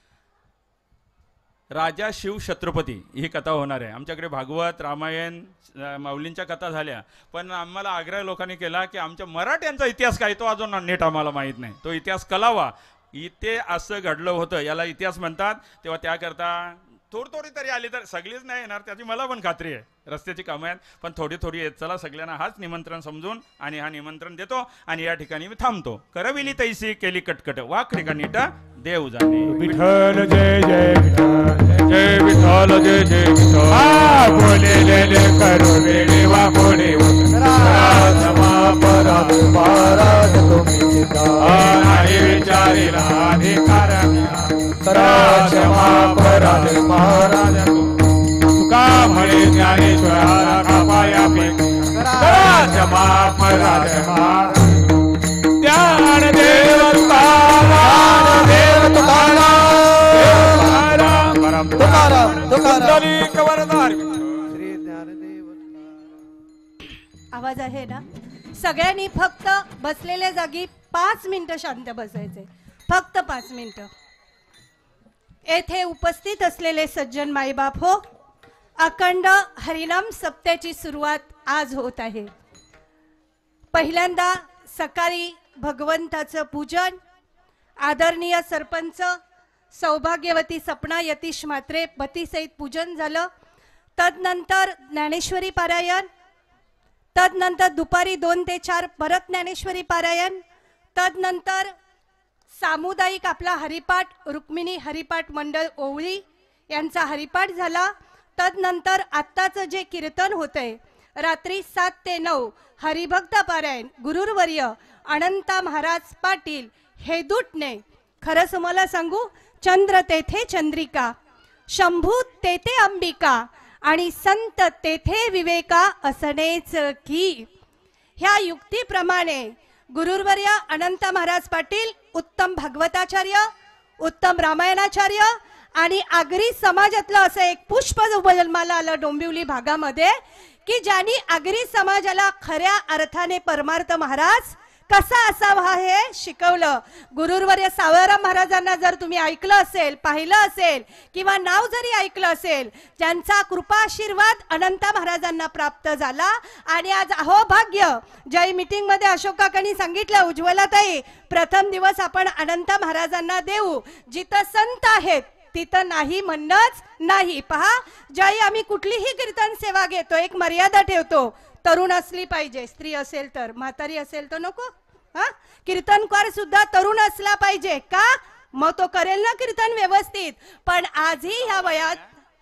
राजा शिव छत्रपती ही कथा होणार आहे. आमच्याकडे भागवत रामायण माऊलींच्या कथा झाल्या, पण आम्हाला आग्रह लोकांनी केला की आमच्या मराठ्यांचा इतिहास काय तो अजून नीट आम्हाला माहीत नाही, तो इतिहास कलावा. इथे असं घडलं होतं याला इतिहास म्हणतात. तेव्हा त्याकरता थोडी थोडी तरी आली तर सगळीच नाही येणार त्याची मला पण खात्री आहे. रस्त्याची कामं आहेत पण थोडी थोडी येत चला. सगळ्यांना हाच निमंत्रण समजून आणि हा निमंत्रण देतो आणि या ठिकाणी मी थांबतो. करविली तैसी केली कटकट वाखरी का नीट देव जाणे. विठ्ठल जय जय विठ्ठल जय विठ्ठल जय जय विठ्ठल. आ बोले ले ले करो रे वा बोले पराध महाराज तुम्ही चिता नाही विचारिला अधिकार क्षमा पराध महाराज तुका म्हणे ज्ञानेश्वराला कापाया क्षमा पराध महाराज. ज्ञान देव तुकाराम देव तुकाराम तुकाराम तुकाराम कवरदार. श्री ज्ञानदेव. आवाज आहे ना? सगळ्यांनी फक्त बसलेल्या जागी पाच मिनिटं शांत बसायचे, फक्त पाच मिनिटं. येथे उपस्थित असलेले सज्जन माईबाप हो, अखंड हरिनाम सप्त्याची सुरुवात आज होत आहे. पहिल्यांदा सकाळी भगवंताचं पूजन, आदरणीय सरपंच सौभाग्यवती सपना यतीश म्हात्रे पतीसहित पूजन झालं. तदनंतर ज्ञानेश्वरी पारायण, तदनंतर दुपारी दोन ते चार परत ज्ञानेश्वरी पारायण, तदनंतर सामुदायिक आपला हरिपाठ रुक्मिणी हरिपाठ मंडळ ओवळी यांचा हरिपाठ झाला. तदनंतर आत्ताचं जे कीर्तन होतंय रात्री सात ते नऊ हरिभक्त पारायण गुरुवर्य अनंता महाराज पाटील हेदूटने. खरं तुम्हाला सांगू, चंद्र तेथे चंद्रिका, शंभू तेथे अंबिका आणि संत तेथे विवेका असणेच की. ह्या युक्तीप्रमाणे गुरुवर्य अनंत महाराज पाटील उत्तम भागवताचार्य, उत्तम रामायणाचार्य आणि आगरी समाजातलं असं एक पुष्प जन्माला आलं डोंबिवली भागामध्ये की ज्यांनी आगरी समाजाला खऱ्या अर्थाने परमार्थ महाराज कसा असावा हे शिकवलं. गुरुवर्य सावळाराम महाराजांना जर तुम्ही ऐकलं असेल, पाहिलं असेल किंवा नाव जरी ऐकलं असेल, ज्यांचा कृपा आशीर्वाद अनंत महाराजांना प्राप्त झाला. आणि आज अहो भाग्य, जय मीटिंग मध्ये अशोक काकांनी सांगितलं, उज्ज्वलाताई प्रथम दिवस आपण अनंत महाराजांना देऊ. जिथं संत आहेत तिथं नाही म्हणणंच नाही. पहा, ज्याही आम्ही कुठलीही कीर्तन सेवा घेतो एक मर्यादा ठेवतो. तरुण असली पाहिजे, स्त्री असेल तर, म्हातारी असेल तर नको. हा, कीर्तनकार सुद्धा तरुण असला पाहिजे का? मग तो करेल ना कीर्तन व्यवस्थित. पण आजही ह्या वयात,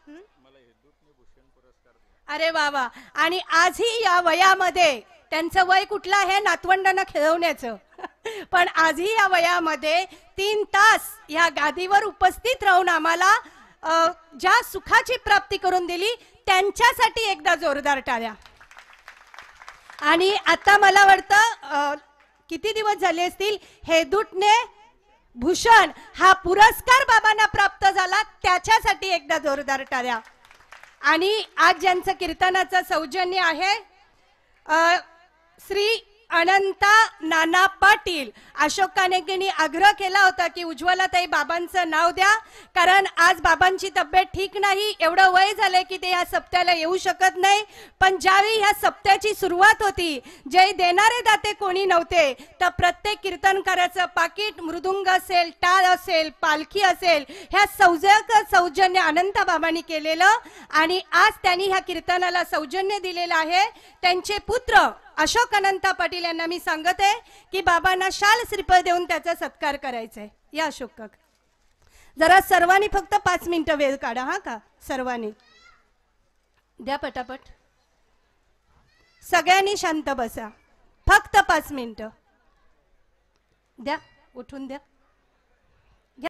अरे वा वा, आणि आजही या वयामध्ये त्यांचं वय कुठलं आहे नातवंडांना खेळवण्याचं, पण आजही या वयामध्ये तीन तास या गादीवर उपस्थित राहून आम्हाला ज्या सुखाची प्राप्ती करून दिली त्यांच्यासाठी एकदा जोरदार टाळ्या. आणि आता मला वाटतं किती दिवस झाले असतील हेदूटने भूषण हा पुरस्कार बाबांना प्राप्त झाला, त्याच्यासाठी एकदा जोरदार टाळ्या. आणि आज ज्यांचं कीर्तनाचं सौजन्य आहे श्री अनंता नाना पाटील. अशोक कानेकेंनी आग्रह केला होता की उज्ज्वलाताई बाबांचं नाव द्या, कारण आज बाबांची तब्येत ठीक नाही, एवढं वय झालंय की ते या सप्त्याला येऊ शकत नाही. पण ज्यावेळी ह्या सप्त्याची सुरुवात होती, जे देणारे दाते कोणी नव्हते, तर प्रत्येक कीर्तनकाराचं पाकिट, मृदुंग असेल, टाळ असेल, पालखी असेल, ह्या सौजक सौजन्य अनंता बाबांनी केलेलं आणि आज त्यांनी ह्या कीर्तनाला सौजन्य दिलेलं आहे. त्यांचे पुत्र अशोक अनंता पाटील यांना मी सांगत आहे की बाबांना शाल श्रीफळ देऊन त्याचा सत्कार करायचा आहे. या अशोक काका, जरा सर्वांनी फक्त पाच मिनिटं वेळ काढा. हा का, सर्वांनी द्या पटापट, सगळ्यांनी शांत बसा, फक्त पाच मिनिटं द्या, उठून द्या.